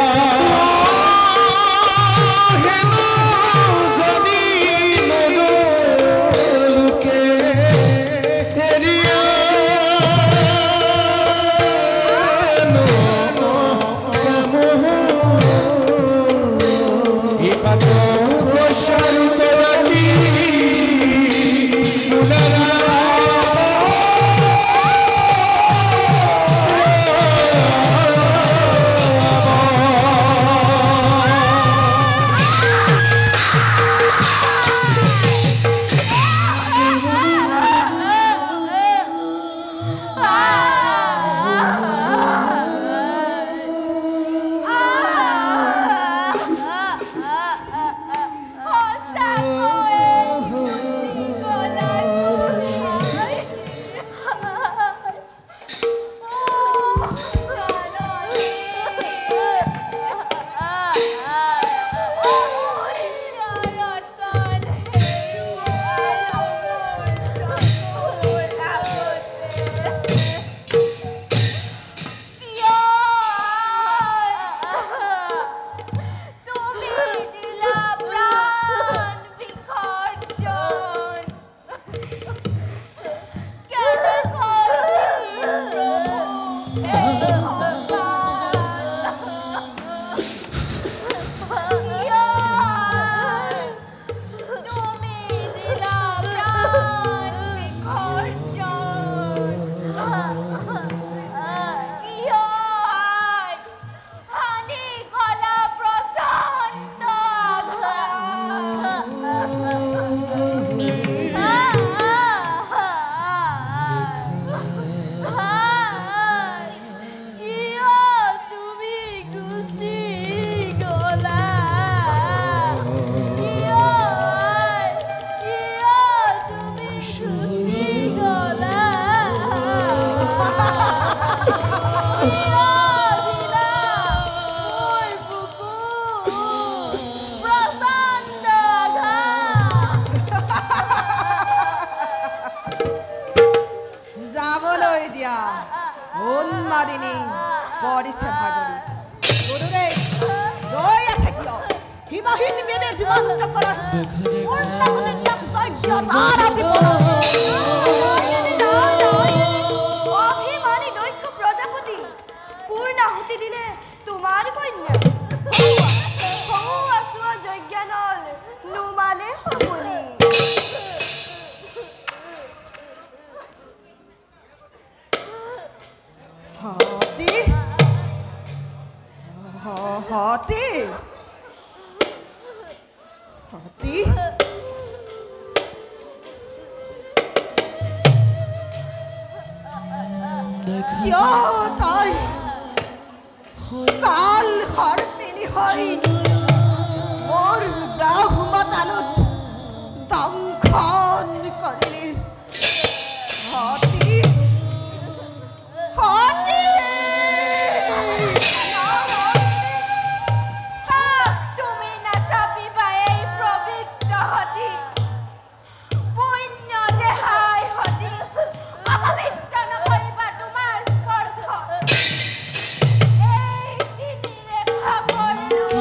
[SPEAKER 1] হেন জানি নলোকে হেৰিয়া
[SPEAKER 3] উন্মাদিনী পৰিছে ভাগৰি গুৰুদেৱ ৰৈ আছে কিয় হিমাহীন বেদে জীৱন্ত কৰা পূৰ্ণাহুতি দিয়ক যজ্ঞ আৰতি
[SPEAKER 8] অভিমানী দক্ষ প্ৰজাপতি পূৰ্ণাহুতি দিলে তোমাৰ কন্যা হৌৱা চোৱা যজ্ঞানল নুমালে সমনি
[SPEAKER 3] হতি হতি হতি কিয় তাই কাল হৰপিনী হৰি মোৰ ব্ৰাহ্মতানুত দংশন কৰিলি হতি হতি
[SPEAKER 2] তুমি নাথাপিবা এই পবিত্ৰ হতি পুণ্য দেহাই হতি অপবিত্ৰ নকৰিবা তোমাৰ স্পৰ্শ এই তিনিৰে ভাগৰিলো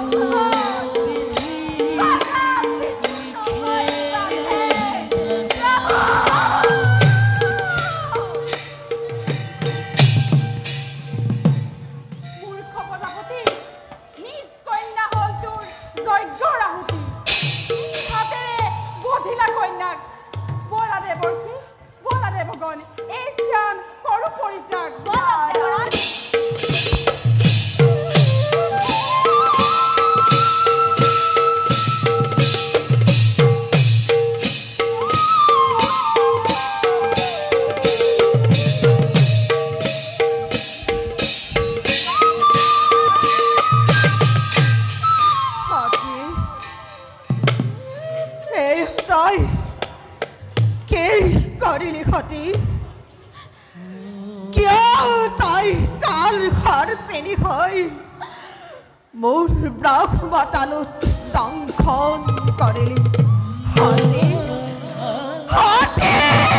[SPEAKER 2] এই স্থান কৰো পৰিত্যাগ
[SPEAKER 3] তই কি কৰিলি সতী কিয় তই কাল খৰ পেনি হৈ মোৰ ব্ৰহ্মতানুত দংশন কৰিলি সতী সতী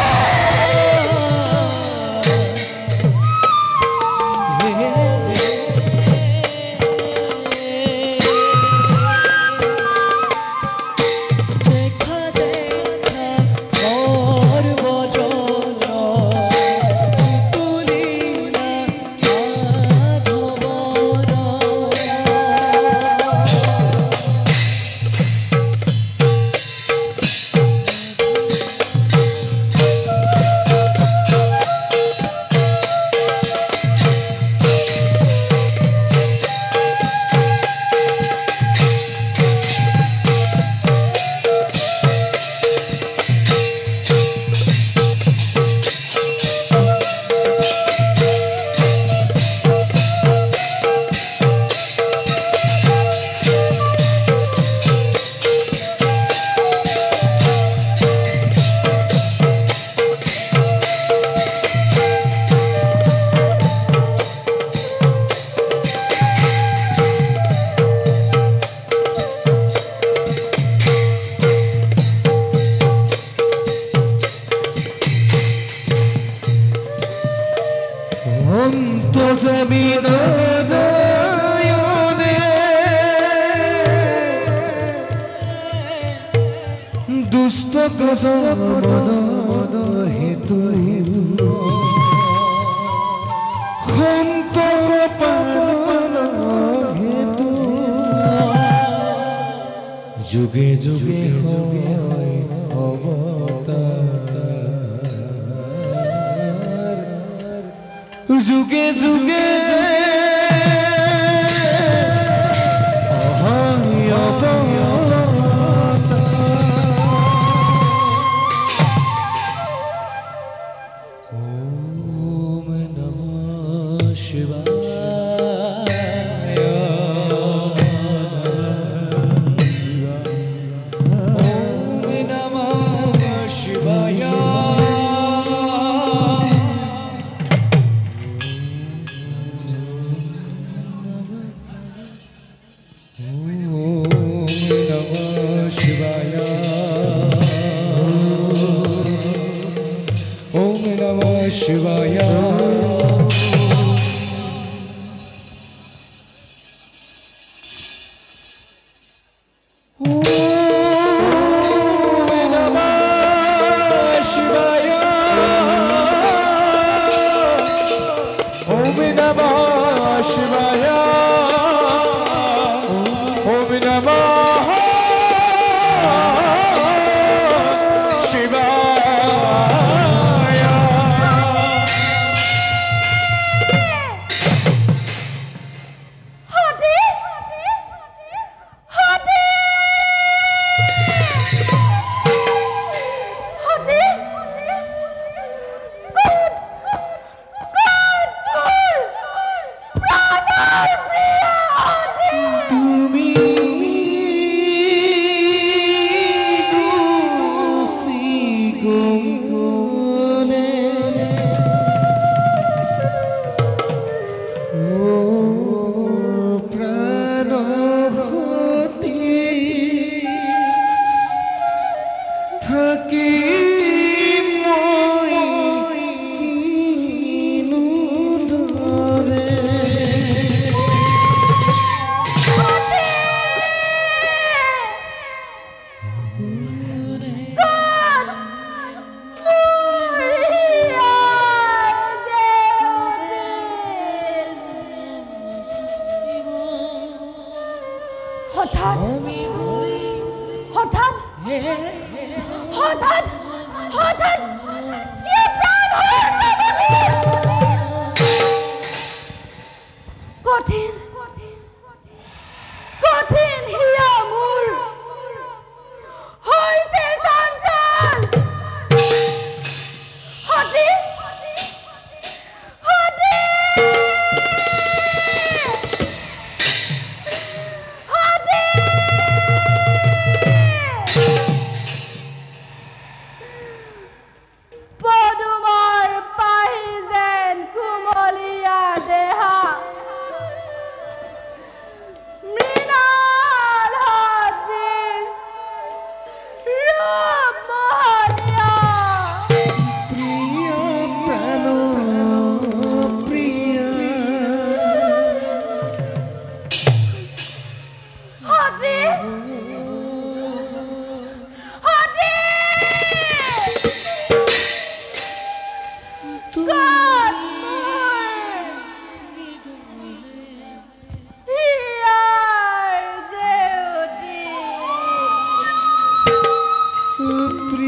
[SPEAKER 1] যুগে যুগে হয় অবতার যুগে যুগে হয় অবতার ওম নমঃ শিবায় Shivaya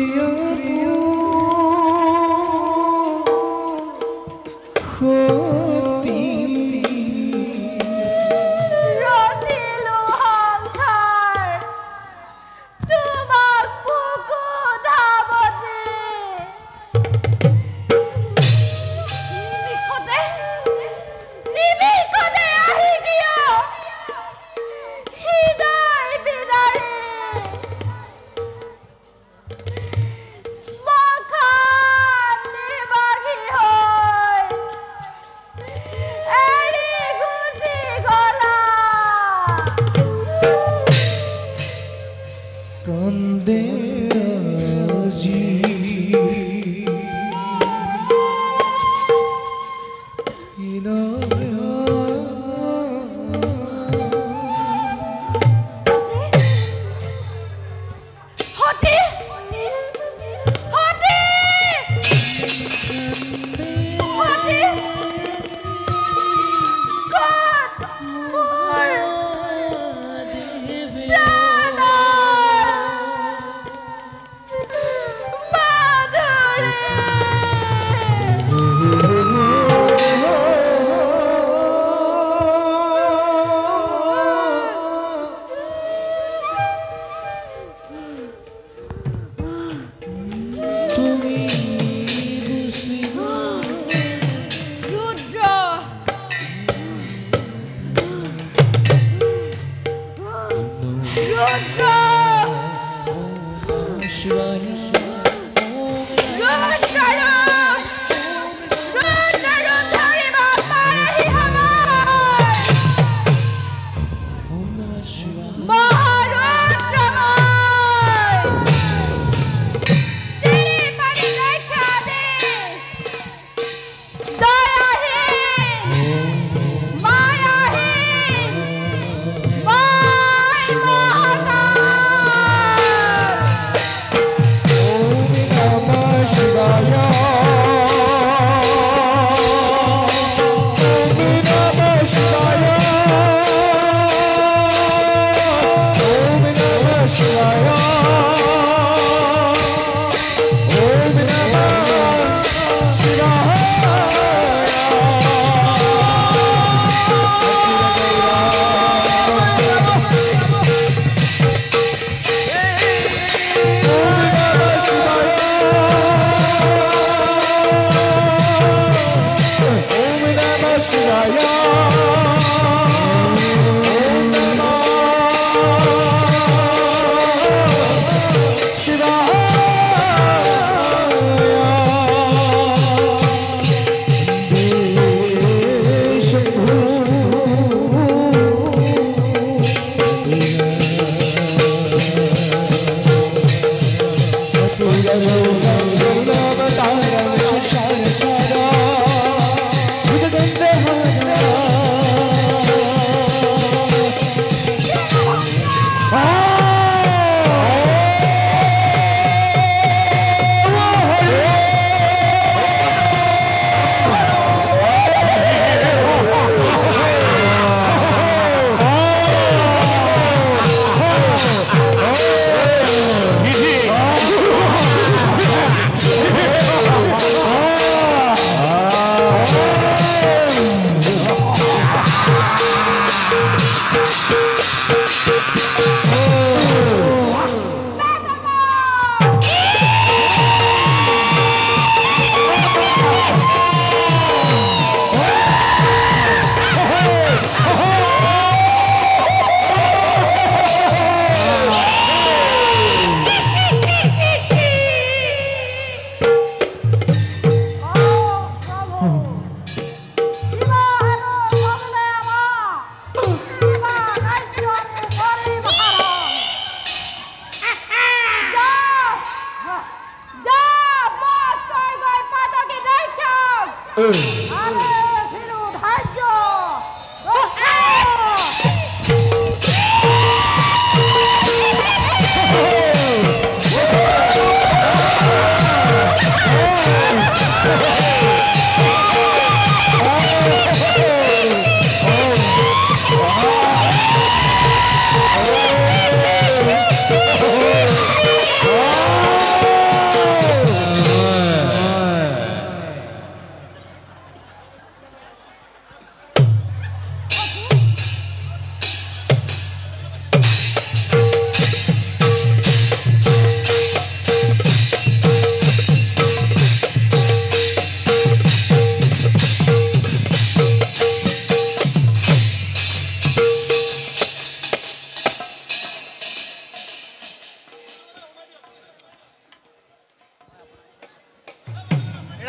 [SPEAKER 1] Oh!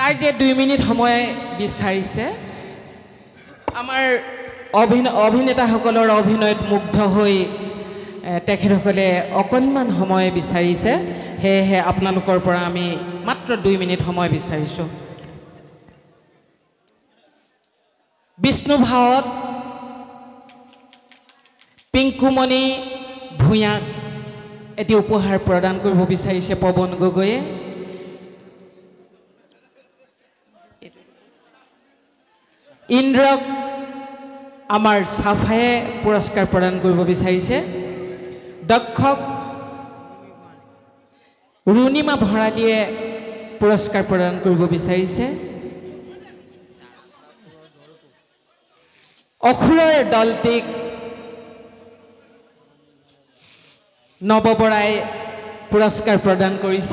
[SPEAKER 10] ৰাইজে দুই মিনিট সময় বিচাৰিছে আমাৰ অভিনয় অভিনেতাসকলৰ অভিনয়ত মুগ্ধ হৈ তেখেতসকলে অকণমান সময় বিচাৰিছে সেয়েহে আপোনালোকৰ পৰা আমি মাত্ৰ দুই মিনিট সময় বিচাৰিছোঁ বিষ্ণু ভাৱত পিংকুমণি ভূঞাক এটি উপহাৰ প্ৰদান কৰিব বিচাৰিছে পৱন গগৈয়ে ইন্দ্ৰক আমাৰ চাফায়ে পুৰস্কাৰ প্ৰদান কৰিব বিচাৰিছে দক্ষক ৰুণিমা ভৰালীয়ে পুৰস্কাৰ প্ৰদান কৰিব বিচাৰিছে অখুৰৰ দলটিক নৱ বৰাই পুৰস্কাৰ প্ৰদান কৰিছে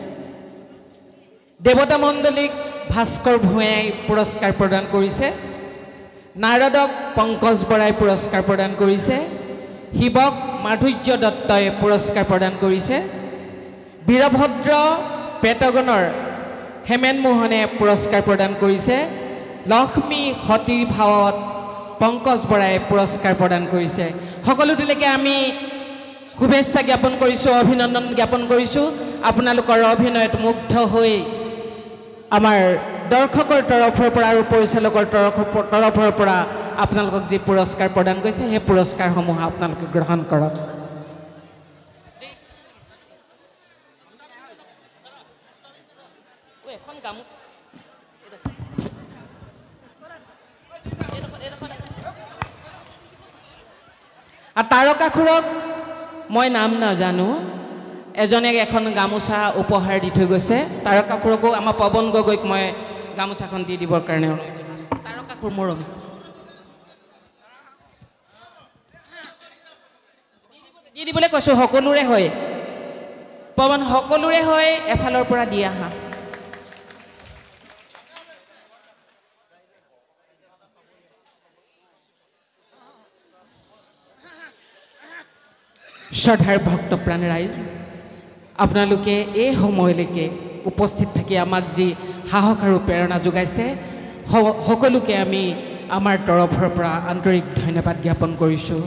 [SPEAKER 10] দেৱতা মণ্ডলীক ভাস্কৰ ভূঞাই পুৰস্কাৰ প্ৰদান কৰিছে নাৰদক পংকজ বৰাই পুৰস্কাৰ প্ৰদান কৰিছে শিৱক মাধুৰ্য দত্তই পুৰস্কাৰ প্ৰদান কৰিছে বীৰভদ্ৰ পেটগণৰ হেমেন মোহনে পুৰস্কাৰ প্ৰদান কৰিছে লক্ষ্মী সতীৰ ভাৱত পংকজ বৰাই পুৰস্কাৰ প্ৰদান কৰিছে সকলোটিলৈকে আমি শুভেচ্ছা জ্ঞাপন কৰিছোঁ অভিনন্দন জ্ঞাপন কৰিছোঁ আপোনালোকৰ অভিনয়ত মুগ্ধ হৈ আমাৰ দৰ্শকৰ তৰফৰ পৰা আৰু পৰিচালকৰ তৰফৰ পৰা আপোনালোকক যি পুৰস্কাৰ প্ৰদান কৰিছে সেই পুৰস্কাৰসমূহ আপোনালোকে গ্ৰহণ কৰক আৰু তাৰকাসুৰক মই নাম নাজানো এজনে এখন গামোচা উপহাৰ দি থৈ গৈছে তাৰকাসুৰকো আমাৰ পৱন গগৈক মই গামোচাখন দি দিবৰ কাৰণে তাৰকাসুৰ মৰমী দি দিবলৈ কৈছোঁ সকলোৰে হয় পৱন সকলোৰে হয় এফালৰ পৰা দি আহা শ্ৰদ্ধাৰ ভক্তপ্ৰাণ ৰাইজ আপোনালোকে এই সময়লৈকে উপস্থিত থাকি আমাক যি সাহস আৰু প্ৰেৰণা যোগাইছে সকলোকে আমি আমাৰ তৰফৰ পৰা আন্তৰিক ধন্যবাদ জ্ঞাপন কৰিছোঁ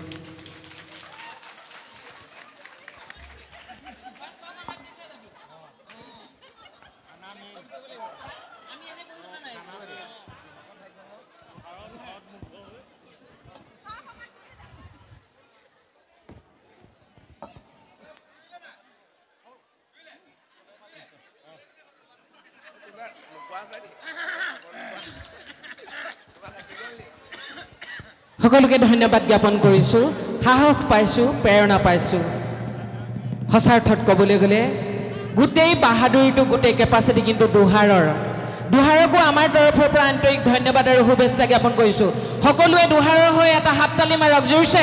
[SPEAKER 10] সকলোকে ধন্যবাদ জ্ঞাপন কৰিছোঁ সাহস পাইছোঁ প্ৰেৰণা পাইছোঁ সঁচাৰ্থত ক'বলৈ গ'লে গোটেই বাহাদুৰিটো গোটেই কেপাচিটি কিন্তু দুহাৰৰ দুহাৰকো আমাৰ তৰফৰ পৰা আন্তৰিক ধন্যবাদ আৰু শুভেচ্ছা জ্ঞাপন কৰিছোঁ সকলোৱে দুহাৰৰ হৈ এটা হাততালি মাৰক জোৰছে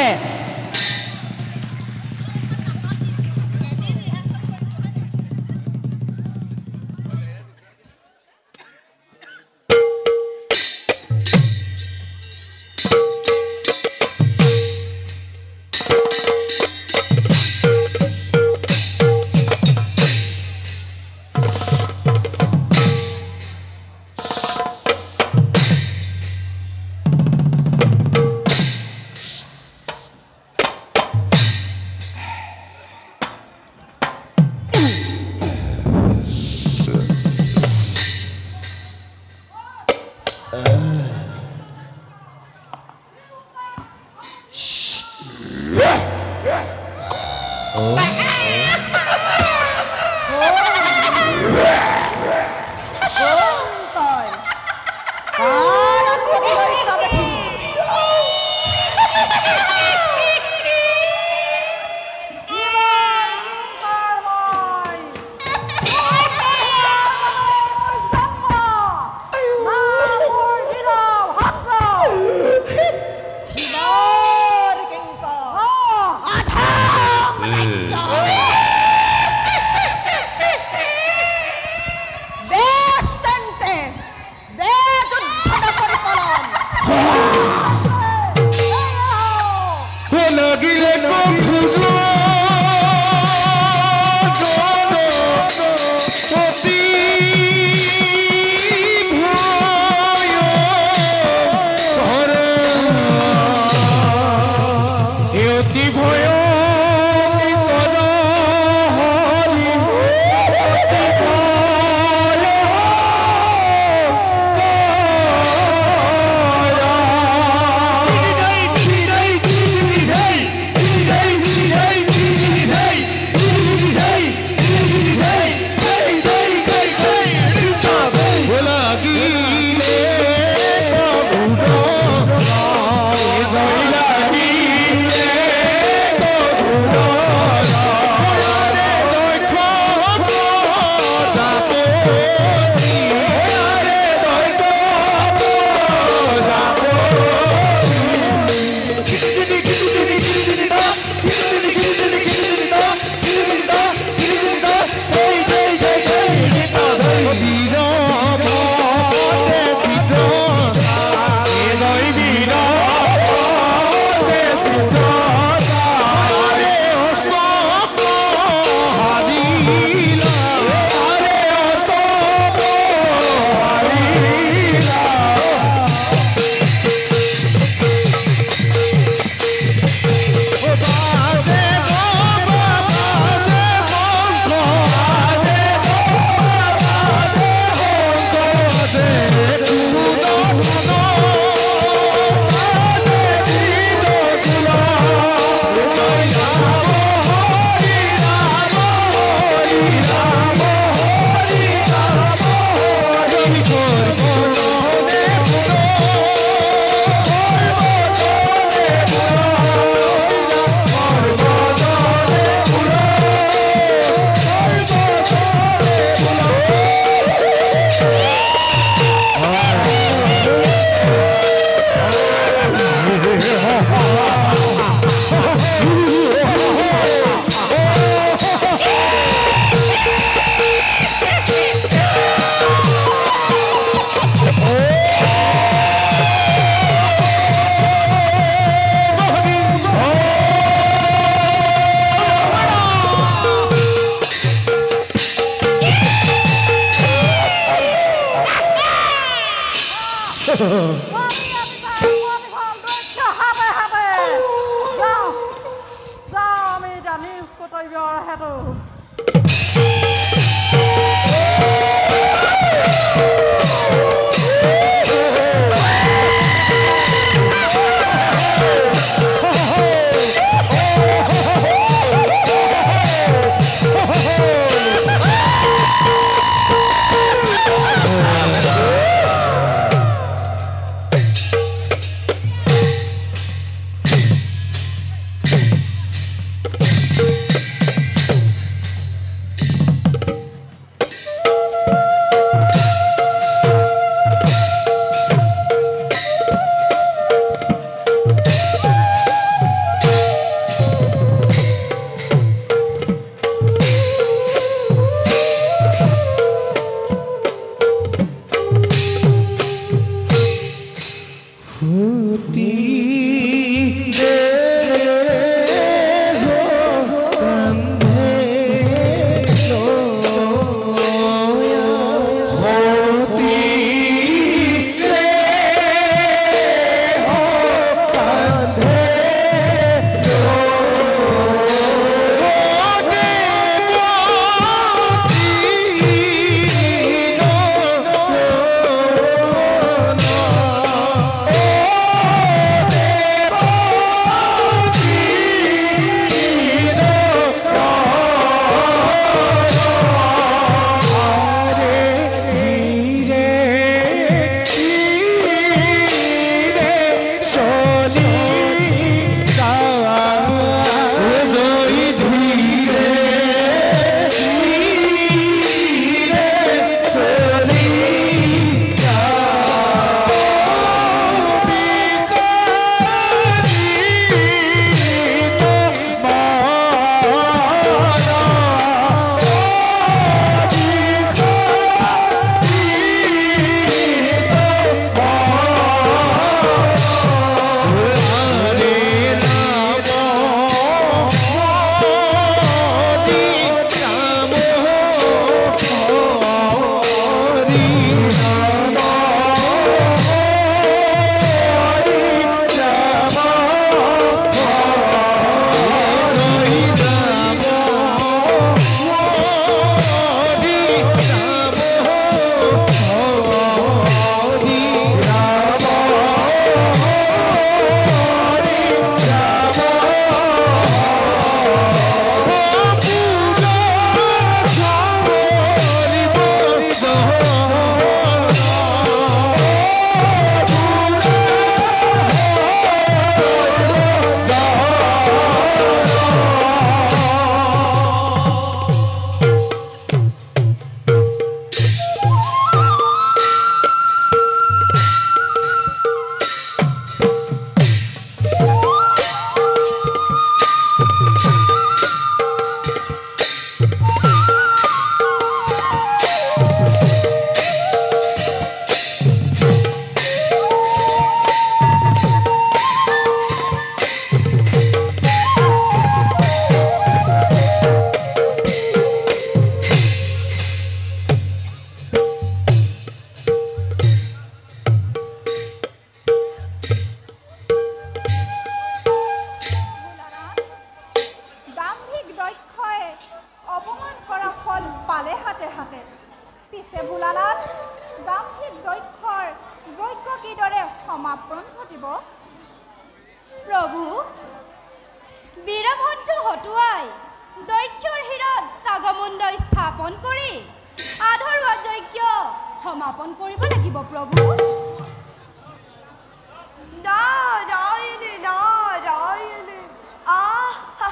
[SPEAKER 4] পিছে ভোলানাথ দাম্ভিক দক্ষৰ যজ্ঞ কিদৰে সমাপন ঘটিব?
[SPEAKER 9] প্ৰভু বীৰভদ্ৰ হতুৱাই দক্ষৰ শিৰত চাগমুণ্ড স্থাপন কৰি আধৰুৱা যজ্ঞ সমাপন কৰিব লাগিব প্ৰভু।
[SPEAKER 8] নাৰায়ণে নাৰায়ণে আহ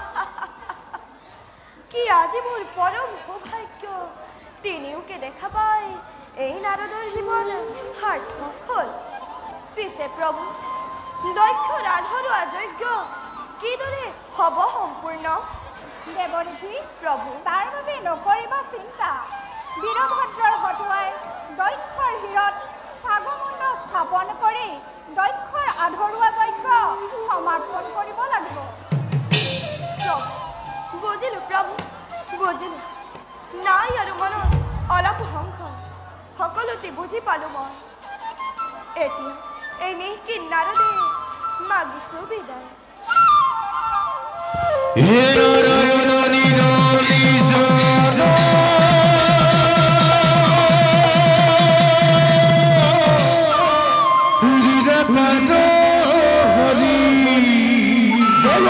[SPEAKER 8] কি আজি মোৰ পৰম সৌভাগ্য তিনিওকে দেখা পাই এই নাৰদৰ জীৱন সাৰ্থক হ'ল। পিছে প্ৰভু দক্ষৰ আধৰুৱা যজ্ঞ কিদৰে হ'ব সম্পূৰ্ণ?
[SPEAKER 4] দেৱদেৱী
[SPEAKER 8] প্ৰভু
[SPEAKER 4] তাৰ বাবে নকৰিবা চিন্তা। বীৰভদ্ৰৰ হতুৱাই দক্ষৰ শিৰত চাগমুণ্ড স্থাপন কৰি দক্ষৰ আধৰুৱা যজ্ঞ সমাপন কৰিব লাগিব।
[SPEAKER 8] প্ৰভু বুজিলোঁ প্ৰভু বুজিলোঁ। নাই আৰু মনত অলপ সংশয়, সকলোতে বুজি পালোঁ মই। এতিয়া এই নিশকি নাৰদে মাগিছোঁ বিদায়।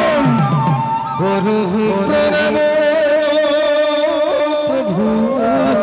[SPEAKER 1] প্রভু